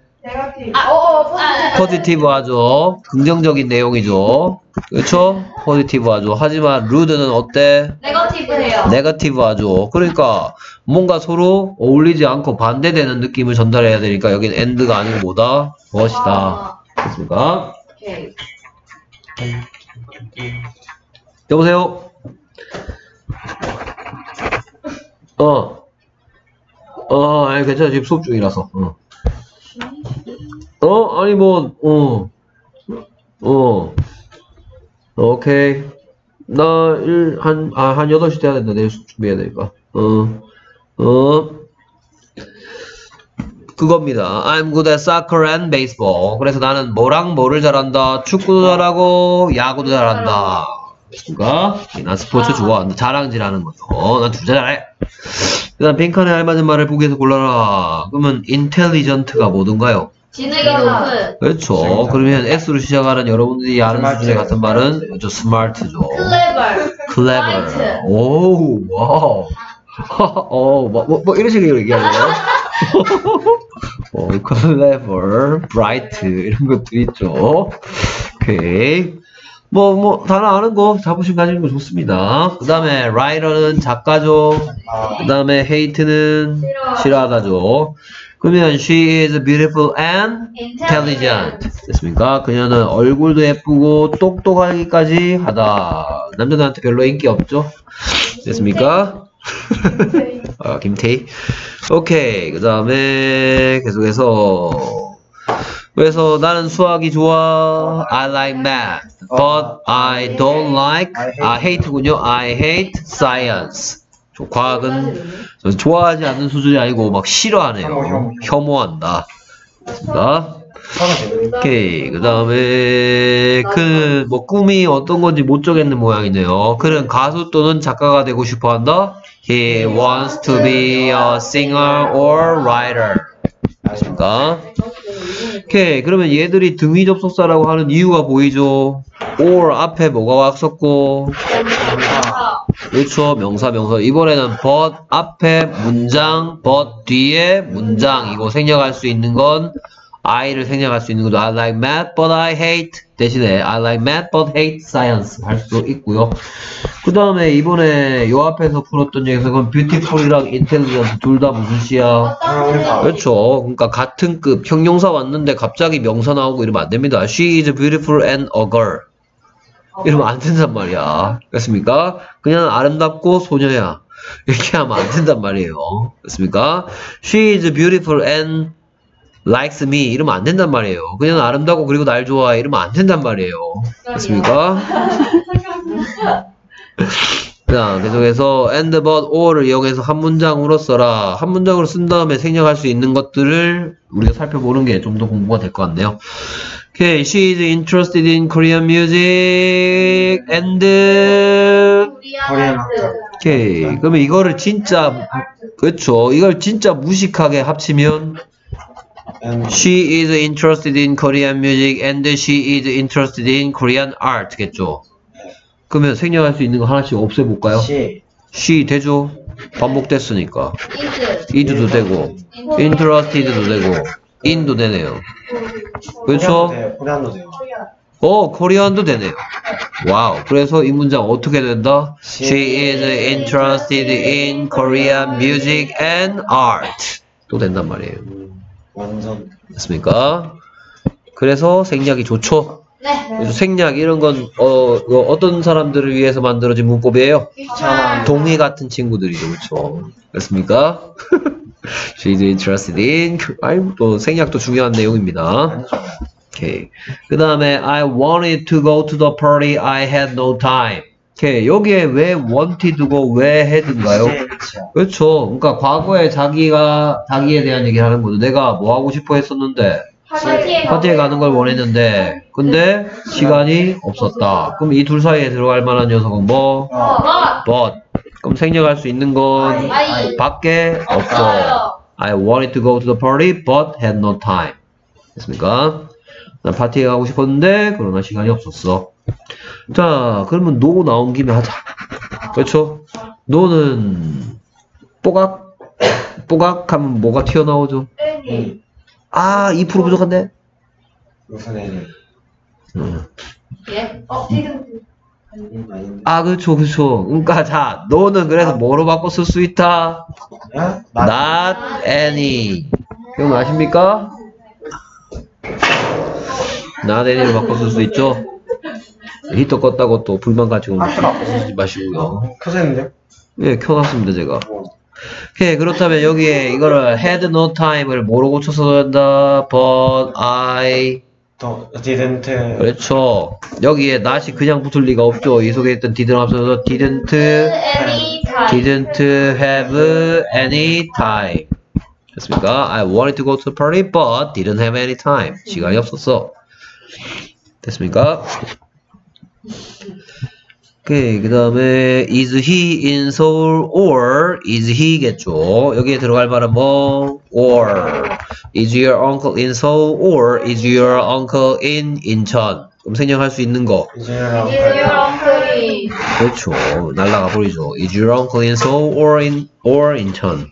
포지티브 하죠. 긍정적인 내용이죠. 그렇죠? 포지티브 하죠. 하지만 rude는 어때? 네거티브해요. 네거티브 하죠. 그러니까 뭔가 서로 어울리지 않고 반대되는 느낌을 전달해야 되니까 여긴 and가 아니고 뭐다? but이다. 됐습니까? 오케이. 여보세요? 아니, 괜찮아. 지금 수업 중이라서. 아니, 뭐, 오케이. 한 8시 돼야 된다. 내일 수업 준비해야 되니까. 그겁니다. I'm good at soccer and baseball. 그래서 나는 뭐랑 뭐를 잘한다. 축구도 잘하고 야구도 잘한다. 됐습니까? 난 스포츠 좋아한다. 자랑질하는 거죠. 난 둘 다 잘해. 그 다음 빈칸에 알맞은 말을 보기에서 골라라. 그러면 intelligent가 뭐든가요? 지능이 높은. 그렇죠. 그러면 X로 시작하는 여러분들이 아는 수준의 같은 말은 그렇죠. smart죠. clever. clever. 오, 와우. 뭐 이런 식으로 얘기하는 거야? clever, bright 이런 것도 있죠. 오케이. 단어 아는 거 자부심 가지는 거 좋습니다. 그 다음에 writer는 작가죠. 그 다음에 hate는 싫어하다죠. 그러면 she is beautiful and intelligent. 됐습니까? 그녀는 얼굴도 예쁘고 똑똑하기까지 하다. 남자들한테 별로 인기 없죠? 됐습니까? 김태희. 오케이. 그 다음에 계속해서 그래서 나는 수학이 좋아. I like math, but I don't like. hate군요. I hate science. 과학은 좋아하지 않는 수준이 아니고 막 싫어하네요. 혐오한다. 됐습니다. 서로 되는. 오케이. 그 다음에, 뭐, 꿈이 어떤 건지 못 정했는 모양이네요. 그는 가수 또는 작가가 되고 싶어 한다? He wants to be a singer or writer. 맞습니까? 오케이. 그러면 얘들이 등위 접속사라고 하는 이유가 보이죠? or 앞에 뭐가 왔었고, 그렇죠. 명사. 이번에는 but 앞에 문장, but 뒤에 문장. 이거 생략할 수 있는 건 I를 생략할 수 있는 것도 I like math but I hate 대신에 I like math but hate science 할 수도 있고요. 그 다음에 이번에 요 앞에서 풀었던 녀석은 beautiful이랑 intelligent 둘 다 무슨 시야? 그렇죠. 그러니까 같은 급 형용사 왔는데 갑자기 명사 나오고 이러면 안 됩니다. She is beautiful and a girl. 이러면 안 된단 말이야. 그렇습니까? 그냥 아름답고 소녀야. 이렇게 하면 안 된단 말이에요. 그렇습니까? She is beautiful and likes me. 이러면 안 된단 말이에요. 그냥 아름답고 그리고 날 좋아해. 이러면 안 된단 말이에요. 그렇습니까? 자, 계속해서 and but or를 이용해서 한 문장으로 써라. 한 문장으로 쓴 다음에 생략할 수 있는 것들을 우리가 살펴보는 게 좀 더 공부가 될 것 같네요. Okay, she is interested in Korean music and 코리안 오케이. 그러면 이거를 진짜 그렇죠. 이걸 진짜 무식하게 합치면 She is interested in Korean music and she is interested in Korean art겠죠. 그러면 생략할 수 있는 거 하나씩 없애볼까요? she 되죠. 반복됐으니까. is도 되고 interested도 되고 in도 되네요. 그렇죠? 코리안도 돼요. 코리안도 되네요. 와우. 그래서 이 문장 어떻게 된다? She is interested in Korean music and art. 또 된단 말이에요. 완전. 됐습니까? 그래서 생략이 좋죠? 네. 그래서 생략 이런 건 어떤 사람들을 위해서 만들어진 문법이에요? 동의 같은 친구들이죠. 그렇죠? 됐습니까? She is interested in 또 생략도 중요한 내용입니다. 오케이. 그 다음에 I wanted to go to the party. I had no time. 오케이. 여기에 왜 wanted고 왜 had인가요? 그렇죠. 그러니까 과거에 자기에 대한 얘기를 하는 거죠. 내가 뭐 하고 싶어 했었는데 파티에 가는 걸 원했는데 근데 시간이 없었다. 그럼 이 둘 사이에 들어갈 만한 녀석은 뭐? but. 그럼 생략할 수 있는 건 밖에 없어. I wanted to go to the party but had no time. 됐습니까? 난 파티에 가고 싶었는데 그러나 시간이 없었어. 자, 그러면 no 나온 김에 하자. 그렇죠? no는 뽀각하면 뭐가 튀어나오죠? 2% 부족한데? 무슨 애니? 예? 그렇죠. 그러니까 자, no는 그래서 뭐로 바꿔 쓸 수 있다? not any. 기억나십니까? not any로 바꿔 쓸 수 있죠? 히터 껐다고 또 불만 가지고 쓰지 마시고요. 켜져 있는데? 예, 켜놨습니다, 제가. 오케이, 그렇다면 여기에 이거를 had no time을 뭐로 고쳐서 된다? But I didn't. 그렇죠. 여기에 not이 그냥 붙을 리가 없죠. 이 속에 있던 didn't 앞서서 didn't have any time. 됐습니까? I wanted to go to the party but didn't have any time. 시간이 없었어. 됐습니까? 오케이, 그 다음에 is he in Seoul or is he겠죠. 여기에 들어갈 말은 뭐? or is your uncle in Seoul or is your uncle in 인천. 그럼 생략할 수 있는 거. Is your uncle? 그렇죠. 날라가 버리죠. Is your uncle in Seoul or 인천.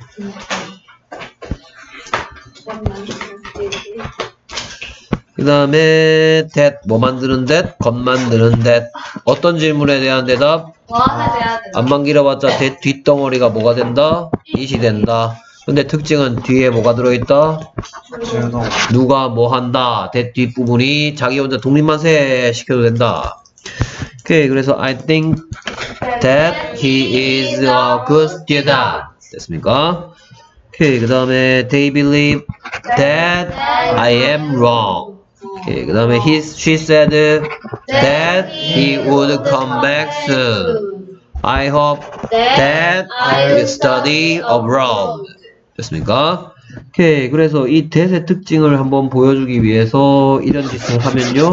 그 다음에 that 뭐 만드는 that? 것 만드는 that. 어떤 질문에 대한 대답? 안만 길어봤자 that 뒷덩어리가 뭐가 된다? it이 된다. 근데 특징은 뒤에 뭐가 들어있다? 누가 뭐 한다. that 뒷부분이 자기 혼자 독립만세 시켜도 된다. 오케이, 그래서 I think that he is a good student. 됐습니까? 오케이, 그 다음에 they believe that I am wrong. 오케이, 그 다음에 she said that he would come back soon. I hope that I will study abroad. 됐습니까? 오케이. 그래서 이 that의 특징을 한번 보여주기 위해서 이런 짓을 하면요.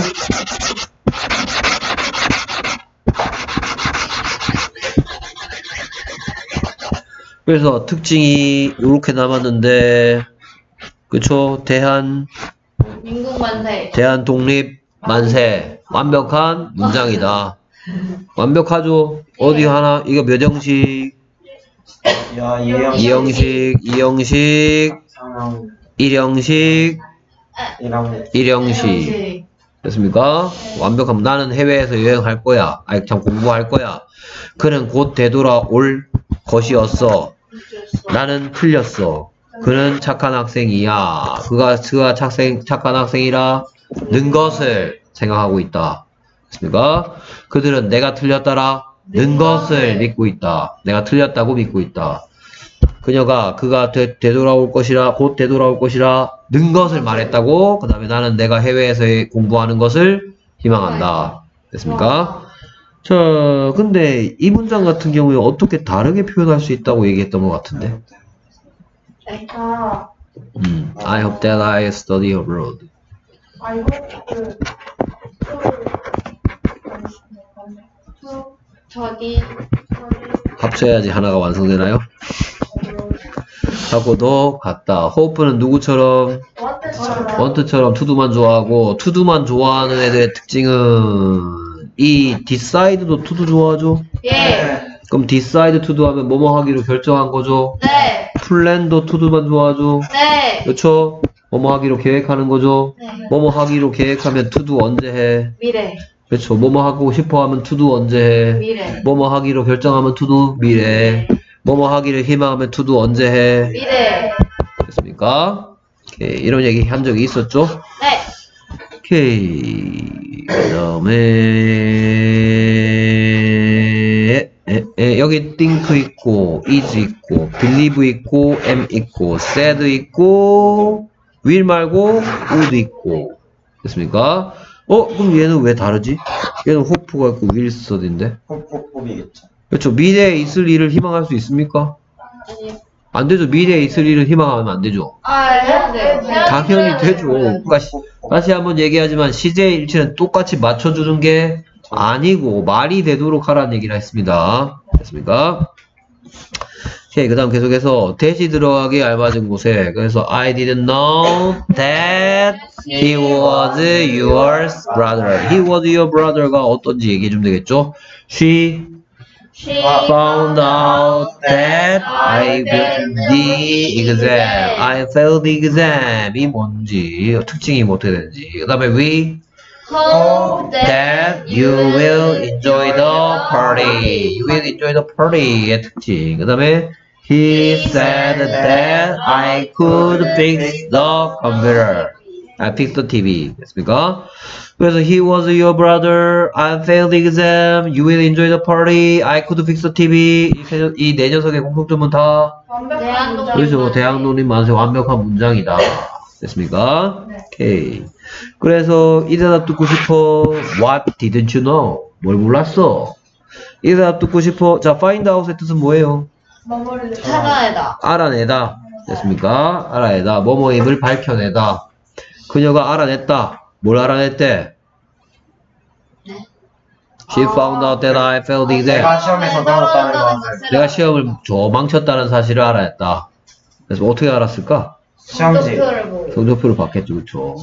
그래서 특징이 이렇게 남았는데, 그쵸? 민국 만세. 대한 독립 만세. 완벽한 문장이다. 완벽하죠? 어디 하나? 이거 몇 형식? 야, 이형식, 이형식, 상황, 1형식, 이랑, 1형식. 됐습니까? 완벽하면 나는 해외에서 여행할 거야. 아니, 참 공부할 거야. 그는 곧 되돌아올 것이었어. 나는 틀렸어. 그는 착한 학생이야. 그가 착한 학생이라 는 것을 생각하고 있다. 됐습니까? 그들은 내가 틀렸다라 는 것을 믿고 있다. 내가 틀렸다고 믿고 있다. 그가 되돌아올 것이라, 곧 되돌아올 것이라 는 것을 말했다고. 그 다음에 나는 내가 해외에서 공부하는 것을 희망한다. 됐습니까? 자, 근데 이 문장 같은 경우에 어떻게 다르게 표현할 수 있다고 얘기했던 것 같은데. I hope that I study abroad. 합쳐야지 하나가 완성되나요? 하고도 같다. hope는 누구처럼? want처럼 to도만 좋아하고, to도만 좋아하는 애들의 특징은 이 decide도 to도 좋아하죠? 예. 그럼 decide to도 하면 뭐뭐 하기로 결정한 거죠? 네. plan도 to도만 좋아하죠? 네. 그렇죠? 뭐뭐 하기로 계획하는 거죠? 네. 뭐뭐 하기로 계획하면 to도 언제 해? 미래. 그렇죠. 뭐뭐 하고 싶어 하면 to도 언제 해? 미래. 뭐뭐 하기로 결정하면 to도 미래. 뭐뭐 하기를 희망하면 to도 언제 해? 미래. 됐습니까? 오케이. 이런 얘기 한 적이 있었죠? 네. 오케이. 그 다음에 여기 think 있고 is 있고 believe 있고 am 있고 said 있고 will 말고 would 있고. 됐습니까? 그럼 얘는 왜 다르지? 얘는 hope가 있고 will study인데. 호흡이겠죠. 그렇죠. 미래에 있을 일을 희망할 수 있습니까? 안 되죠. 미래에 있을 일을 희망하면 안 되죠. 네. 당연히 되죠. 그러니까 다시 한번 얘기하지만 시제의 일치는 똑같이 맞춰주는 게 아니고 말이 되도록 하라는 얘기를 했습니다. 됐습니까? 오케이. 그 다음 계속해서 that이 들어가기 알맞은 곳에, 그래서 I didn't know that he was your brother. He was your brother가 어떤지 얘기해주면 되겠죠? She found out that I failed the exam. I failed the exam. 이 뭔지, 특징이 뭐 어떻게 되는지. 그 다음에 we hope that you will enjoy the party. You will enjoy the party의 특징. 그 다음에 he said that I could fix the computer. I fixed the TV. 됐습니까? 그래서 he was your brother. I failed the exam. You will enjoy the party. I could fix the TV. 이 네 녀석의 공통점은 다 그렇죠. 대학놀이 만세 완벽한 문장이다. 됐습니까? 오케이. 그래서 이 대답 듣고 싶어. What didn't you know? 뭘 몰랐어? 이 대답 듣고 싶어. 자, find out의 뜻은 뭐예요? 찾아내다. 알아내다. 됐습니까? 알아내다. 뭐뭐임을 밝혀내다. 그녀가 알아냈다. 뭘 알아냈대? She found out that I failed the exam. 내가 시험에서 떨어졌다는 것을. 내가 시험을 망쳤다는 사실을 알아냈다. 그래서 어떻게 알았을까? 시험지. 성적표를 받겠죠, 그쵸?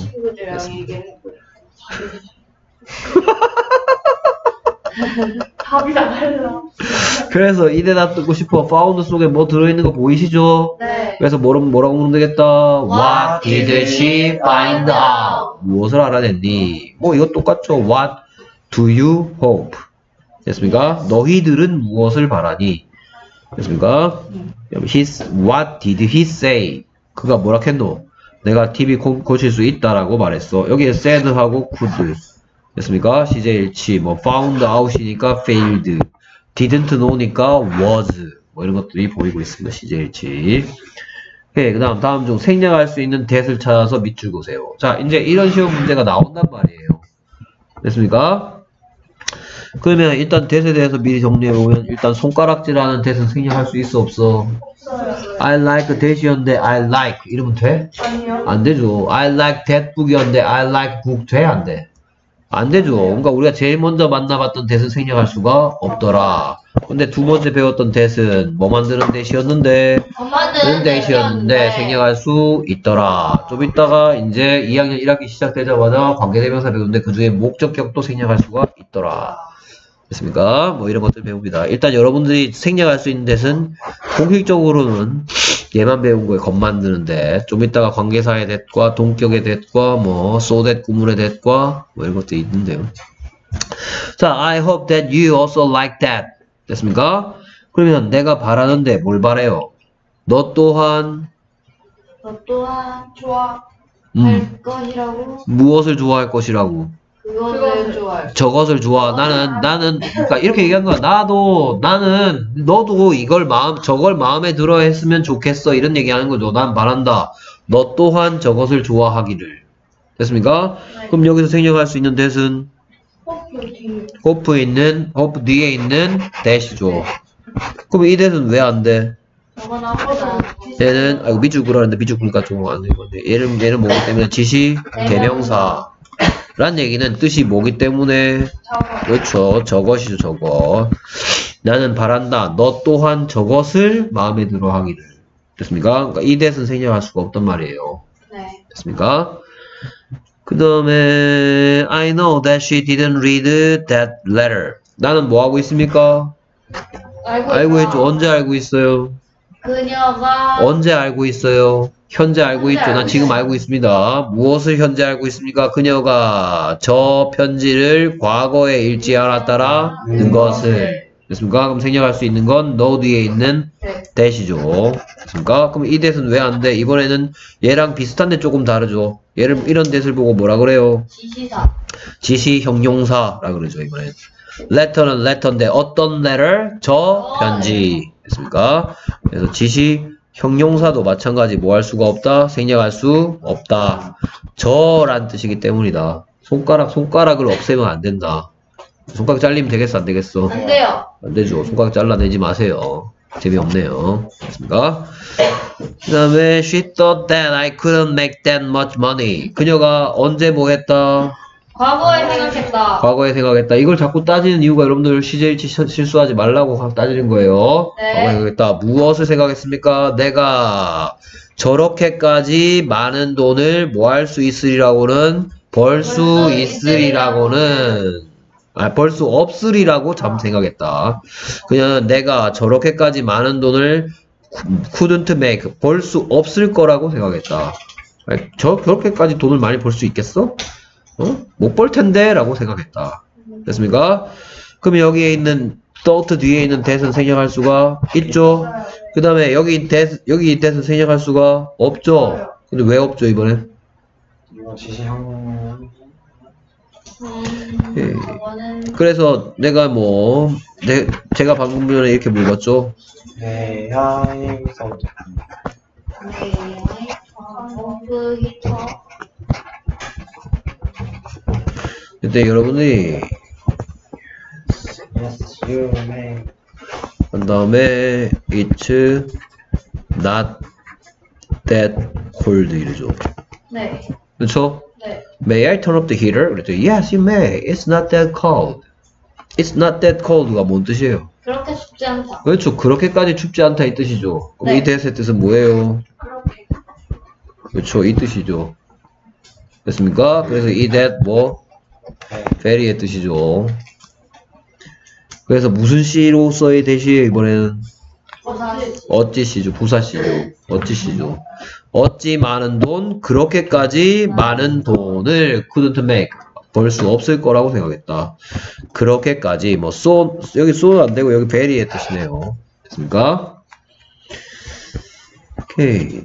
답이 다 달라. 그래서 이 대답 듣고 싶어. found 속에 뭐 들어있는 거 보이시죠? 네. 그래서 뭐라고 물으면 되겠다. What did she find out? 무엇을 알아냈니? 뭐 이거 똑같죠. What do you hope? 됐습니까? 너희들은 무엇을 바라니? 됐습니까? What did he say? 그가 뭐라 했노? 내가 TV 고칠 수 있다라고 말했어. 여기에 said하고 could. 됐습니까? 시제일치. 뭐 found out이니까 failed. didn't know니까 was. 뭐 이런 것들이 보이고 있습니다. 시제일치. 오케이. 그 다음 중 생략할 수 있는 that을 찾아서 밑줄 그으세요. 자, 이제 이런 시험 문제가 나온단 말이에요. 됐습니까? 그러면 일단 that에 대해서 미리 정리해보면 일단 손가락질하는 that은 생략할 수 있어 없어? 없어요. I like that이었는데 I like 이러면 돼? 아니요. 안 되죠. I like that book이었는데 I like book 돼? 안 돼? 안 되죠. 그러니까 우리가 제일 먼저 만나봤던 that은 생략할 수가 없더라. 근데 두 번째 배웠던 that은 뭐 만드는 that이었는데 엄마는 that이었는데 생략할 수 있더라. 좀 이따가 이제 2학년 1학기 시작되자마자 관계대명사 배우는데 그 중에 목적격도 생략할 수가 있더라. 됐습니까? 뭐 이런 것들 배웁니다. 일단 여러분들이 생략할 수 있는 that은 공식적으로는 얘만 배운 거에 겉 만드는데 좀 이따가 관계사의 that과 동격의 that과 뭐 so that 구문의 that과 뭐 이런 것들이 있는데요. 자, I hope that you also like that. 됐습니까? 그러면 내가 바라는데 뭘 바래요? 너 또한 너 또한 좋아할 것이라고 무엇을 좋아할 것이라고? 그것을 좋아할 저것을 좋아. 나는, 그러니까 이렇게 얘기한 거야. 너도 저걸 마음에 들어 했으면 좋겠어. 이런 얘기 하는 거죠. 난 바란다. 너 또한 저것을 좋아하기를. 됐습니까? 네. 그럼 여기서 생략할 수 있는 that은 것을 hope 뒤에 있는 that이죠. 그럼 이 that은 왜 안 돼? 저건 아무나 얘는, 미주구라 하는데 미주구니까 좀 안 돼. 건데. 얘는 뭐기 때문에 지시, 대명사. 란 얘기는 뜻이 뭐기 때문에 그렇죠. 저것이죠. 저것. 나는 바란다. 너 또한 저것을 마음에 들어 하기를. 됐습니까? 그러니까 이 that은 생략할 수가 없단 말이에요. 네. 됐습니까? 그 다음에 I know that she didn't read that letter. 나는 뭐 하고 있습니까? 알고 있죠. 언제 알고 있어요? 그녀가 언제 알고 있어요? 현재 알고 있죠. 난 지금 알고 있습니다. 무엇을 현재 알고 있습니까? 그녀가 저 편지를 과거에 읽지 않았다라는 것을. 됐습니까? 그럼 생략할 수 있는 건 know 뒤에 있는 that이죠. 됐습니까? 그럼 이 that은 왜 안 돼? 이번에는 얘랑 비슷한데 조금 다르죠. 얘를 이런 that을 보고 뭐라 그래요? 지시사 지시 형용사라 그러죠. 이번엔 letter는 letter인데 어떤 letter? 저 편지. 됐습니까? 그래서 지시 형용사도 마찬가지 뭐 할 수가 없다? 생략할 수 없다. 저란 뜻이기 때문이다. 손가락을 없애면 안 된다. 손가락 잘리면 되겠어? 안 되겠어? 안 돼요. 안 되죠. 손가락 잘라내지 마세요. 재미없네요. 됐습니까? 그 다음에 she thought that I couldn't make that much money. 그녀가 언제 뭐 했다? 과거에 생각했다. 과거에 생각했다. 이걸 자꾸 따지는 이유가 여러분들 CJ일치 실수하지 말라고 따지는 거예요. 네. 과거에 생각했다. 무엇을 생각했습니까? 내가 저렇게까지 많은 돈을 뭐 할 수 있으리라고는 벌 수 있으리라고는 벌 수 없으리라고 참 생각했다. 그냥 내가 저렇게까지 많은 돈을 couldn't make 벌 수 없을 거라고 생각했다. 저렇게까지 돈을 많이 벌 수 있겠어? 못 벌 텐데 라고 생각했다. 됐습니까? 그럼 여기에 있는 thought 뒤에 있는 that은 생략할 수가 있죠. 그 다음에 여기 that은 생략할 수가 없죠. 근데 왜 없죠 이번엔? 이거 지시형 저거는 그래서 내가 제가 방금 전에 이렇게 물었죠. 대야에서 버프 히터 그때 여러분이 yes you may 그 다음에 it's not that cold 이러죠. 네. 그렇죠? 네. May I turn up the heater? 그랬더니 yes you may. It's not that cold. It's not that cold가 뭔 뜻이에요? 그렇게 쉽지 않다. 그렇죠. 그렇게까지 춥지 않다 이 뜻이죠. 그럼 네. 이 that의 뜻은 뭐예요? 그렇게. 그렇죠. 이 뜻이죠. 됐습니까? 그래서 이 that 뭐? very의 뜻이죠. 그래서 무슨 시로서의 대시예요 이번에는? 어찌시죠. 부사시죠. 어찌시죠. 어찌 많은 돈, 그렇게까지 많은 돈을 couldn't make 벌 수 없을 거라고 생각했다. 그렇게까지 뭐 so 여기 so 안 되고 여기 very의 뜻이네요. 됐습니까? 오케이.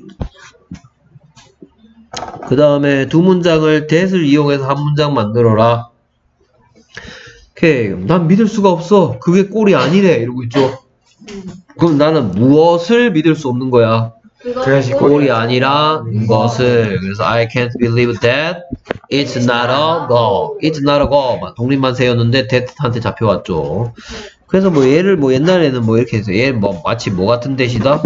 그 다음에 두 문장을 that을 이용해서 한 문장 만들어라. 오케이. 난 믿을 수가 없어. 그게 꼴이 아니래. 이러고 있죠. 그럼 나는 무엇을 믿을 수 없는 거야? 그것이 꼴이 아니라 것을. 그래서 I can't believe that it's not a go. It's not a go. 독립만 세웠는데 that한테 잡혀왔죠. 그래서 뭐 얘를 뭐 옛날에는 뭐 이렇게 해서 얘 뭐 마치 뭐 같은 대시다?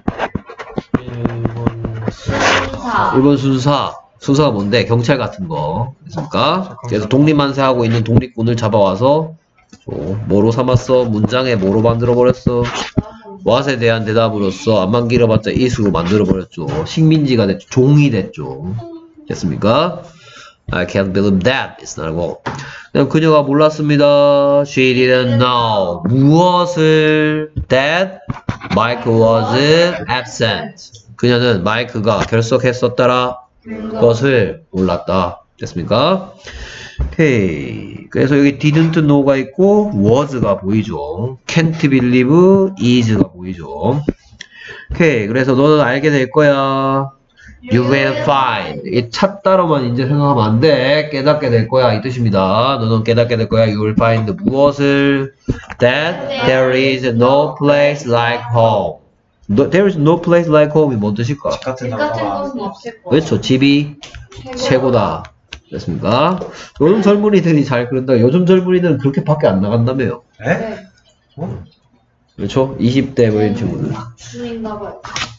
일본 순사. 순사가 뭔데? 경찰 같은 거. 그렇습니까? 그래서 독립만세하고 있는 독립군을 잡아와서 뭐로 삼았어? 문장에 뭐로 만들어버렸어? what에 대한 대답으로서 안만 길어봤자 이수로 만들어버렸죠. 식민지가 됐죠. 종이 됐죠. 됐습니까? I can't believe that. It's not a goal. 그다음 그녀가 몰랐습니다. She didn't know. 무엇을? That Mike was absent. 그녀는 마이크가 결석했었더라. 것을 몰랐다. 됐습니까? 오케이. 그래서 여기 didn't know가 있고 was가 보이죠. can't believe is가 보이죠. 오케이. 그래서 너는 알게 될 거야. You will find. 이 찾다로만 이제 생각하면 안 돼. 깨닫게 될 거야. 이 뜻입니다. 너는 깨닫게 될 거야. You will find 무엇을? That there is no place like home. There is no place like home이 뭔 뜻일까? 집 같은 집 같은 상황. 곳은 없을 거야. 그렇죠. 집이 최고다. 됐습니까? 요즘 젊은이들이 잘 그런다. 요즘 젊은이들은 그렇게밖에 안 나간다며요. 에? 네. 그렇죠? 20대 뭐 이런 친구들. 순인가 봐요.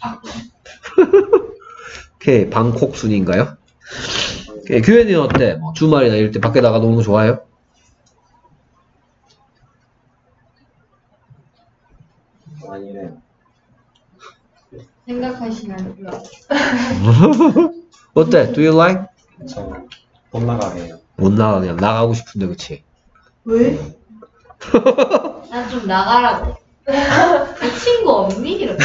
오케이. 방콕 순인가요? 오케이. 규현이는 어때? 뭐 주말이나 이럴 때 밖에 나가 노는 거 좋아해요? 아니네. 생각하시면 몰라. 어때? Do you like? 저 못 나가게요. 못 나가. 그냥 나가고 싶은데 그치? 왜? 난 좀 나가라고. 그 친구 없니? 이렇게.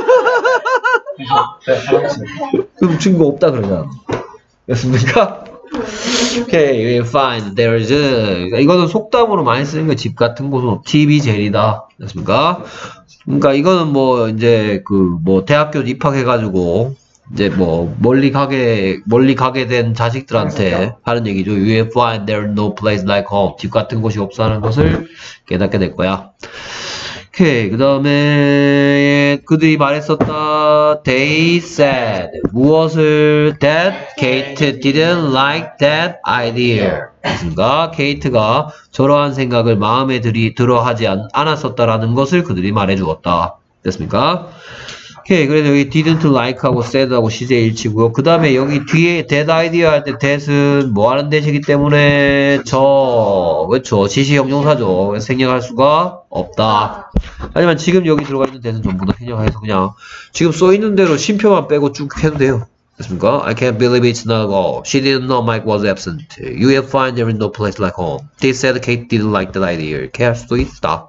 네, 화장실. 그럼 친구 없다 그러잖아. 됐습니까? 오케이, okay, fine. There's 이거는 속담으로 많이 쓰는 거 집 같은 곳은 집이 제일이다. 됐습니까? 그러니까 이거는 뭐 이제 그 뭐 대학교 입학해가지고 이제 뭐 멀리 가게 된 자식들한테 하는 얘기죠. You will find there's no place like home. 집 같은 곳이 없다는 것을 깨닫게 될 거야. 오케이. 그 다음에 그들이 말했었다. They said 무엇을? That Kate didn't like that idea. 그러니까 케이트가 저러한 생각을 마음에 들어하지 않았었다라는 것을 그들이 말해주었다. 됐습니까? 오케이. 그래서 여기 didn't like하고 said하고 시제일치고요. 그 다음에 여기 뒤에 that idea 할 때 that은 뭐 하는 대시기 때문에 그렇죠. 지시 형용사죠. 그래서 생략할 수가 없다. 하지만 지금 여기 들어가 있는 that은 전부 다 생략해서 그냥 지금 써 있는 대로 쉼표만 빼고 쭉 해도 돼요. 됐습니까? I can't believe it's not a goal. She didn't know Mike was absent. You will find there is no place like home. They said Kate didn't like that idea. 이렇게 할 수도 있다.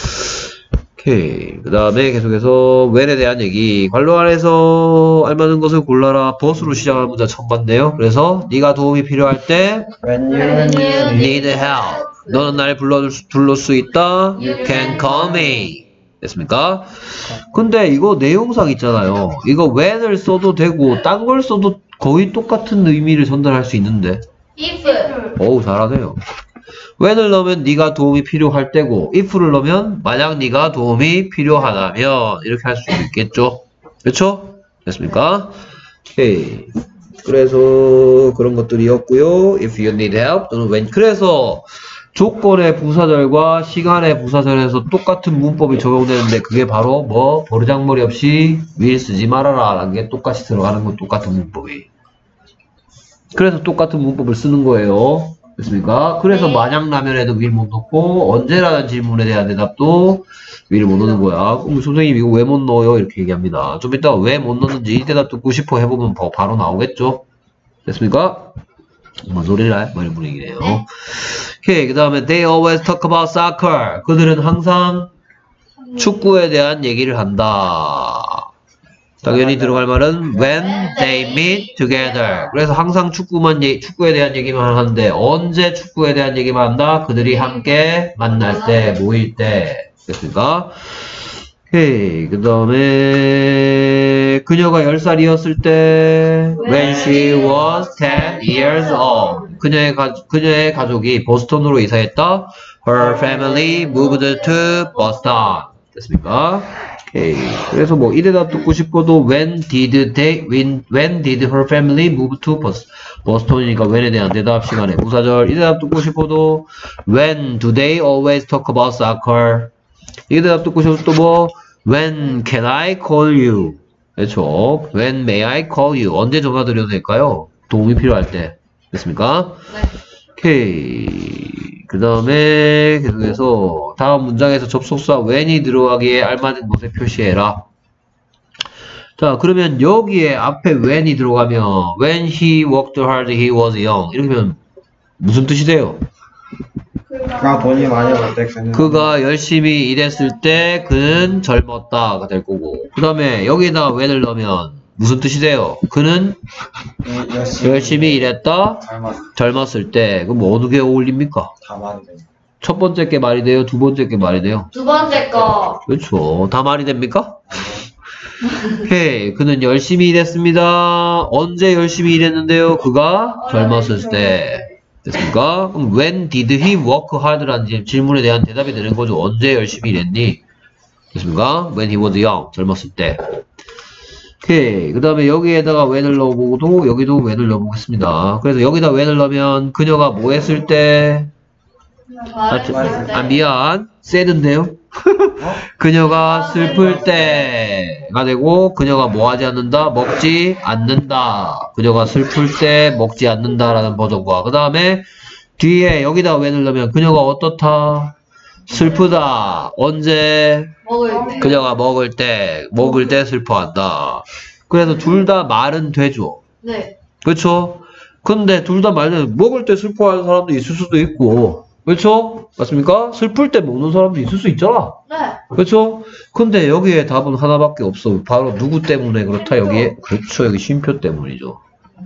오케이. 그 다음에 계속해서 when에 대한 얘기. 관로 안에서 알맞은 것을 골라라. both로 시작하는 문자 처음 봤네요. 그래서 네가 도움이 필요할 때 When you need help. 너는 날 불러줄 수 있다. You can call me. 됐습니까? 근데 이거 내용상 있잖아요. 이거 when을 써도 되고 딴 걸 써도 거의 똑같은 의미를 전달할 수 있는데. if. 어우 잘하네요. when을 넣으면 네가 도움이 필요할 때고 if를 넣으면 만약 네가 도움이 필요하다면 이렇게 할 수 있겠죠. 그렇죠? 됐습니까? 오케이. 그래서 그런 것들이었고요. If you need help 또는 when. 그래서 조건의 부사절과 시간의 부사절에서 똑같은 문법이 적용되는데 그게 바로 뭐 버르장머리 없이 will 쓰지 말아라 라는 게 똑같이 들어가는 건 똑같은 문법이. 그래서 똑같은 문법을 쓰는 거예요. 됐습니까? 그래서 만약라면에도 will 못 넣고 언제라는 질문에 대한 대답도 will 못 넣는 거야. 그럼 선생님 이거 왜 못 넣어요? 이렇게 얘기합니다. 좀 이따가 왜 못 넣는지 이 대답 듣고 싶어 해보면 바로 나오겠죠? 됐습니까? 뭐 소리를 해? 뭐 이런 분위기네요. 오케이. 그 다음에 they always talk about soccer. 그들은 항상 축구에 대한 얘기를 한다. 당연히 들어갈 말은 when they meet together. 그래서 항상 축구에 대한 얘기만 하는데 언제 축구에 대한 얘기만 한다? 그들이 함께 만날 때, 모일 때. 됐습니까? 오케이. 그 다음에 그녀가 10살이었을 때 when she was 10 years old. 그녀의 가족이 보스턴으로 이사했다. Her family moved to Boston. 됐습니까? 오케이. 그래서 뭐 이 대답 듣고 싶어도 when did her family move to Boston이니까 when에 대한 대답 시간에 부사절. 이 대답 듣고 싶어도 when do they always talk about soccer. 이 대답 듣고 싶어도 뭐 when can I call you. 그렇죠. when may I call you. 언제 전화 드려도 될까요? 도움이 필요할 때. 됐습니까? 네. 오케이. 그 다음에 계속해서 다음 문장에서 접속사 when이 들어가기에 알맞은 것에 표시해라. 자, 그러면 여기에 앞에 when이 들어가면 when he worked hard he was young 이렇게 하면 무슨 뜻이 돼요? 그가 돈이 많이 벌 때 그는 그가 열심히 일했을 때 그는 젊었다가 될 거고, 그 다음에 여기에다가 when을 넣으면 무슨 뜻이 돼요? 그는 열심히 일했다 젊었을 때. 그럼 어느 게 어울립니까? 다 말이 돼. 첫 번째 게 말이 돼요? 두 번째 게 말이 돼요? 두 번째 거. 그렇죠. 다 말이 됩니까? 오케이. 그는 열심히 일했습니다. 언제 열심히 일했는데요? 그가 젊었을 때. 됐습니까? 그럼 when did he work hard라는 질문에 대한 대답이 되는 거죠. 언제 열심히 일했니? 됐습니까? When he was young. 젊었을 때. 오케이. 그 다음에 여기에다가 when을 넣어보고도 여기도 when을 넣어보겠습니다. 그래서 여기다 when을 넣으면 그녀가 뭐 했을 때? 미안. sad인데요? 그녀가 슬플 때가 되고, 그녀가 뭐 하지 않는다? 먹지 않는다. 그녀가 슬플 때 먹지 않는다라는 버전과, 그 다음에 뒤에 여기다 when을 넣으면 그녀가 어떻다? 슬프다. 언제? 먹을 때. 그녀가 먹을 때 슬퍼한다. 그래서 둘 다 말은 되죠. 네. 그렇죠? 근데 둘 다 말은 먹을 때 슬퍼하는 사람도 있을 수도 있고, 그렇죠? 맞습니까? 슬플 때 먹는 사람도 있을 수 있잖아. 네. 그렇죠? 근데 여기에 답은 하나밖에 없어. 바로 누구 때문에 그렇다? 여기에? 그렇죠. 여기 쉼표 때문이죠.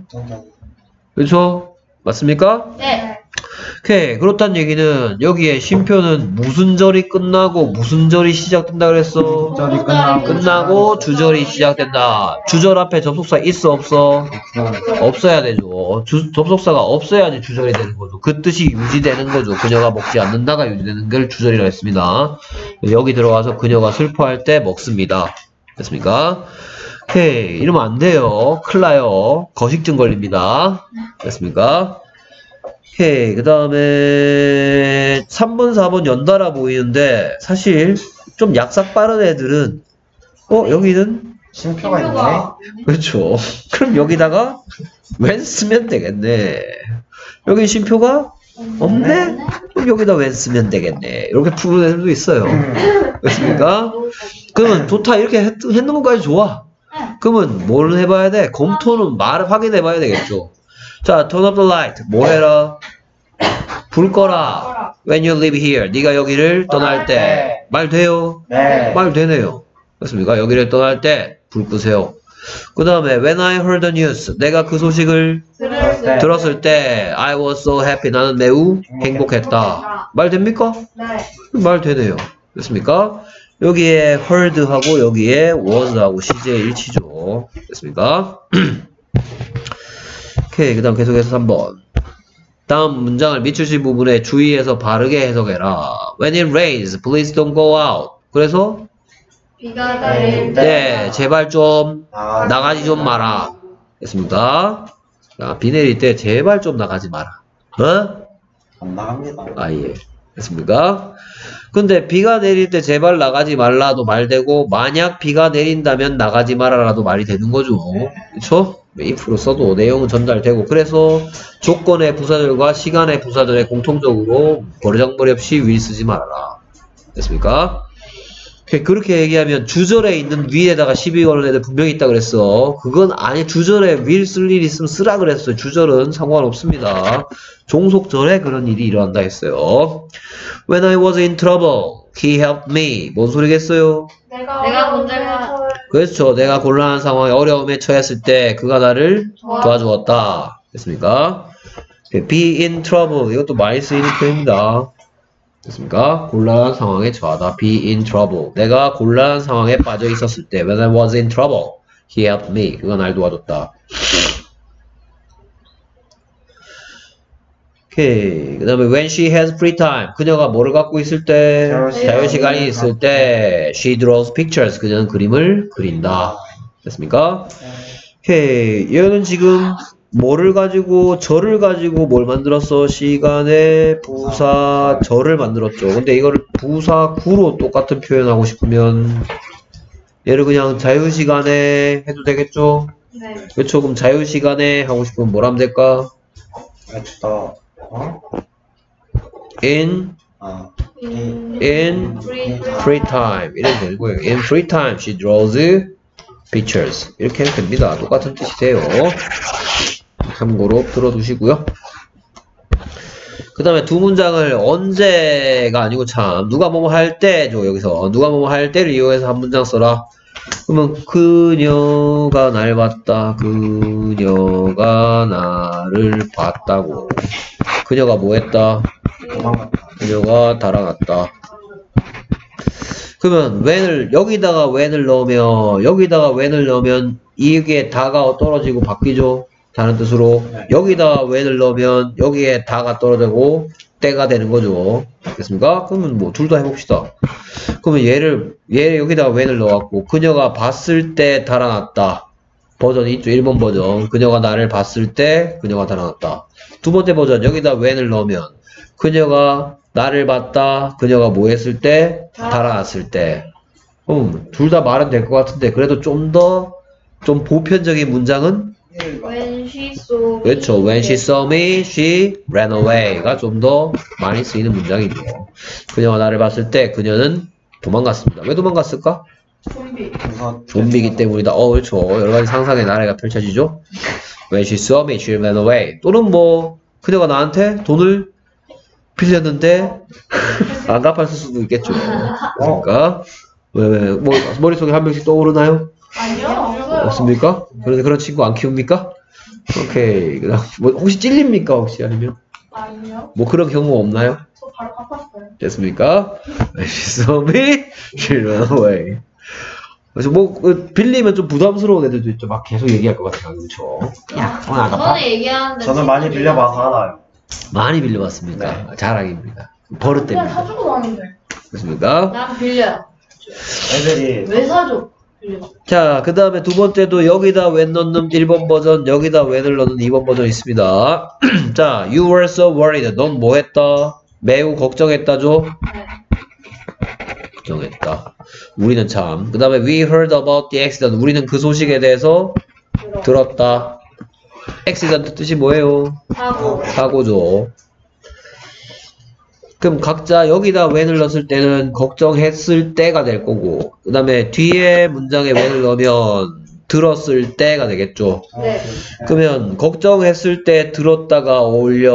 그렇죠? 맞습니까? 네. 오케이. 그렇다는 얘기는 여기에 쉼표는 무슨 절이 끝나고 무슨 절이 시작된다 그랬어? 절이 끝나고 주절이 시작된다. 주절 앞에 접속사 있어 없어? 없어야 되죠. 접속사가 없어야지 주절이 되는 거죠. 그 뜻이 유지되는 거죠. 그녀가 먹지 않는다가 유지되는 걸 주절이라고 했습니다. 여기 들어가서 그녀가 슬퍼할 때 먹습니다. 됐습니까? 오케이. 이러면 안 돼요. 큰일 나요. 거식증 걸립니다. 됐습니까? 오케이. 그 다음에 3번, 4번 연달아 보이는데 사실 좀 약삭 빠른 애들은 여기는 쉼표가 있네. 그렇죠. 그럼 여기다가 when 쓰면 되겠네. 여기 쉼표가 없네? 그럼 여기다 when 쓰면 되겠네. 이렇게 푸는 애들도 있어요. 그렇습니까? 그러면 좋다. 이렇게 했는 것까지 좋아. 그러면 뭘 해봐야 돼? 검토는 말을 확인해봐야 되겠죠. 자, turn up the light. 뭐 해라? 불 꺼라. When you leave here. 네가 여기를 떠날 때. 말 돼요? 네. 말 되네요. 그렇습니까? 여기를 떠날 때 불 끄세요. 그 다음에 when I heard the news. 내가 그 소식을 들었을 때 I was so happy. 나는 매우 행복했다. 말 됩니까? 네. 말 되네요. 됐습니까? 여기에 heard하고 여기에 was하고 CJ 일치죠. 됐습니까? 오케이. 그 다음 계속해서 3번. 다음 문장을 밑줄치 부분에 주의해서 바르게 해석해라. When it rains, please don't go out. 그래서 비가 내릴 때. 네, 제발 좀 나가지 좀 마라. 됐습니까? 자, 비 내릴 때 제발 좀 나가지 마라. 안 나갑니다. 아, 예. 됐습니까? 근데 비가 내릴 때 제발 나가지 말라도 말되고, 만약 비가 내린다면 나가지 마라라도 말이 되는 거죠. 그쵸? if로 써도 내용은 전달되고, 그래서 조건의 부사절과 시간의 부사절에 공통적으로 버르장머리 없이 will 쓰지 말아라. 됐습니까? 그렇게 얘기하면 주절에 있는 will에다가 시비 거는 애들 분명히 있다 그랬어. 그건 아니, 주절에 will 쓸 일 있으면 쓰라 그랬어요. 주절은 상관없습니다. 종속절에 그런 일이 일어난다 했어요. When I was in trouble, he helped me. 뭔 소리겠어요? 내가 문제가 그렇죠. 내가 곤란한 상황에 어려움에 처했을 때 그가 나를 도와주었다. 됐습니까? be in trouble. 이것도 많이 쓰이는 표현입니다. 됐습니까? 곤란한 상황에 처하다. be in trouble. 내가 곤란한 상황에 빠져 있었을 때 when I was in trouble, he helped me. 그가 날 도와줬다. 오케이. 그 다음에 when she has free time. 그녀가 뭐를 갖고 있을 때? 자유시간이 있을 때 she draws pictures. 그녀는 그림을 그린다. 됐습니까? 오케이. 얘는 지금 뭐를 가지고 절을 가지고 뭘 만들었어? 시간의 부사 절을 만들었죠. 근데 이거를 부사 구로 똑같은 표현하고 싶으면 얘를 그냥 자유시간에 해도 되겠죠? 네. 그렇죠. 그럼 자유시간에 하고 싶으면 뭘 하면 될까? in free time 이렇게 되는 거예요. in free time she draws pictures 이렇게 해도 됩니다. 똑같은 뜻이세요. 참고로 들어두시고요. 그 다음에 두 문장을 언제가 아니고 참 누가 뭐뭐 할 때죠. 여기서 누가 뭐뭐 할 때를 이용해서 한 문장 써라. 그러면 그녀가 날 봤다. 그녀가 나를 봤다고. 그녀가 뭐 했다? 그녀가 달아났다. 그러면 when을 여기다가 when을 넣으면 이게 다가 떨어지고 바뀌죠. 다른 뜻으로 여기다가 when을 넣으면 여기에 다가 떨어지고 때가 되는 거죠. 됐습니까? 그러면 뭐 둘 다 해봅시다. 그러면 얘를 여기다가 when을 넣어갖고 그녀가 봤을 때 달아났다. 버전이 있죠. 1번 버전. 그녀가 나를 봤을 때 그녀가 달아났다. 두 번째 버전 여기다 when을 넣으면 그녀가 나를 봤다. 그녀가 뭐 했을 때? 달아났을 때. 둘 다 말은 될 것 같은데 그래도 좀 보편적인 문장은 When she saw me. 그렇죠. When she saw me, she ran away가 좀 더 많이 쓰이는 문장이죠. 그녀가 나를 봤을 때 그녀는 도망갔습니다. 왜 도망갔을까? 좀비이기 때문이다. 그렇죠. 여러 가지 상상의 나래가 펼쳐지죠. When she saw me, she ran away. 또는 뭐 그녀가 나한테 돈을 빌렸는데 안 갚았을 수도 있겠죠. 그러니까 왜 뭐 머릿속에 한 명씩 떠오르나요? 아니요. 없습니까? 그런 친구 안 키웁니까? 오케이. 그다음 뭐 혹시 찔립니까? 혹시 아니면 아니요. 뭐 그런 경우 없나요? 저 바로 갚았어요. 됐습니까? When she saw me, she ran away. 그래서 뭐 빌리면 좀 부담스러운 애들도 있죠. 막 계속 얘기할 것 같아요. 그렇죠? 야, 오늘 안 갚아? 저번에 얘기하는데 저는 많이 빌려봐서 알아요. 많이 빌려봤습니까? 자랑입니다. 버릇 그냥 때문에. 사주고 나는데. 됐습니까? 난 빌려요. 애들이 왜 사줘? 빌려. 자, 그 다음에 두 번째도 여기다 when 넣는 1번 버전, 여기다 when을 넣는 2번 버전 있습니다. 자, you were so worried. 넌 뭐 했다? 매우 걱정했다죠? 네. 걱정했다. 우리는 참. 그 다음에 we heard about the accident. 우리는 그 소식에 대해서 들었다. accident 뜻이 뭐예요? 사고죠. 그럼 각자 여기다 when을 넣었을 때는 걱정했을 때가 될 거고, 그 다음에 뒤에 문장에 when을 넣으면 들었을 때가 되겠죠. 네. 그러면 걱정했을 때 들었다가 어울려,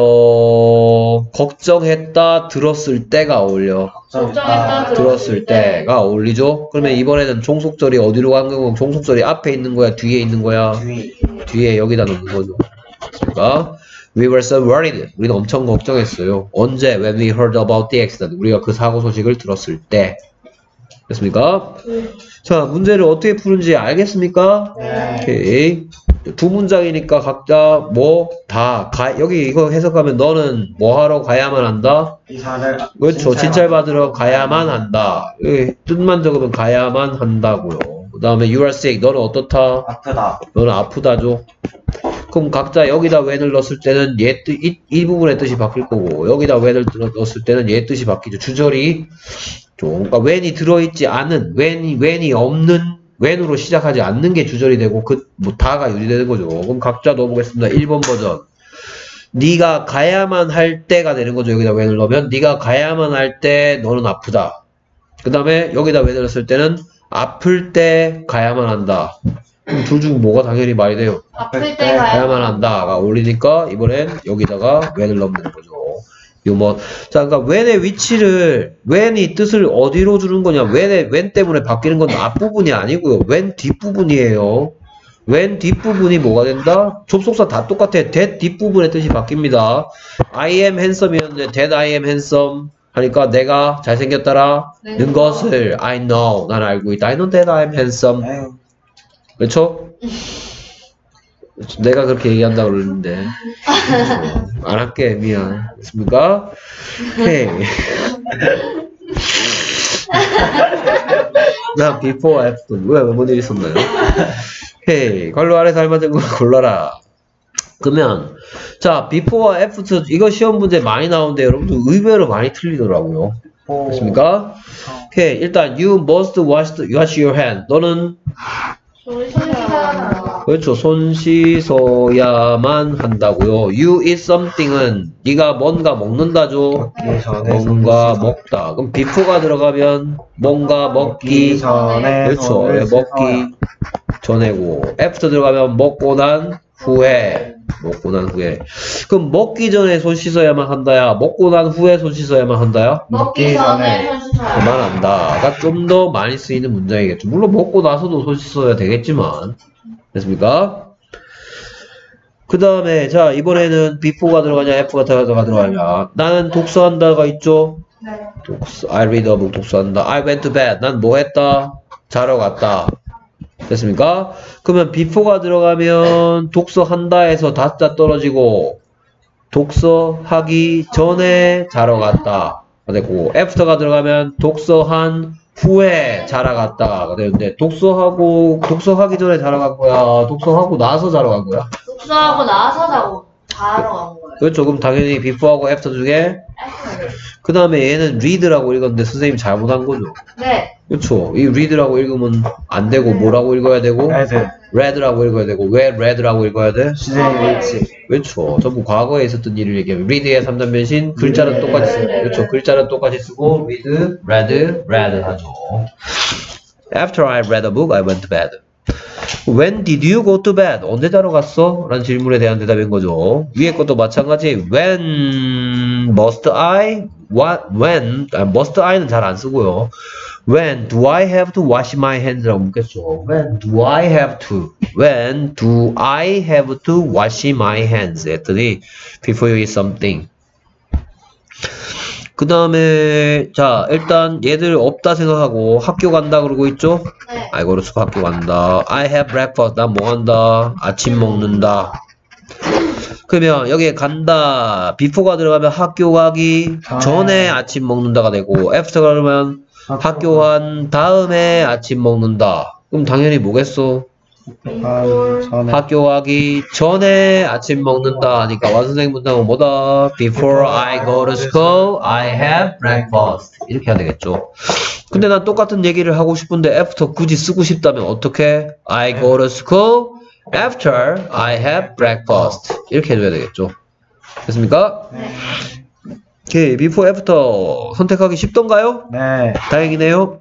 걱정했다 들었을 때가 어울려. 걱정했다 들었을 때가 어울리죠. 그러면 이번에는 종속절이 어디로 간 거고, 종속절이 앞에 있는 거야, 뒤에 있는 거야? 뒤에 여기다 넣는 거죠. 그러니까 we were so worried. 우리는 엄청 걱정했어요. 언제? When we heard about the accident. 우리가 그 사고 소식을 들었을 때. 됐습니까? 자, 문제를 어떻게 푸는지 알겠습니까? 네. 오케이. 두 문장이니까 각자 뭐 다 여기 이거 해석하면 너는 뭐 하러 가야만 한다? 이사를 그렇죠. 진찰 받으러 가야만 한다. 여기 뜻만 적으면 가야만 한다고요. 그 다음에 you are sick. 너는 어떻다? 아프다. 너는 아프다죠. 그럼 각자 여기다 when을 넣었을 때는 이 부분의 뜻이 바뀔 거고, 여기다 when을 넣었을 때는 얘 뜻이 바뀌죠. 주절이 그러니까 when이 들어있지 않은, when이 없는, when으로 시작하지 않는 게 주절이 되고 뭐 다가 유지되는 거죠. 그럼 각자 넣어보겠습니다. 1번 버전. 네가 가야만 할 때가 되는 거죠. 여기다 when을 넣으면 네가 가야만 할 때 너는 아프다. 그 다음에 여기다 when을 넣었을 때는 아플 때 가야만 한다. 둘 중 뭐가 당연히 말이 돼요? 아플 때 가야만 한다가 어울리니까 이번엔 여기다가 when을 넣는 거죠. 자, 그러니까 when의 위치를, when이 뜻을 어디로 주는 거냐? when 때문에 바뀌는 건 앞부분이 아니고요. when 뒷부분이에요. when 뒷부분이 뭐가 된다? 접속사 다 똑같아. that 뒷부분의 뜻이 바뀝니다. I am handsome이었는데 that I am handsome 하니까 내가 잘생겼다라는 것을 I know. 난 알고 있다. I know that I am handsome. 그렇죠? 내가 그렇게 얘기한다고 그러는데. 안 할게, 미안. 됐습니까? 오케이. 나 before, after. 왜, 뭔 일 있었나요? 오케이. 관로 아래서 알맞은 걸 골라라. 그러면, 자, before와 after, 이거 시험 문제 많이 나오는데, 여러분들 의외로 많이 틀리더라고요. 됐습니까? 오케이. 일단, you must wash your hand. 너는, 손 씻어야 한다. 그렇죠. 손 씻어야만 한다고요. You eat something은 네가 뭔가 먹는다죠. 먹기 전에 뭔가 손 먹다. 그럼 before가 들어가면 뭔가 먹기 전에 그렇죠. 손을 네, 먹기 전에고 after 들어가면 먹고 난 후에 먹고 난 후에. 그럼 먹기 전에 손 씻어야만 한다야. 먹고 난 후에 손 씻어야만 한다야. 먹기 전에 손 씻어야 한다. 그만한다가 좀 더 많이 쓰이는 문장이겠죠. 물론 먹고 나서도 손 씻어야 되겠지만. 됐습니까? 그 다음에 자 이번에는 before가 들어가냐 after가 들어가냐. 나는 독서한다가 있죠. 네. 독서, I read a book, 독서한다. I went to bed. 난 뭐 했다? 자러 갔다. 됐습니까? 그러면 before가 들어가면 독서한다에서 다자 떨어지고 독서하기 전에 자러 갔다. 됐고 after가 들어가면 독서한 후에 자러 갔다가 되는데 독서하기 전에 자러 간 거야? 독서하고 나서 자러 간 거야? 독서하고 나서 자러 간 거예요. 그렇죠. 그럼 당연히 before하고 after 중에 그 다음에 얘는 read라고 읽었는데 선생님이 잘못한 거죠. 네. 그렇죠. 이 read라고 읽으면 안 되고 뭐라고 읽어야 되고 레드 read라고 읽어야 되고 왜 read라고 읽어야 돼? CJH 그렇죠. 전부 과거에 있었던 일을 얘기하면 read의 3단 변신 글자는 똑같이 쓰고 그렇죠. 글자는 똑같이 쓰고 read, read 하죠. After I read a book, I went to bed. When did you go to bed? 언제 자러 갔어? 라는 질문에 대한 대답인 거죠. 위에 것도 마찬가지. When must I? When? must I는 잘 안 쓰고요. When do I have to wash my hands? 라고 묻겠죠. When do I have to? When do I have to wash my hands? 했더니 before you eat something. 그 다음에 자 일단 얘들 없다 생각하고 학교 간다 그러고 있죠. 네. I go to school 학교 간다. I have breakfast. 난 뭐 한다? 아침 먹는다. 그러면 여기에 간다. before가 들어가면 학교 가기 전에 아침 먹는다가 되고 after가 그러면 학교 간 다음에 아침 먹는다. 그럼 당연히 뭐겠어? 전에 학교 가기 전에 아침 먹는다 하니까 완선생 문장은 뭐다? Before I go to school, I have breakfast. 이렇게 해야 되겠죠. 근데 난 똑같은 얘기를 하고 싶은데 after 굳이 쓰고 싶다면 어떻게? I go to school after I have breakfast. 이렇게 해줘야 되겠죠. 됐습니까? 네. 오케이, before, after 선택하기 쉽던가요? 네 다행이네요.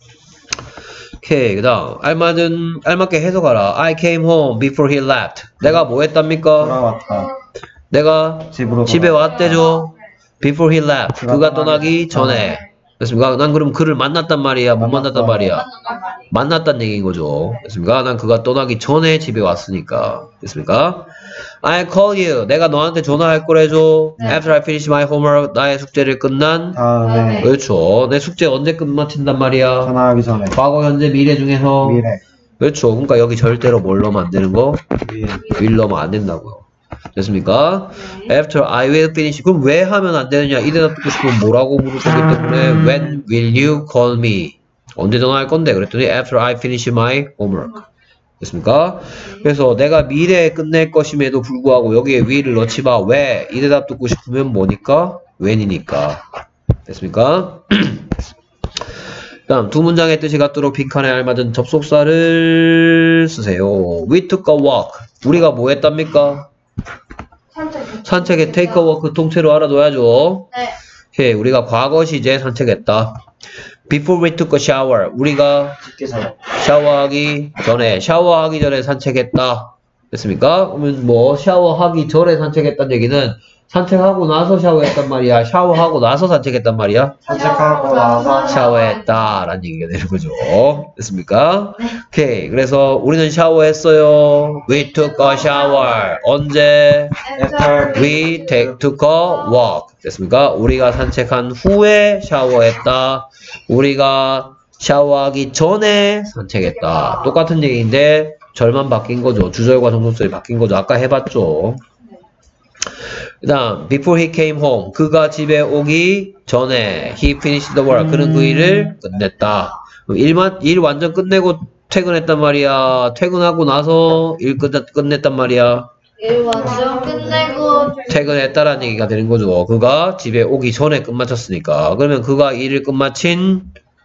오케이, 그 다음 알맞게 해석하라. I came home before he left. 내가 뭐 했답니까? 돌아왔다 내가 집으로 집에 왔대죠. Before he left. 그가 떠나기 전에. 됐습니까? 난 그럼 그를 만났단 말이야? 못 만났단 말이야? 만났단 얘기인 거죠. 됐습니까? 난 그가 떠나기 전에 집에 왔으니까. 됐습니까? I call you. 내가 너한테 전화할 거래죠. After I finish my homework. 나의 숙제를 끝난. 다음에 그렇죠. 내 숙제 언제 끝마친단 말이야? 전화하기 전에 과거, 현재, 미래 중에서. 미래 그렇죠. 그러니까 여기 절대로 뭘 넣으면 안 되는 거? 미래 will 넣으면 안 된다고요. 됐습니까? After I will finish. 그럼 왜 하면 안 되느냐? 이 대답 듣고 싶으면 뭐라고 물을 거기 때문에 When will you call me? 언제 전화할 건데? 그랬더니 After I finish my homework. 됐습니까? 그래서 내가 미래에 끝낼 것임에도 불구하고 여기에 will을 넣지 마. 왜? 이 대답 듣고 싶으면 뭐니까? when이니까. 됐습니까? 다음 두 문장의 뜻이 같도록 빈칸에 알맞은 접속사를 쓰세요. We took a walk. 우리가 뭐 했답니까? 산책에 take a walk 통째로 알아둬야죠. 네. 오케이, 우리가 과거 시제 산책했다. Before we took a shower. 우리가 집게 전에 샤워하기 전에 산책했다. 됐습니까? 그러면 뭐 샤워하기 전에 산책했다는 얘기는 산책하고 나서 샤워했단 말이야? 샤워하고 나서 산책했단 말이야? 산책하고 나서 샤워했다 라는 얘기가 되는 거죠. 됐습니까? 오케이, 그래서 우리는 샤워했어요. We took a shower. 언제? After We took a walk. 됐습니까? 우리가 산책한 후에 샤워했다. 우리가 샤워하기 전에 산책했다. 똑같은 얘기인데 절만 바뀐 거죠. 주절과 정속절이 바뀐 거죠. 아까 해봤죠. 그 다음, before he came home. 그가 집에 오기 전에 he finished the work. 그는 그 일을 끝냈다. 일 완전 끝내고 퇴근했단 말이야. 퇴근하고 나서 일 끝냈단 말이야. 일 완전 끝내고 퇴근했다라는 얘기가 되는 거죠. 그가 집에 오기 전에 끝마쳤으니까. 그러면 그가 일을 끝마친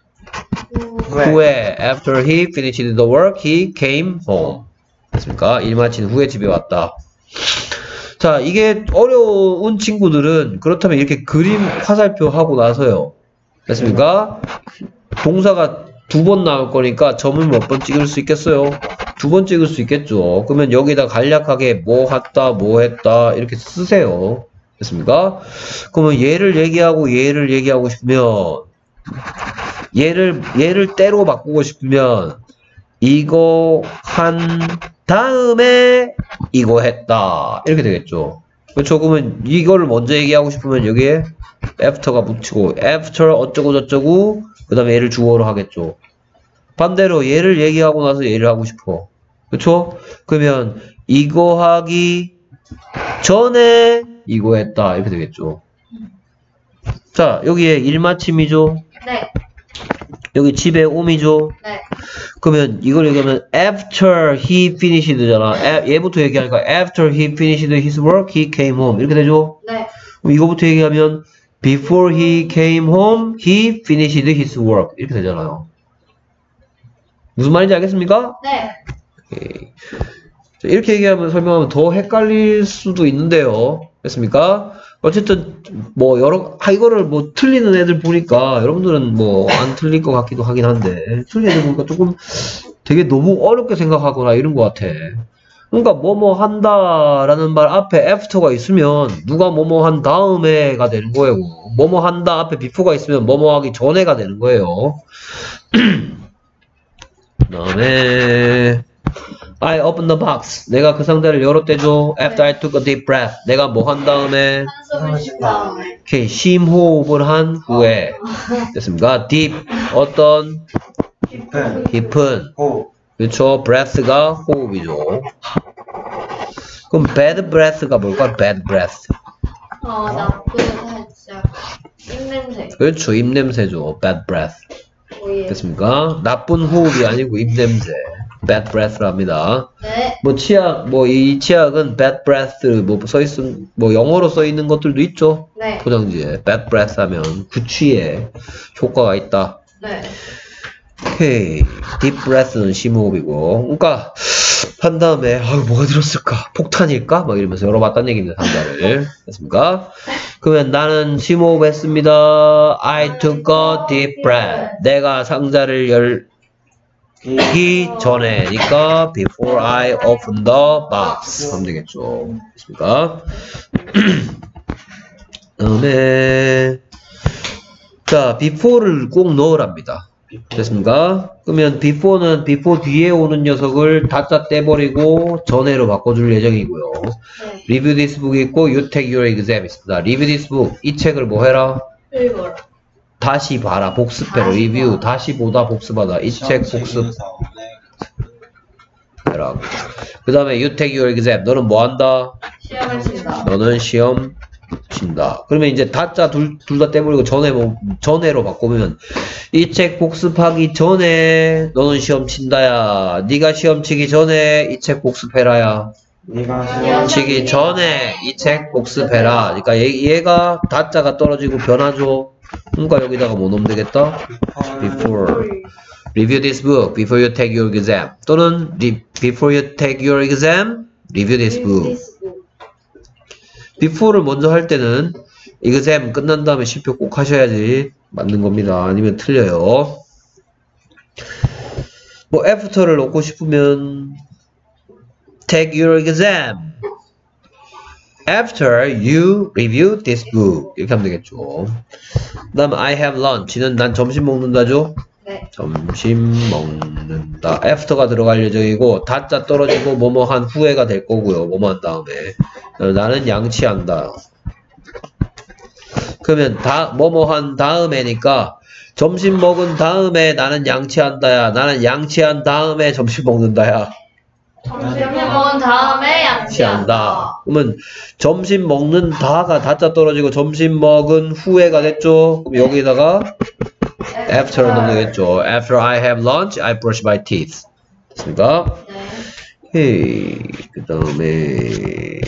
후에 after he finished the work, he came home. 됐습니까? 일 마친 후에 집에 왔다. 자, 이게 어려운 친구들은 그렇다면 이렇게 그림 화살표 하고 나서요. 됐습니까? 동사가 2번 나올 거니까 점을 몇 번 찍을 수 있겠어요? 2번 찍을 수 있겠죠. 그러면 여기다 간략하게 뭐 했다, 뭐 했다 이렇게 쓰세요. 됐습니까? 그러면 얘를 얘기하고 싶으면 얘를 때로 바꾸고 싶으면 이거 한 다음에 이거 했다 이렇게 되겠죠. 그렇죠? 그러면 이거를 먼저 얘기하고 싶으면 여기에 after가 붙이고 after 어쩌고 저쩌고 그 다음에 얘를 주어로 하겠죠. 반대로 얘를 얘기하고 나서 얘를 하고 싶어. 그렇죠? 그러면 이거 하기 전에 이거 했다 이렇게 되겠죠. 자, 여기에 일마침이죠. 네. 여기 집에 옴이죠. 네. 그러면 이걸 얘기하면 after he finished잖아. 얘부터 얘기하니까 after he finished his work, he came home 이렇게 되죠. 네. 그럼 이거부터 얘기하면 before he came home, he finished his work 이렇게 되잖아요. 무슨 말인지 알겠습니까? 네. 오케이. 자, 이렇게 얘기하면 설명하면 더 헷갈릴 수도 있는데요. 됐습니까? 어쨌든 뭐 이거를 뭐 틀리는 애들 보니까 여러분들은 뭐 안 틀릴 것 같기도 하긴 한데 틀리는 애들 보니까 조금 되게 너무 어렵게 생각하거나 이런 것 같아. 그러니까 뭐뭐 한다라는 말 앞에 after가 있으면 누가 뭐뭐 한 다음에가 되는 거예요. 뭐뭐 한다 앞에 before가 있으면 뭐뭐 하기 전에가 되는 거예요. 그 다음에 I opened the box. 내가 그 상자를 열었대죠. After I took a deep breath. 내가 뭐 한 다음에 한숨을 쉰 다음에. 오케이, 심호흡을 한 후에 됐습니까? deep 어떤 깊은 그렇죠. breath가 호흡이죠. 그럼 bad breath가 뭘까? bad breath. 나쁜 살짝 입냄새. 그렇죠. 입냄새죠. bad breath. 오예. 됐습니까? 나쁜 호흡이 아니고 입냄새. bad breath랍니다. 네. 뭐 치약, 뭐 이 치약은 bad breath 뭐 영어로 써 있는 것들도 있죠. 네. 포장지에 bad breath 하면 구취에 효과가 있다. 네. 오케이. deep breath는 심호흡이고. 그러니까 한 다음에 뭐가 들었을까? 폭탄일까? 막 이러면서 열어봤다는 얘기입니다. 상자를. 됐습니까? 그러면 나는 심호흡했습니다. I took a deep breath. 내가 상자를 열기 전에니까 before I opened the box 하면 되겠죠. 됐습니까? 그다음에 자, before를 꼭 넣으랍니다. 됐습니까? 그러면 before는 before 뒤에 오는 녀석을 다짜 떼버리고 전에로 바꿔줄 예정이고요. 네. Review this book 있고 You take your exam 있습니다. Review this book. 이 책을 뭐 해라? 읽어라. 다시 봐라. 복습해라. 다시 리뷰. 봐. 다시 보다 복습하다. 이 책 복습해라. 그 다음에 You take your exam. 너는 뭐 한다? 시험을 친다. 너는 시험 친다. 그러면 이제 다짜 둘 다 떼버리고 전에로 바꾸면 이 책 복습하기 전에 너는 시험 친다야. 네가 시험 치기 전에 이 책 복습해라야. 네가 치기 전에 이 책 복습해라. 그러니까 얘가 다짜가 떨어지고 변하죠. 그러니까 여기다가 뭐 넣으면 되겠다? Before. Review this book before you take your exam. 또는 before you take your exam, review this book. before를 먼저 할 때는 exam 끝난 다음에 시표 꼭 하셔야지 맞는 겁니다. 아니면 틀려요. 뭐 after를 넣고 싶으면 take your exam after you review this book 이렇게 하면 되겠죠. 그 다음 I have lunch는 난 점심 먹는다죠. 네. 점심 먹는다. after가 들어갈 예정이고 다짜 떨어지고 뭐뭐 한 후에가 될 거고요. 뭐뭐 한 다음에 나는 양치한다. 그러면 뭐뭐 한 다음에니까 점심 먹은 다음에 나는 양치한다야. 나는 양치한 다음에 점심 먹는다야. 점심 먹은 다음에 양치한다. 양치한다. 그러면 점심 먹는 다가 다자 떨어지고 점심 먹은 후에가 됐죠. 그럼 여기다가 after를 넣으면 되겠죠. After I have lunch, I brush my teeth. 됐습니까? 네. 오케이. 그 다음에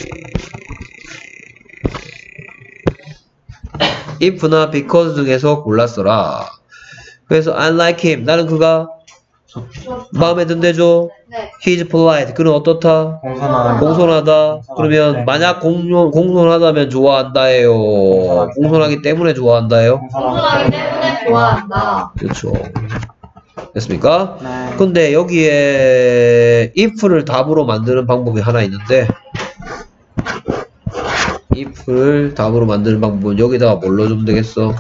if나 because 중에서 골랐어라. 그래서 I like him. 나는 그가 마음에 든대죠. 네. He's polite. 그는 어떻다? 공손하다. 그러면 만약 공손하다면 좋아한다예요. 공손하기 때문에 좋아한다예요. 공손하기 때문에 좋아한다. 그렇죠. 됐습니까? 네. 근데 여기에 if를 답으로 만드는 방법이 하나 있는데 if를 답으로 만드는 방법은 여기다가 뭘 넣어주면 되겠어?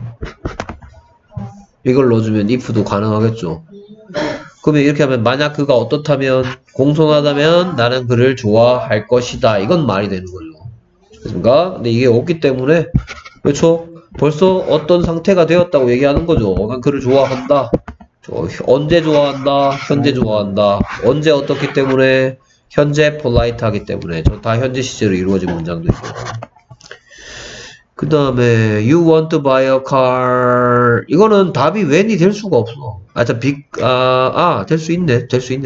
이걸 넣어주면 if도 가능하겠죠. 그러면 이렇게 하면 만약 그가 어떻다면 공손하다면 나는 그를 좋아할 것이다. 이건 말이 되는 거죠. 됐습니까? 근데 이게 없기 때문에 그렇죠? 벌써 어떤 상태가 되었다고 얘기하는 거죠. 난 그를 좋아한다. 언제 좋아한다? 현재 좋아한다. 언제 어떻기 때문에? 현재 polite 하기 때문에. 저 다 현재 시제로 이루어진 문장도 있어요. 그 다음에 you want to buy a car. 이거는 답이 when이 될 수가 없어. 될 수 있네.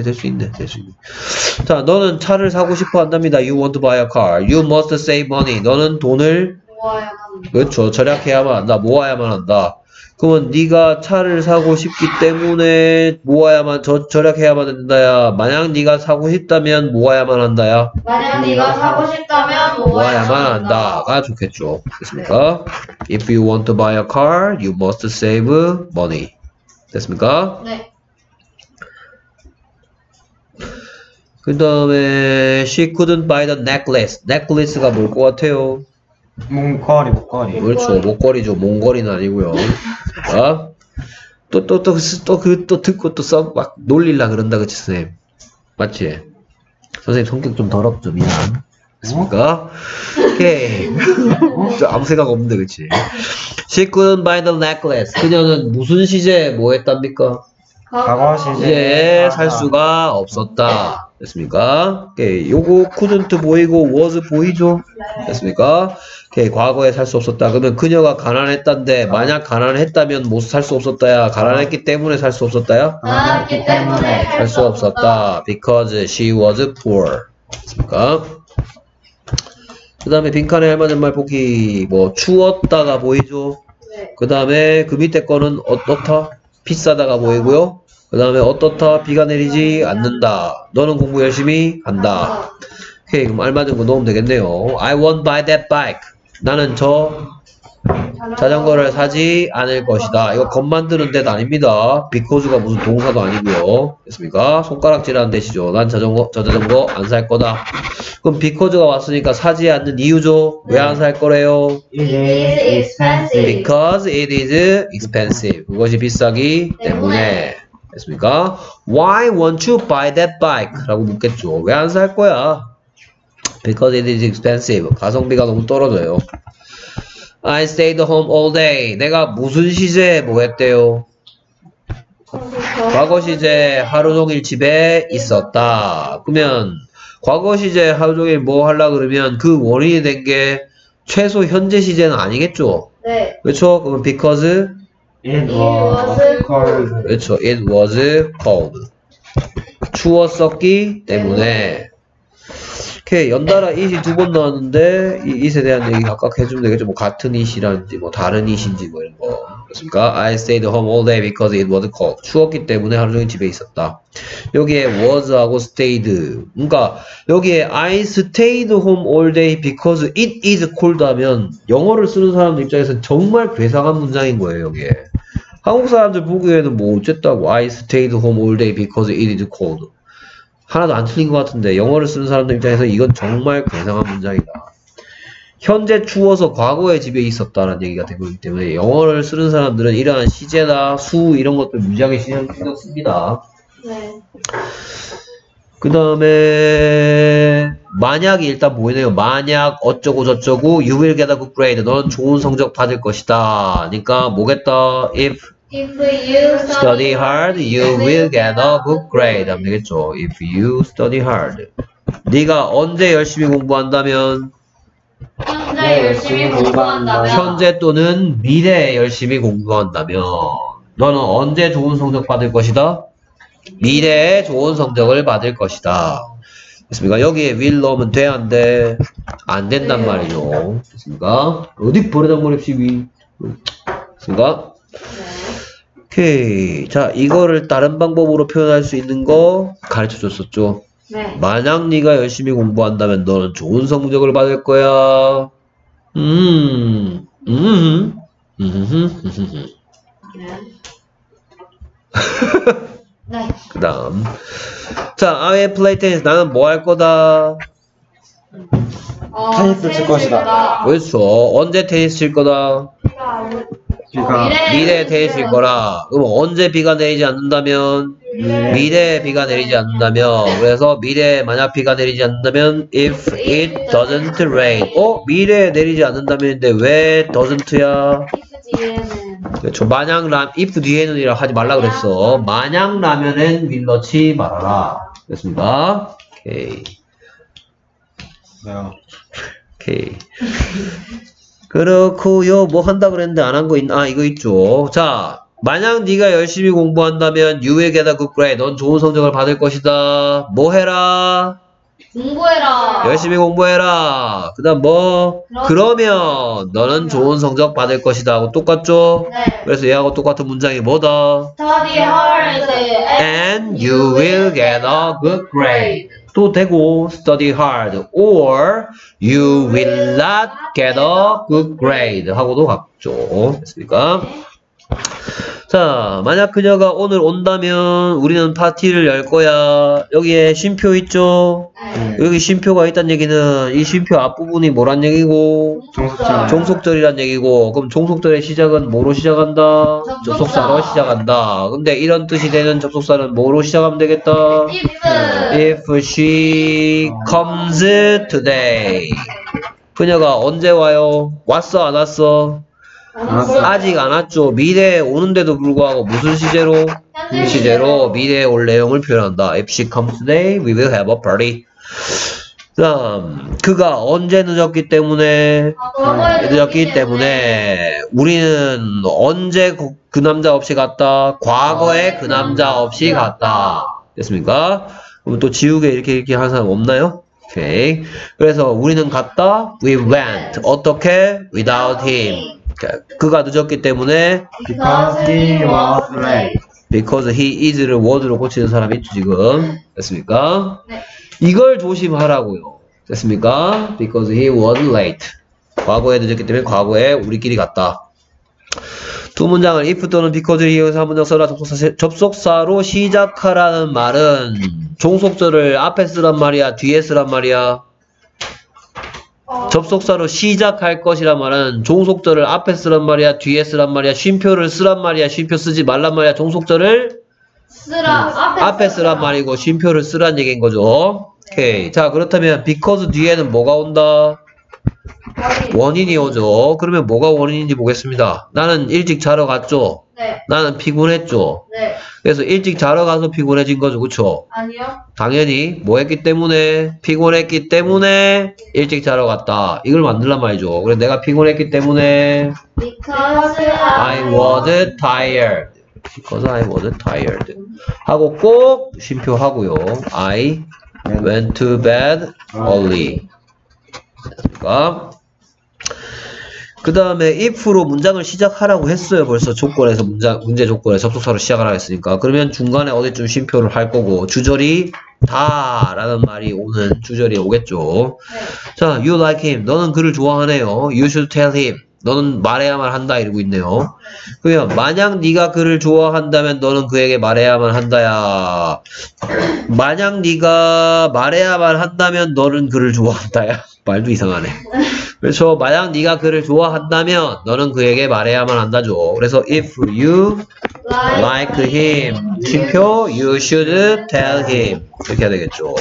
자, 너는 차를 사고 싶어 한답니다. You want to buy a car. You must save money. 너는 돈을 모아야 합니다. 그렇죠. 절약해야만 한다. 모아야만 한다. 그러면 네가 차를 사고 싶기 때문에 절약해야만 된다야. 만약 네가 사고 싶다면 모아야만 한다야. 만약 네가 사고 싶다면 모아야만 한다가 좋겠죠. 됐습니까? If you want to buy a car, you must save money. 됐습니까? 네. 그 다음에 she couldn't buy the necklace. necklace가 뭘 것 같아요? 목걸이. 그렇죠. 목걸이죠. 몽걸이는 아니고요. 자, 또 듣고 또 막 놀릴라 그런다, 그치, 선생님? 맞지? 선생님 성격 좀 더럽죠, 미안. 됐습니까? 오케이. 저 아무 생각 없는데, 그치? She couldn't buy the necklace. 그녀는 무슨 시제에 뭐 했답니까? 과거 시제. 시제에 살 수가 없었다. 됐습니까? 오케이. 요거 couldn't 보이고 was 보이죠? 됐습니까? 오케이. 과거에 살 수 없었다. 그러면 그녀가 가난했단데 만약 가난했다면 못 살 수 없었다야. 가난했기 때문에 살 수 없었다야? 가난했기 때문에 살 수 없었다. Because she was poor. 됐습니까? 그 다음에 빈칸에 할 만한 말 보기. 뭐 추웠다가 보이죠? 네. 그 다음에 그 밑에 거는 어떻다? 비싸다가 보이고요. 그 다음에 어떻다? 비가 내리지 않는다. 너는 공부 열심히 한다. 오케이. 그럼 알맞은 거 넣으면 되겠네요. I won't buy that bike. 나는 저 자전거를 사지 않을 것이다. 이거 겉 만드는 데도 아닙니다. because가 무슨 동사도 아니고요. 됐습니까? 손가락질하는 데시죠. 난 저 자전거 안 살 거다. 그럼 because가 왔으니까 사지 않는 이유죠. 왜 안 살 거래요? It is expensive. Because it is expensive. 그것이 비싸기 때문에. 됐습니까? Why won't you buy that bike? 라고 묻겠죠. 왜 안 살 거야? Because it is expensive. 가성비가 너무 떨어져요. I stayed home all day. 내가 무슨 시제에 뭐 했대요? 과거 시제 하루 종일 집에 있었다. 그러면 과거 시제 하루 종일 뭐 하려 그러면 그 원인이 된 게 최소 현재 시제는 아니겠죠? 네. 그렇죠? 그러면 because It was cold. 그렇죠. It was cold. 추웠었기 때문에. 오케이. 연달아 it이 두 번 나왔는데 이 it에 대한 얘기 각각 해주면 되겠죠. 뭐 같은 it이라는지 뭐 다른 it인지 뭐 이런 거. 그렇습니까? I stayed home all day because it was cold. 추웠기 때문에 하루 종일 집에 있었다. 여기에 was하고 stayed. 그러니까 여기에 I stayed home all day because it is cold 하면 영어를 쓰는 사람들 입장에서는 정말 괴상한 문장인 거예요. 여기에. 한국 사람들 보기에는 뭐 어쨌다고 I stayed home all day because it is cold. 하나도 안 틀린 것 같은데 영어를 쓰는 사람들 입장에서 이건 정말 괴상한 문장이다. 현재 추워서 과거에 집에 있었다는 얘기가 되고 있기 때문에 영어를 쓰는 사람들은 이러한 시제나 수 이런 것들 무지하게 신경 씁니다. 네. 그 다음에 만약이 일단 보이네요. 만약 어쩌고 저쩌고 you will get a good grade. 넌 좋은 성적 받을 것이다. 그러니까 뭐겠다? If If you study hard, you will get a good grade. 하면 되겠죠. If you study hard. 네가 언제 열심히 공부한다면 현재 열심히 공부한다면 현재 또는 미래에 열심히 공부한다면 너는 언제 좋은 성적 받을 것이다? 미래에 좋은 성적을 받을 것이다. 됐습니까? 여기에 will 넣으면 돼, 안 돼? 안 된단 말이죠. 됐습니까? 어디 버리단 말입시 위. 됐습니까? 오케이. 자, 이거를 다른 방법으로 표현할 수 있는 거 가르쳐 줬었죠. 네. 만약 네가 열심히 공부한다면 너는 좋은 성적을 받을 거야. 네. 그 다음. 자, I will play tennis. 나는 뭐 할 거다? 테니스 칠 것이다. 그렇죠. 언제 테니스 칠 거다? 비가 미래에 테니스 칠 거라. 그럼 언제 비가 내리지 않는다면? 미래에 비가 내리지 않는다면. 그래서 미래에 만약 비가 내리지 않는다면 if it doesn't rain. 미래에 내리지 않는다면인데 왜 doesn't야? if 뒤에는 그렇죠. 만약 if 뒤에는 이라 하지 말라 그랬어. 만약 라면엔 will 넣지 말아라. 됐습니다. 오케이. 네. 오케이. 그렇고요. 뭐 한다 그랬는데 안 한 거 있나? 이거 있죠. 자, 만약 네가 열심히 공부한다면 you will get a good grade. 넌 좋은 성적을 받을 것이다. 뭐 해라? 공부해라. 열심히 공부해라. 그 다음 뭐? 그러면 너는 좋은 성적 받을 것이다 하고 똑같죠? 네. 그래서 얘하고 똑같은 문장이 뭐다? Study hard And you will get a good grade. 또 되고 study hard or you will not get a good grade 하고도 같죠. 됐습니까? 자, 만약 그녀가 오늘 온다면 우리는 파티를 열 거야. 여기에 쉼표 있죠? 네. 여기 쉼표가 있다는 얘기는 이 쉼표 앞부분이 뭐란 얘기고? 종속절. 종속절이란 얘기고, 그럼 종속절의 시작은 뭐로 시작한다? 접속사로 시작한다. 근데 이런 뜻이 되는 접속사는 뭐로 시작하면 되겠다? If she comes today. 그녀가 언제 와요? 왔어, 안 왔어? 아직 안 왔죠. 미래에 오는데도 불구하고 무슨 시제로? 시제로 미래에 올 내용을 표현한다. If she comes today, we will have a party. 다음, 그가 언제 늦었기 때문에 우리는 언제 그 남자 없이 갔다? 과거에 그 남자 없이 갔다. 됐습니까? 그럼 또 지우개 이렇게 하는 사람 없나요? 오케이. 그래서 우리는 갔다. We went. 어떻게? Without him. 그가 늦었기 때문에 Because he was late. because he is를 was로 고치는 사람이 있죠 지금. 됐습니까? 네. 이걸 조심하라고요. 됐습니까? Because he was late. 과거에 늦었기 때문에 과거에 우리끼리 갔다. 두 문장을 if 또는 because를 이용해서 한 문장 써라. 접속사로 시작하라는 말은 종속절을 앞에 쓰란 말이야, 뒤에 쓰란 말이야? 접속사로 시작할 것이란 말은 종속절을 앞에 쓰란 말이야, 뒤에 쓰란 말이야, 쉼표를 쓰란 말이야, 쉼표 쓰지 말란 말이야, 종속절을 앞에 쓰란 말이고 쉼표를 쓰란 얘기인 거죠. 오케이. 자, 그렇다면 because 뒤에는 뭐가 온다? 원인이 오죠. 그러면 뭐가 원인인지 보겠습니다. 나는 일찍 자러 갔죠. 네. 나는 피곤했죠. 네. 그래서 일찍 자러 가서 피곤해진 거죠. 그쵸? 아니요. 당연히 뭐 했기 때문에? 피곤했기 때문에 일찍 자러 갔다. 이걸 만들란 말이죠. 그래서 내가 피곤했기 때문에 Because I was tired. Because I was tired. 하고 꼭 쉼표 하고요. I went to bed early. 됐습니까? 그 다음에 if로 문장을 시작하라고 했어요. 벌써 조건에서 문제 조건에 접속사로 시작하라고 했으니까. 그러면 중간에 어디쯤 쉼표를 할 거고 주절이 다 라는 말이 오는 주절이 오겠죠. 네. 자, you like him. 너는 그를 좋아하네요. You should tell him. 너는 말해야만 한다 이러고 있네요. 그러면 만약 네가 그를 좋아한다면 너는 그에게 말해야만 한다야. 만약 네가 말해야만 한다면 너는 그를 좋아한다야. 말도 이상하네. 그렇죠. 만약 네가 그를 좋아한다면 너는 그에게 말해야만 한다죠. 그래서 if you like him, 쉼표 you should tell him 이렇게 해야 되겠죠.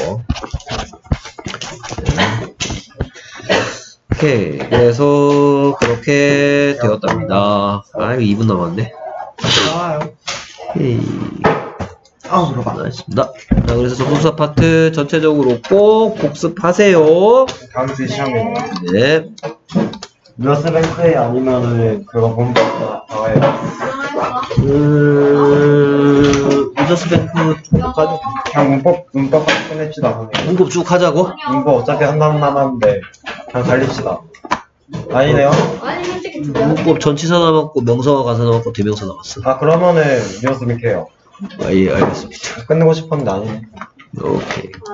오케이. 그래서 그렇게 되었답니다. 아, 2분 남았네. 나와요. 오케이. 아우, 들어봐. 알겠습니다. 자, 그래서 접속사 파트 전체적으로 꼭 복습하세요. 다음 주 시험이네요. 네. 뉴스뱅크에 아니면은 그거 문법 나와요. 유저스뱅크 쪽까지 그냥 문법 끝냅시다, 선생님. 문법 쭉 하자고? 문법 어차피 한 단 남았는데 그냥 달립시다. 아니네요? 아니 솔직히 두 개. 문법 전치사 남았고 명사와 가사 남았고 대명사 남았어. 아, 그러면은 뉴스뱅크예요. 아, 예, 알겠습니다. 끝내고 싶었는데 아니네. 오케이.